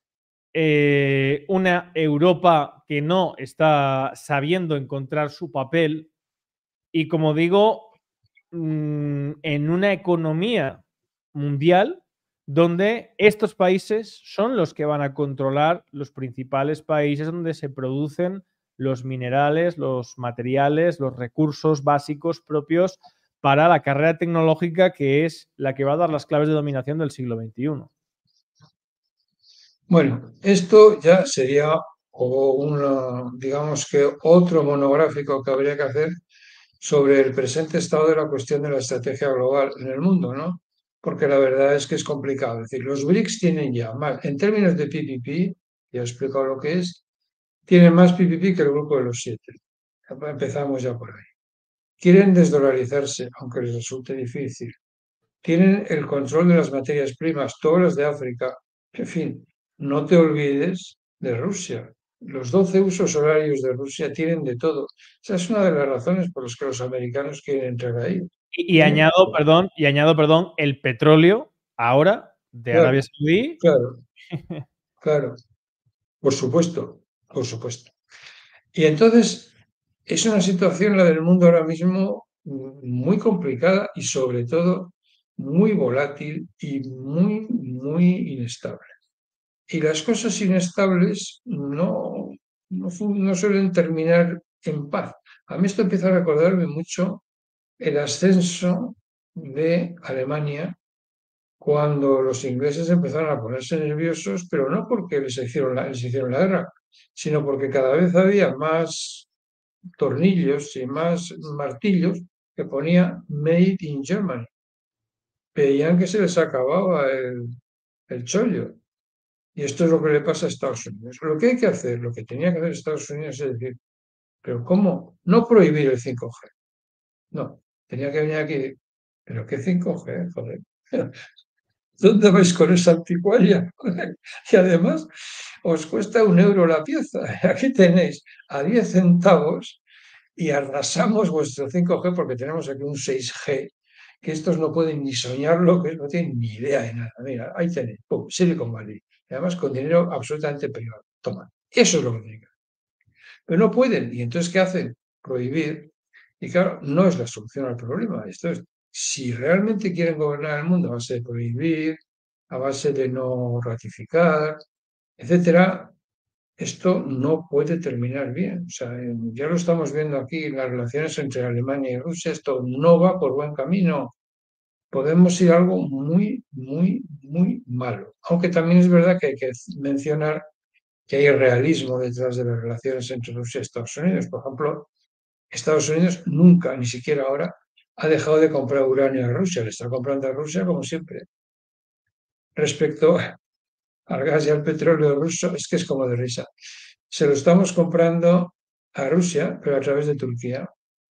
eh, una Europa que no está sabiendo encontrar su papel y, como digo, mmm, en una economía mundial donde estos países son los que van a controlar los principales países donde se producen los minerales, los materiales, los recursos básicos propios para la carrera tecnológica que es la que va a dar las claves de dominación del siglo veintiuno. Bueno, esto ya sería o una, digamos que otro monográfico que habría que hacer sobre el presente estado de la cuestión de la estrategia global en el mundo, ¿no? Porque la verdad es que es complicado. Es decir, los BRICS tienen ya más, en términos de P P P, ya he explicado lo que es, tienen más P P P que el grupo de los siete. Empezamos ya por ahí. Quieren desdolarizarse, aunque les resulte difícil. Tienen el control de las materias primas, todas las de África. En fin, no te olvides de Rusia. Los doce usos horarios de Rusia tienen de todo. Esa es una de las razones por las que los americanos quieren entrar ahí. Y, y añado, perdón, y añado, perdón, el petróleo ahora de Claro, Arabia Saudí. Claro, claro, por supuesto, por supuesto. Y entonces es una situación, la del mundo ahora mismo, muy complicada y sobre todo muy volátil y muy, muy inestable. Y las cosas inestables no, no, no suelen terminar en paz. A mí esto empieza a recordarme mucho el ascenso de Alemania cuando los ingleses empezaron a ponerse nerviosos, pero no porque les hicieron la, les hicieron la guerra, sino porque cada vez había más tornillos y más martillos que ponía Made in Germany. Veían que se les acababa el, el chollo. Y esto es lo que le pasa a Estados Unidos. Lo que hay que hacer, lo que tenía que hacer Estados Unidos es decir, pero ¿cómo? No prohibir el cinco G. No, tenía que venir aquí. ¿Pero qué cinco G? Joder. ¿Dónde vais con esa anticuaria? Y además os cuesta un euro la pieza. Aquí tenéis a diez centavos y arrasamos vuestro cinco G porque tenemos aquí un seis G, que estos no pueden ni soñarlo, que no tienen ni idea de nada. Mira, ahí tenéis, pum, Silicon Valley. Y además con dinero absolutamente privado. Toma, eso es lo que tienen que hacer. Pero no pueden. ¿Y entonces qué hacen? Prohibir. Y claro, no es la solución al problema. Esto es, si realmente quieren gobernar el mundo a base de prohibir, a base de no ratificar, etcétera, esto no puede terminar bien. O sea, ya lo estamos viendo aquí en las relaciones entre Alemania y Rusia. Esto no va por buen camino. Podemos ir a algo muy, muy, muy malo. Aunque también es verdad que hay que mencionar que hay realismo detrás de las relaciones entre Rusia y Estados Unidos. Por ejemplo, Estados Unidos nunca, ni siquiera ahora, ha dejado de comprar uranio a Rusia. Le está comprando a Rusia como siempre. Respecto al gas y al petróleo ruso, es que es como de risa. Se lo estamos comprando a Rusia, pero a través de Turquía.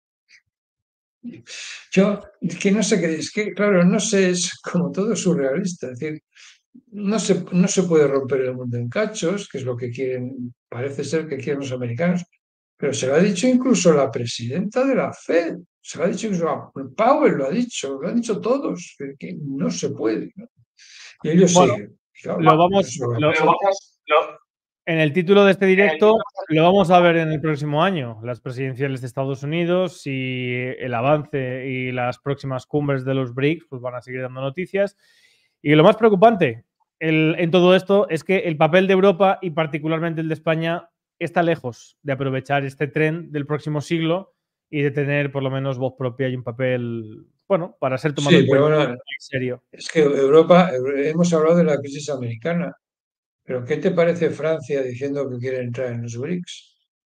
Yo, que no sé qué, es que, claro, no sé, es como todo surrealista. Es decir, no se, no se puede romper el mundo en cachos, que es lo que quieren, parece ser que quieren los americanos, pero se lo ha dicho incluso la presidenta de la Fed, se lo ha dicho incluso Powell, lo ha dicho, lo han dicho todos, que, que no se puede, ¿no? Y ellos Bueno, siguen. Claro, lo vamos, lo, lo, lo, en el título de este directo lo vamos a ver en el próximo año, las presidenciales de Estados Unidos y el avance y las próximas cumbres de los BRICS pues van a seguir dando noticias. Y lo más preocupante el, en todo esto es que el papel de Europa y particularmente el de España está lejos de aprovechar este tren del próximo siglo y de tener por lo menos voz propia y un papel, bueno, para ser tomado sí, en cuenta bueno, en serio. es que Europa, hemos hablado de la crisis americana, pero ¿qué te parece Francia diciendo que quiere entrar en los BRICS?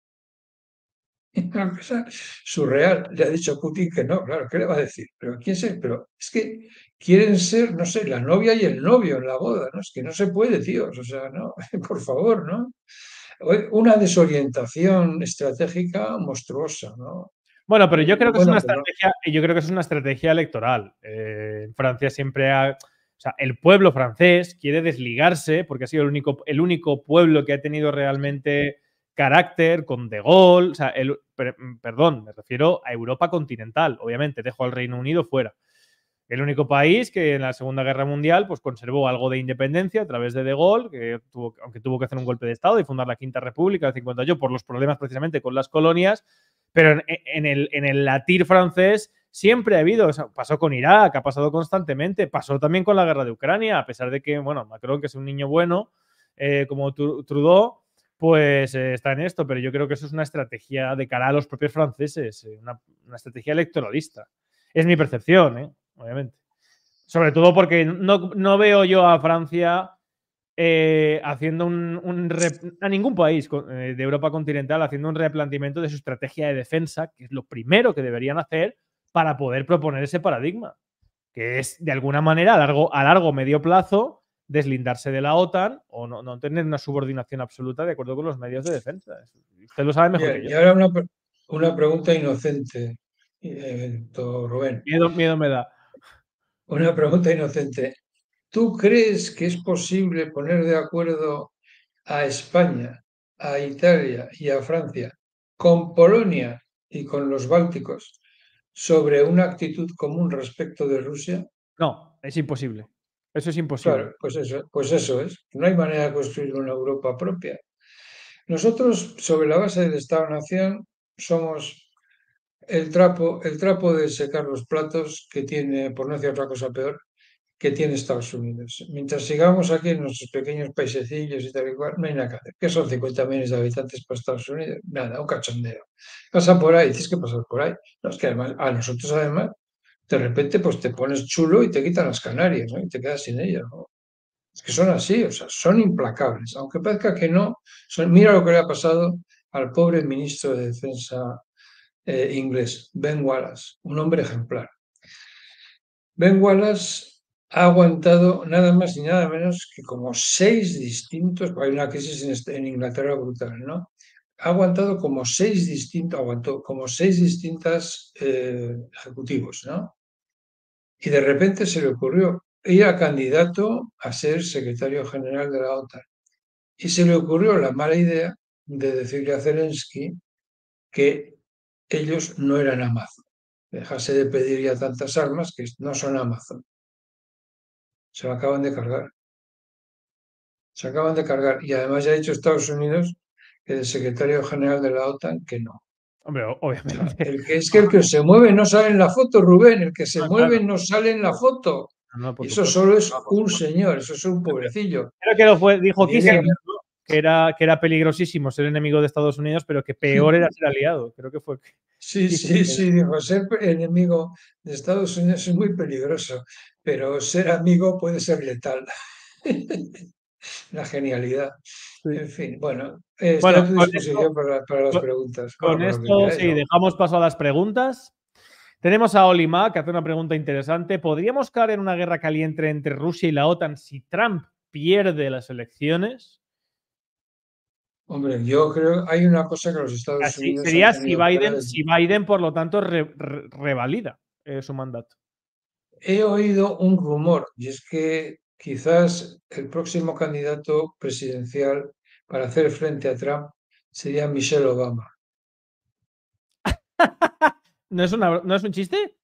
Una cosa surreal. Le ha dicho Putin que no, claro, ¿qué le va a decir? Pero quién sé, pero es que quieren ser, no sé, la novia y el novio en la boda, ¿no? Es que no se puede, tíos, o sea, no, por favor, ¿no? Una desorientación estratégica monstruosa, ¿no? Bueno, pero yo creo que bueno, es una pero... estrategia, yo creo que es una estrategia electoral. Eh, Francia siempre ha, o sea, el pueblo francés quiere desligarse porque ha sido el único, el único pueblo que ha tenido realmente carácter con De Gaulle, o sea, el, per, perdón, me refiero a Europa continental, obviamente, dejo al Reino Unido fuera. El único país que en la Segunda Guerra Mundial pues, conservó algo de independencia a través de De Gaulle, que tuvo, aunque tuvo que hacer un golpe de Estado y fundar la Quinta República de cincuenta y ocho por los problemas precisamente con las colonias, pero en, en, el, en el latir francés siempre ha habido, o sea, pasó con Irak, ha pasado constantemente, pasó también con la guerra de Ucrania, a pesar de que, bueno, Macron, que es un niño bueno, eh, como Trudeau, pues eh, está en esto, pero yo creo que eso es una estrategia de cara a los propios franceses, eh, una, una estrategia electoralista. Es mi percepción, ¿eh? Obviamente. Sobre todo porque no, no veo yo a Francia eh, haciendo un, un a ningún país eh, de Europa continental haciendo un replanteamiento de su estrategia de defensa, que es lo primero que deberían hacer para poder proponer ese paradigma, que es de alguna manera a largo, a largo medio plazo deslindarse de la OTAN o no, no tener una subordinación absoluta de acuerdo con los medios de defensa. Usted lo sabe mejor Bien, que y yo. ahora una, una pregunta inocente, eh, doctor Rubén. Miedo, miedo me da. Una pregunta inocente. ¿Tú crees que es posible poner de acuerdo a España, a Italia y a Francia con Polonia y con los bálticos sobre una actitud común respecto de Rusia? No, es imposible. Eso es imposible. Claro, pues eso, pues eso es. No hay manera de construir una Europa propia. Nosotros, sobre la base del Estado-Nación, somos el trapo, el trapo de secar los platos que tiene, por no decir otra cosa peor, que tiene Estados Unidos. Mientras sigamos aquí en nuestros pequeños paisecillos y tal y cual, no hay nada que hacer. ¿Qué son cincuenta millones de habitantes para Estados Unidos? Nada, un cachondeo. Pasa por ahí, tienes que pasar por ahí. No, es que además, a nosotros además, de repente, pues te pones chulo y te quitan las Canarias, ¿no? Y te quedas sin ellas, ¿no? Es que son así, o sea, son implacables. Aunque parezca que no, son, mira lo que le ha pasado al pobre ministro de Defensa eh, inglés, Ben Wallace, un hombre ejemplar. Ben Wallace ha aguantado nada más y nada menos que como seis distintos, hay una crisis en, este, en Inglaterra brutal, ¿no? Ha aguantado como seis distintos, aguantó como seis distintas eh, ejecutivos, ¿no? Y de repente se le ocurrió, era candidato a ser secretario general de la OTAN. Y se le ocurrió la mala idea de decirle a Zelensky que ellos no eran Amazon. Dejarse de pedir ya tantas armas que no son Amazon. Se lo acaban de cargar. Se acaban de cargar. Y además ya ha dicho Estados Unidos, que el secretario general de la OTAN, que no. Hombre, obviamente. O sea, el que es que el que se mueve no sale en la foto, Rubén. El que se Ah, mueve claro. no sale en la foto. No, por Y eso supuesto. solo es un señor, eso es un pobrecillo. Creo que lo fue, dijo Y ella- Kissinger, ¿no? que, era, que era peligrosísimo ser enemigo de Estados Unidos, pero que peor era ser aliado. Creo que fue. Sí, sí, sí, dijo, ser enemigo de Estados Unidos es muy peligroso, pero ser amigo puede ser letal. La genialidad. Sí. En fin, bueno, eh, estoy Bueno, a tu con disposición esto, para, para las con, preguntas. Bueno, con para lo que esto queráis, sí, ¿no? dejamos paso a las preguntas. Tenemos a Olima, que hace una pregunta interesante. ¿Podríamos caer en una guerra caliente entre Rusia y la OTAN si Trump pierde las elecciones? Hombre, yo creo hay una cosa que los Estados Así Unidos han sería si tenido clara Biden, desde- si Biden, por lo tanto, re, re, revalida eh, su mandato. He oído un rumor, y es que quizás el próximo candidato presidencial para hacer frente a Trump sería Michelle Obama. ¿No es, una, ¿No es un chiste?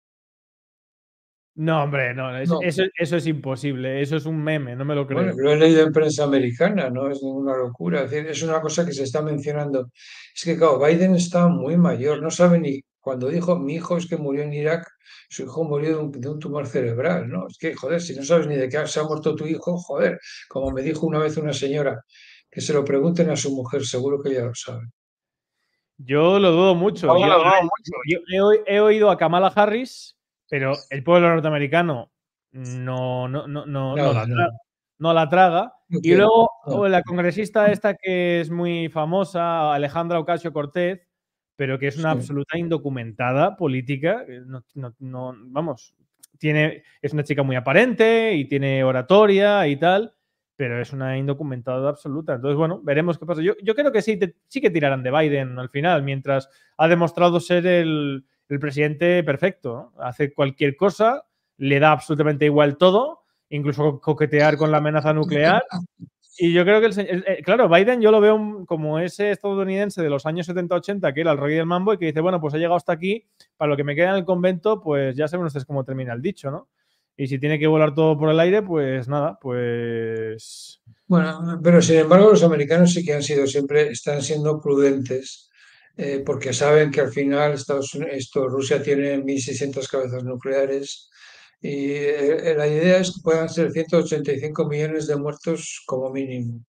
No, hombre, no, es, No, eso, eso es imposible, eso es un meme, no me lo creo. bueno, lo he leído en prensa americana, no es ninguna locura. Es decir, es una cosa que se está mencionando. Es que, claro, Biden está muy mayor, no sabe ni. Cuando dijo, mi hijo es que murió en Irak, su hijo murió de un, de un tumor cerebral, ¿no? Es que, joder, si no sabes ni de qué se ha muerto tu hijo, joder, como me dijo una vez una señora, que se lo pregunten a su mujer, seguro que ella lo sabe. Yo lo dudo mucho. Yo Yo, lo dudo mucho. yo he, oi- he oído a Kamala Harris, pero el pueblo norteamericano no, no, no, no, no No, la, no, tra- no la traga. no Y quiero. luego No. o la congresista esta que es muy famosa, Alejandra Ocasio-Cortez, pero que es una Sí. absoluta indocumentada política. eh, No, no- no- vamos, tiene, es una chica muy aparente y tiene oratoria y tal, pero es una indocumentada absoluta. Entonces, bueno, veremos qué pasa. Yo, yo creo que sí, te- sí que tirarán de Biden al final, mientras ha demostrado ser el, el presidente perfecto, ¿no? Hace cualquier cosa, le da absolutamente igual todo, incluso coquetear con la amenaza nuclear. Y yo creo que, el, el, el, claro, Biden yo lo veo un, como ese estadounidense de los años setenta ochenta, que era el rey del mambo y que dice, bueno, pues he llegado hasta aquí, para lo que me queda en el convento, pues ya saben ustedes cómo termina el dicho, ¿no? Y si tiene que volar todo por el aire, pues nada, pues... Bueno, pero sin embargo los americanos sí que han sido siempre, están siendo prudentes, eh, porque saben que al final Estados Unidos, esto, Rusia tiene mil seiscientas cabezas nucleares y eh, la idea es que puedan ser ciento ochenta y cinco millones de muertos como mínimo.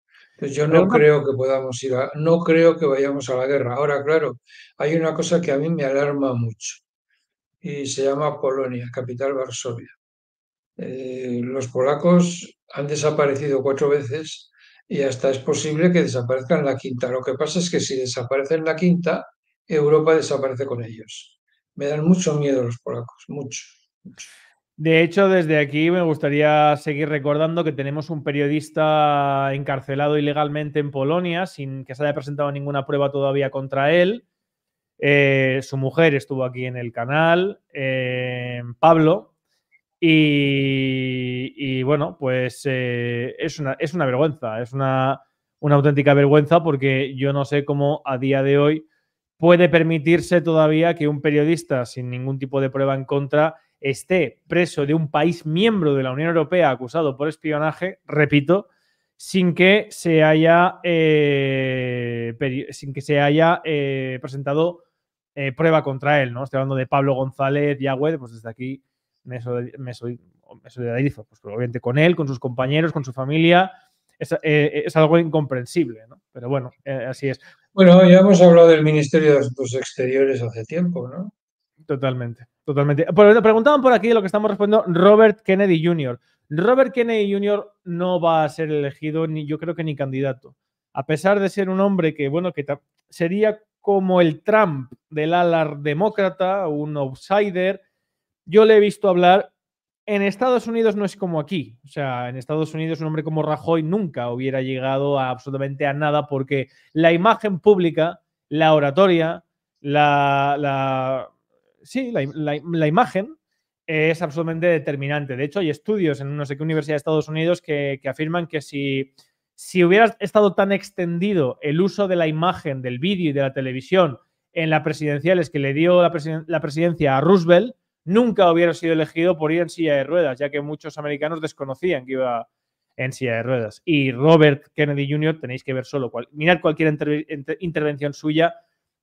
Entonces yo no Pregunta, creo que podamos ir a, no creo que vayamos a la guerra. Ahora, claro, hay una cosa que a mí me alarma mucho y se llama Polonia, capital Varsovia. Eh, los polacos han desaparecido cuatro veces y hasta es posible que desaparezcan la quinta. Lo que pasa es que si desaparecen la quinta, Europa desaparece con ellos. Me dan mucho miedo los polacos, mucho, mucho. de hecho, desde aquí me gustaría seguir recordando que tenemos un periodista encarcelado ilegalmente en Polonia sin que se haya presentado ninguna prueba todavía contra él. Eh, su mujer estuvo aquí en el canal, eh, Pablo, y, y bueno, pues eh, es, una, es una vergüenza, es una, una auténtica vergüenza porque yo no sé cómo a día de hoy puede permitirse todavía que un periodista sin ningún tipo de prueba en contra esté preso de un país miembro de la Unión Europea acusado por espionaje, repito, sin que se haya, eh, sin que se haya eh, presentado eh, prueba contra él, ¿no? Estoy hablando de Pablo González Yagüe, pues desde aquí me, me, soy, me solidarizo, pues obviamente con él, con sus compañeros, con su familia. Es, eh, es algo incomprensible, ¿no? Pero bueno, eh, así es. Bueno, ya hemos hablado del Ministerio de Asuntos Exteriores hace tiempo, ¿no? Totalmente, totalmente. Pero preguntaban por aquí de lo que estamos respondiendo, Robert Kennedy junior Robert Kennedy junior no va a ser elegido, ni yo creo que ni candidato. A pesar de ser un hombre que, bueno, que sería como el Trump del ala demócrata, un outsider, yo le he visto hablar. En Estados Unidos no es como aquí. O sea, en Estados Unidos un hombre como Rajoy nunca hubiera llegado a absolutamente a nada porque la imagen pública, la oratoria, la, la sí, la, la, la, imagen es absolutamente determinante. De hecho, hay estudios en no sé qué universidad de Estados Unidos que, que afirman que si, si hubiera estado tan extendido el uso de la imagen, del vídeo y de la televisión en las presidenciales que le dio la, presiden la presidencia a Roosevelt, nunca hubiera sido elegido por ir en silla de ruedas, ya que muchos americanos desconocían que iba en silla de ruedas. Y Robert Kennedy junior, tenéis que ver solo, cual, mirad cualquier inter inter intervención suya,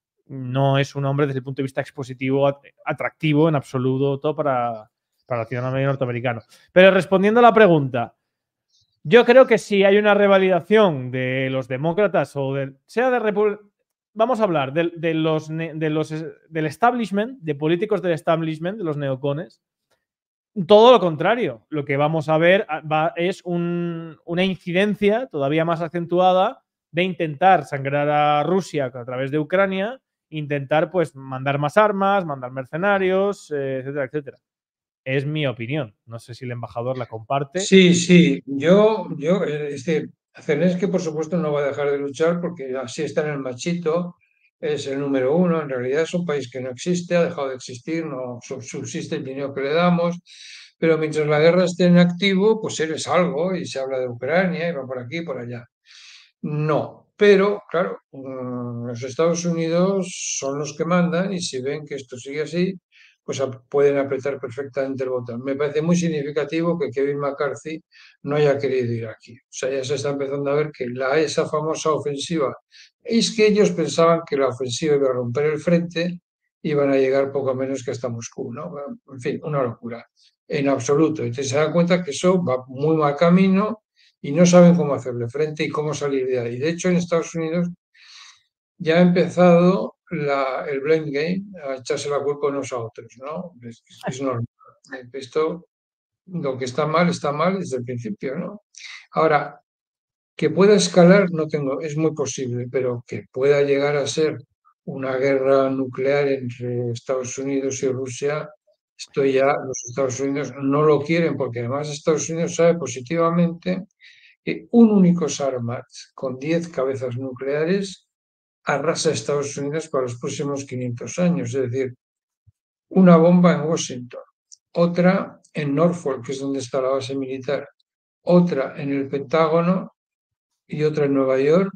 no es un hombre desde el punto de vista expositivo atractivo en absoluto para, para el ciudadano norteamericano. Pero respondiendo a la pregunta, yo creo que si hay una revalidación de los demócratas o de, sea de República, vamos a hablar de, de los, de los, del establishment, de políticos del establishment, de los neocones. Todo lo contrario. Lo que vamos a ver va, es un, una incidencia todavía más acentuada de intentar sangrar a Rusia a través de Ucrania, intentar pues mandar más armas, mandar mercenarios, eh, etcétera, etcétera. Es mi opinión. No sé si el embajador la comparte. Sí, sí. Yo, yo, este, Zelensky, por supuesto, no va a dejar de luchar porque así está en el machito, es el número uno. En realidad es un país que no existe, ha dejado de existir, no subsiste el dinero que le damos. Pero mientras la guerra esté en activo, pues él es algo y se habla de Ucrania y va por aquí y por allá. No, pero claro, los Estados Unidos son los que mandan y si ven que esto sigue así, pues pueden apretar perfectamente el botón. Me parece muy significativo que Kevin McCarthy no haya querido ir aquí. O sea, ya se está empezando a ver que la, esa famosa ofensiva, es que ellos pensaban que la ofensiva iba a romper el frente y iban a llegar poco menos que hasta Moscú, ¿no? En fin, una locura, en absoluto. Entonces se dan cuenta que eso va muy mal camino y no saben cómo hacerle frente y cómo salir de ahí. De hecho, en Estados Unidos ya ha empezado la, el blame game, a echarse la culpa unos a otros, ¿no? Es, es normal. Esto, lo que está mal, está mal desde el principio, ¿no? Ahora, que pueda escalar, no tengo, es muy posible, pero que pueda llegar a ser una guerra nuclear entre Estados Unidos y Rusia, esto ya los Estados Unidos no lo quieren, porque además Estados Unidos sabe positivamente que un único Sarmat con diez cabezas nucleares arrasa a Estados Unidos para los próximos quinientos años. Es decir, una bomba en Washington, otra en Norfolk, que es donde está la base militar, otra en el Pentágono y otra en Nueva York,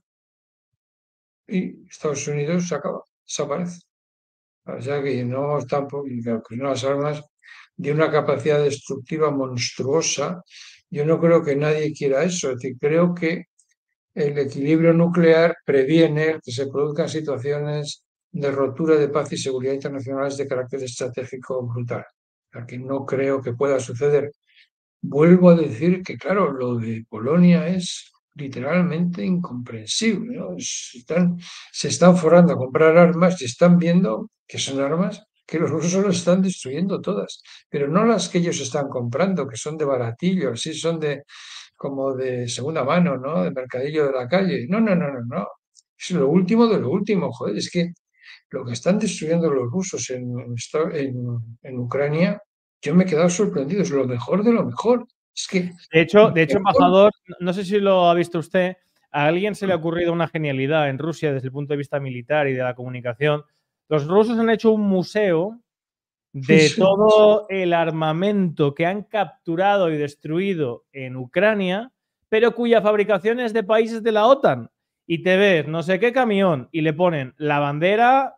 y Estados Unidos se acaba, desaparece. O sea que no tampoco, y claro, que unas armas de una capacidad destructiva monstruosa. Yo no creo que nadie quiera eso. Es decir, creo que el equilibrio nuclear previene que se produzcan situaciones de rotura de paz y seguridad internacionales de carácter estratégico brutal. O sea, que no creo que pueda suceder. Vuelvo a decir que, claro, lo de Polonia es literalmente incomprensible, ¿no? Están, se están forrando a comprar armas y están viendo que son armas que los rusos las están destruyendo todas, pero no las que ellos están comprando, que son de baratillo, así son de como de segunda mano, ¿no? De mercadillo de la calle. No, no, no, no, no. Es lo último de lo último, joder. Es que lo que están destruyendo los rusos en, en, en Ucrania, yo me he quedado sorprendido. Es lo mejor de lo mejor. Es que. De hecho, de hecho, mejor... embajador, no sé si lo ha visto usted, a alguien se le ha ocurrido una genialidad en Rusia desde el punto de vista militar y de la comunicación. Los rusos han hecho un museo de Sí. todo el armamento que han capturado y destruido en Ucrania, pero cuya fabricación es de países de la OTAN. Y te ves no sé qué camión y le ponen la bandera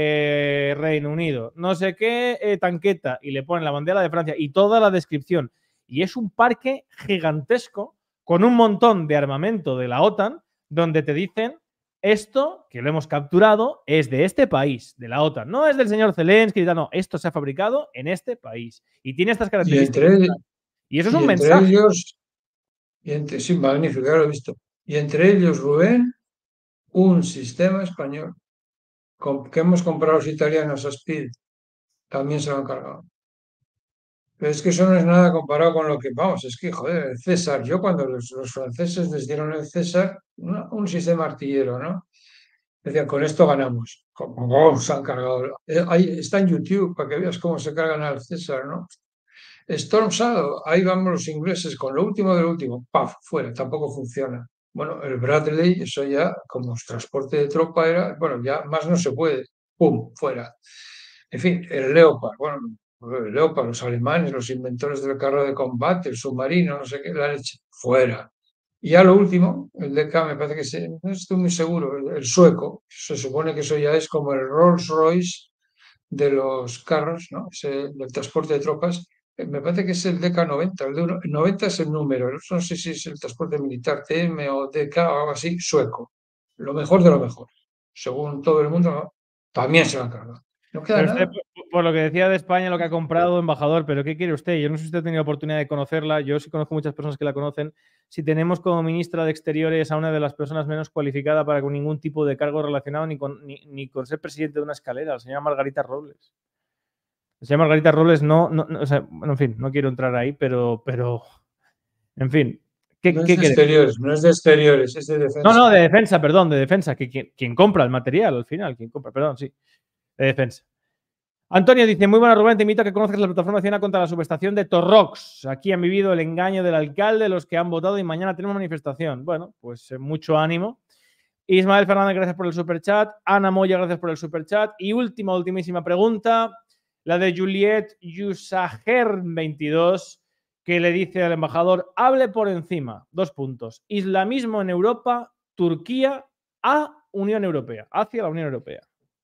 de Reino Unido, no sé qué eh, tanqueta y le ponen la bandera de Francia y toda la descripción. Y es un parque gigantesco con un montón de armamento de la OTAN donde te dicen esto, que lo hemos capturado, es de este país, de la OTAN. No es del señor Zelensky, no, esto se ha fabricado en este país. Y tiene estas características. Y, entre, y eso es y un entre mensaje. Ellos, y entre, sí, magnífico, ya lo he visto. Y entre ellos, Rubén, un sistema español con, que hemos comprado los italianos a Speed, también se lo han cargado. Pero es que eso no es nada comparado con lo que, vamos, es que, joder, el César, yo cuando los, los franceses les dieron el César, una, un sistema artillero, ¿no? Decían, con esto ganamos. ¿Cómo se han cargado? Eh, ahí está en YouTube para que veas cómo se cargan al César, ¿no? Storm Shadow, ahí vamos los ingleses con lo último del último, ¡paf! Fuera, tampoco funciona. Bueno, el Bradley, eso ya, como transporte de tropa era, bueno, ya más no se puede, ¡pum! Fuera. En fin, el Leopard, bueno, el Leopard, los alemanes, los inventores del carro de combate, el submarino, no sé qué, la leche, fuera. Y ya lo último, el D K, me parece que se, no estoy muy seguro, el, el sueco, se supone que eso ya es como el Rolls Royce de los carros, ¿no? Ese, del transporte de tropas, eh, me parece que es el D K noventa, el de uno, noventa es el número, no sé si es el transporte militar T M o D K o algo así, sueco. Lo mejor de lo mejor. Según todo el mundo, ¿no? También se lo han cargado. No queda Pero nada. usted, por lo que decía de España, lo que ha comprado, embajador, pero ¿qué quiere usted? Yo no sé si usted ha tenido oportunidad de conocerla, yo sí conozco muchas personas que la conocen. Si tenemos como ministra de Exteriores a una de las personas menos cualificadas para con ningún tipo de cargo relacionado ni con, ni, ni con ser presidente de una escalera, la señora Margarita Robles. La señora Margarita Robles no, no, no o sea, bueno, en fin, no quiero entrar ahí, pero, pero en fin. ¿Qué, no es ¿qué de exteriores, no es de exteriores, es de defensa. No, no, de defensa, perdón, de defensa, que quien, quien compra el material al final, quien compra, perdón, sí, de defensa. Antonio dice, muy buena Rubén, te invito a que conozcas la plataforma nacional contra la subestación de Torrox. Aquí han vivido el engaño del alcalde, los que han votado y mañana tenemos manifestación. Bueno, pues eh, mucho ánimo. Ismael Fernández, gracias por el superchat. Ana Moya, gracias por el superchat. Y última, ultimísima pregunta, la de Juliet Yusager veintidós, que le dice al embajador, hable por encima, dos puntos, islamismo en Europa, Turquía a Unión Europea, hacia la Unión Europea.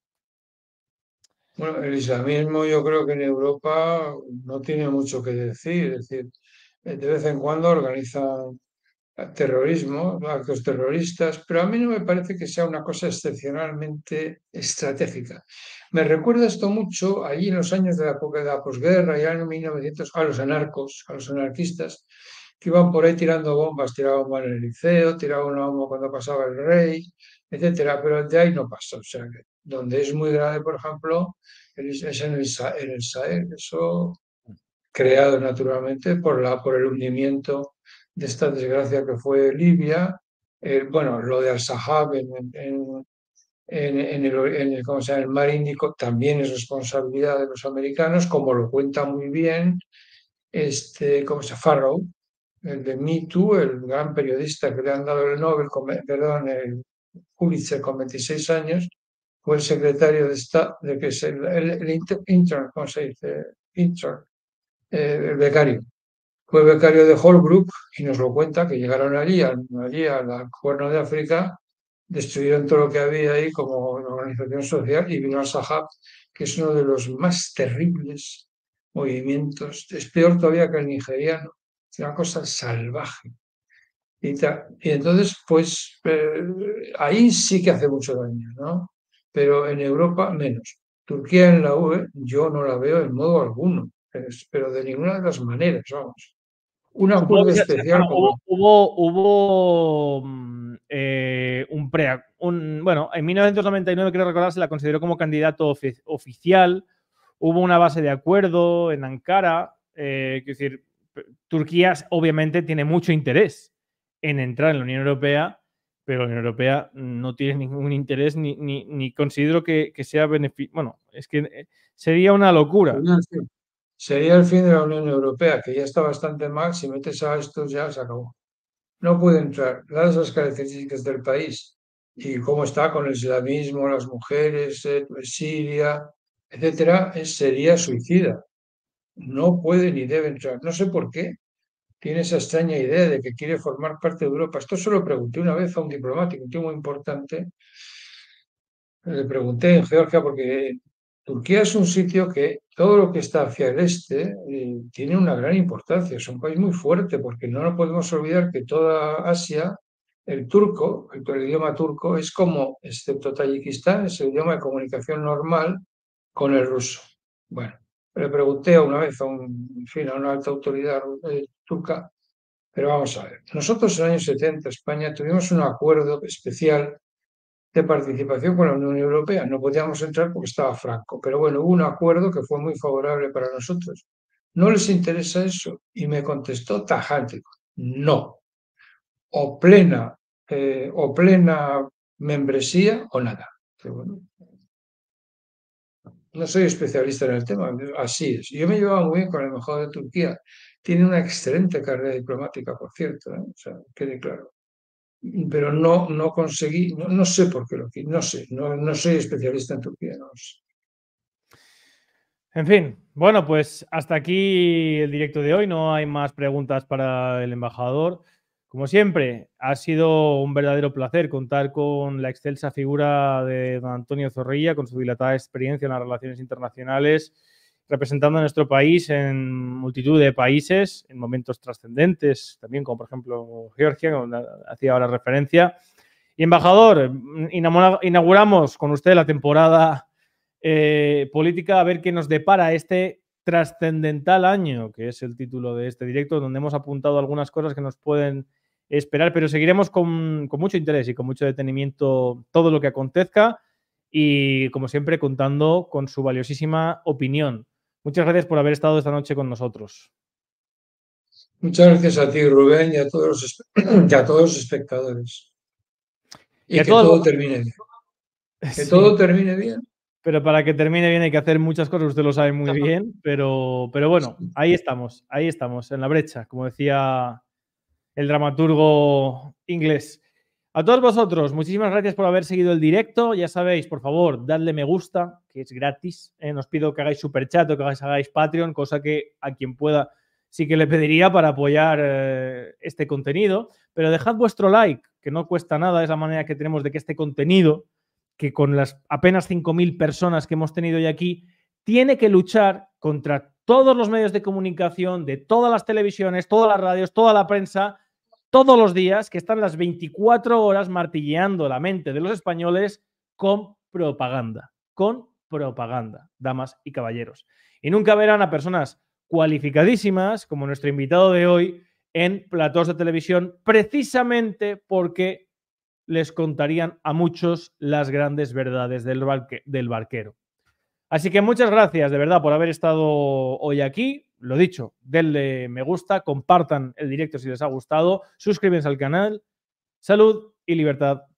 Bueno, el islamismo yo creo que en Europa no tiene mucho que decir, es decir, de vez en cuando organizan terrorismo, actos terroristas, pero a mí no me parece que sea una cosa excepcionalmente estratégica. Me recuerda esto mucho allí en los años de la, de la posguerra, ya en mil novecientos, a los anarcos, a los anarquistas, que iban por ahí tirando bombas, tiraban bomba en el liceo, tiraban una bomba cuando pasaba el rey, etcétera, pero de ahí no pasa. O sea, que donde es muy grave, por ejemplo, es en el, en el Sahel, eso creado naturalmente por, la, por el hundimiento de esta desgracia que fue Libia, eh, bueno, lo de Al-Sahab en, en, en, en, el, en el, ¿cómo se llama? El mar Índico también es responsabilidad de los americanos, como lo cuenta muy bien este, ¿cómo se llama? Farrow, el de Me Too, el gran periodista que le han dado el Nobel, con, perdón, el Pulitzer con veintiséis años, fue el secretario de Estado, de que es el, el, el intern, ¿cómo se dice? Intern, eh, el becario. Fue becario de Holbrooke y nos lo cuenta que llegaron allí, allí al Cuerno de África, destruyeron todo lo que había ahí como organización social y vino al Sahab, que es uno de los más terribles movimientos, es peor todavía que el nigeriano, es una cosa salvaje. Y, y entonces, pues eh, ahí sí que hace mucho daño, ¿no? Pero en Europa menos. Turquía en la U E yo no la veo en modo alguno, pero de ninguna de las maneras, vamos. Un acuerdo especial. Hubo, hubo, hubo mm, eh, un pre. Un, bueno, en mil novecientos noventa y nueve, creo recordar, se la consideró como candidato ofi oficial. Hubo una base de acuerdo en Ankara. Eh, es decir, Turquía obviamente tiene mucho interés en entrar en la Unión Europea, pero la Unión Europea no tiene ningún interés ni, ni, ni considero que, que sea beneficio. Bueno, es que sería una locura. Sería el fin de la Unión Europea, que ya está bastante mal. Si metes a estos ya se acabó. No puede entrar, dadas las características del país y cómo está con el islamismo, las mujeres, eh, Siria, etcétera, sería suicida. No puede ni debe entrar. No sé por qué tiene esa extraña idea de que quiere formar parte de Europa. Esto se lo pregunté una vez a un diplomático, un tío muy importante. Le pregunté en Georgia porque Turquía es un sitio que todo lo que está hacia el este eh, tiene una gran importancia. Es un país muy fuerte porque no nos podemos olvidar que toda Asia, el turco, el, el idioma turco, es como, excepto Tayikistán, es el idioma de comunicación normal con el ruso. Bueno, le pregunté una vez a, un, en fin, a una alta autoridad eh, turca, pero vamos a ver. Nosotros en los años setenta, España, tuvimos un acuerdo especial de participación con la Unión Europea. No podíamos entrar porque estaba Franco, pero bueno, hubo un acuerdo que fue muy favorable para nosotros. ¿No les interesa eso? Y me contestó tajante, no. O plena, eh, o plena membresía o nada. Pero bueno, no soy especialista en el tema, así es. Yo me llevaba muy bien con el embajador de Turquía. Tiene una excelente carrera diplomática, por cierto, ¿eh? O sea, quede claro. Pero no, no conseguí, no, no sé por qué lo quiero, no sé, no, no soy especialista en Turquía, no sé. En fin, bueno, pues hasta aquí el directo de hoy. No hay más preguntas para el embajador. Como siempre, ha sido un verdadero placer contar con la excelsa figura de don Antonio Zorrilla, con su dilatada experiencia en las relaciones internacionales, representando a nuestro país en multitud de países, en momentos trascendentes, también como por ejemplo Georgia, donde hacía ahora referencia. Y embajador, inauguramos con usted la temporada eh, política, a ver qué nos depara este trascendental año, que es el título de este directo, donde hemos apuntado algunas cosas que nos pueden esperar, pero seguiremos con, con mucho interés y con mucho detenimiento todo lo que acontezca y, como siempre, contando con su valiosísima opinión. Muchas gracias por haber estado esta noche con nosotros. Muchas gracias a ti, Rubén, y a todos los, y a todos los espectadores. Y, y que todo los... termine bien. Que sí. todo termine bien. Pero para que termine bien hay que hacer muchas cosas, usted lo sabe muy bien, pero, pero bueno, ahí estamos, ahí estamos, en la brecha, como decía el dramaturgo inglés. A todos vosotros, muchísimas gracias por haber seguido el directo. Ya sabéis, por favor, dadle me gusta, que es gratis. Eh, os pido que hagáis superchat o que hagáis, hagáis Patreon, cosa que a quien pueda sí que le pediría para apoyar eh, este contenido. Pero dejad vuestro like, que no cuesta nada, es la manera que tenemos de que este contenido, que con las apenas cinco mil personas que hemos tenido hoy aquí, tiene que luchar contra todos los medios de comunicación, de todas las televisiones, todas las radios, toda la prensa, todos los días, que están las veinticuatro horas martilleando la mente de los españoles con propaganda, con propaganda, damas y caballeros. Y nunca verán a personas cualificadísimas, como nuestro invitado de hoy, en platós de televisión, precisamente porque les contarían a muchos las grandes verdades del, barque, del barquero. Así que muchas gracias de verdad por haber estado hoy aquí. Lo dicho, denle me gusta, compartan el directo si les ha gustado, suscríbanse al canal. Salud y libertad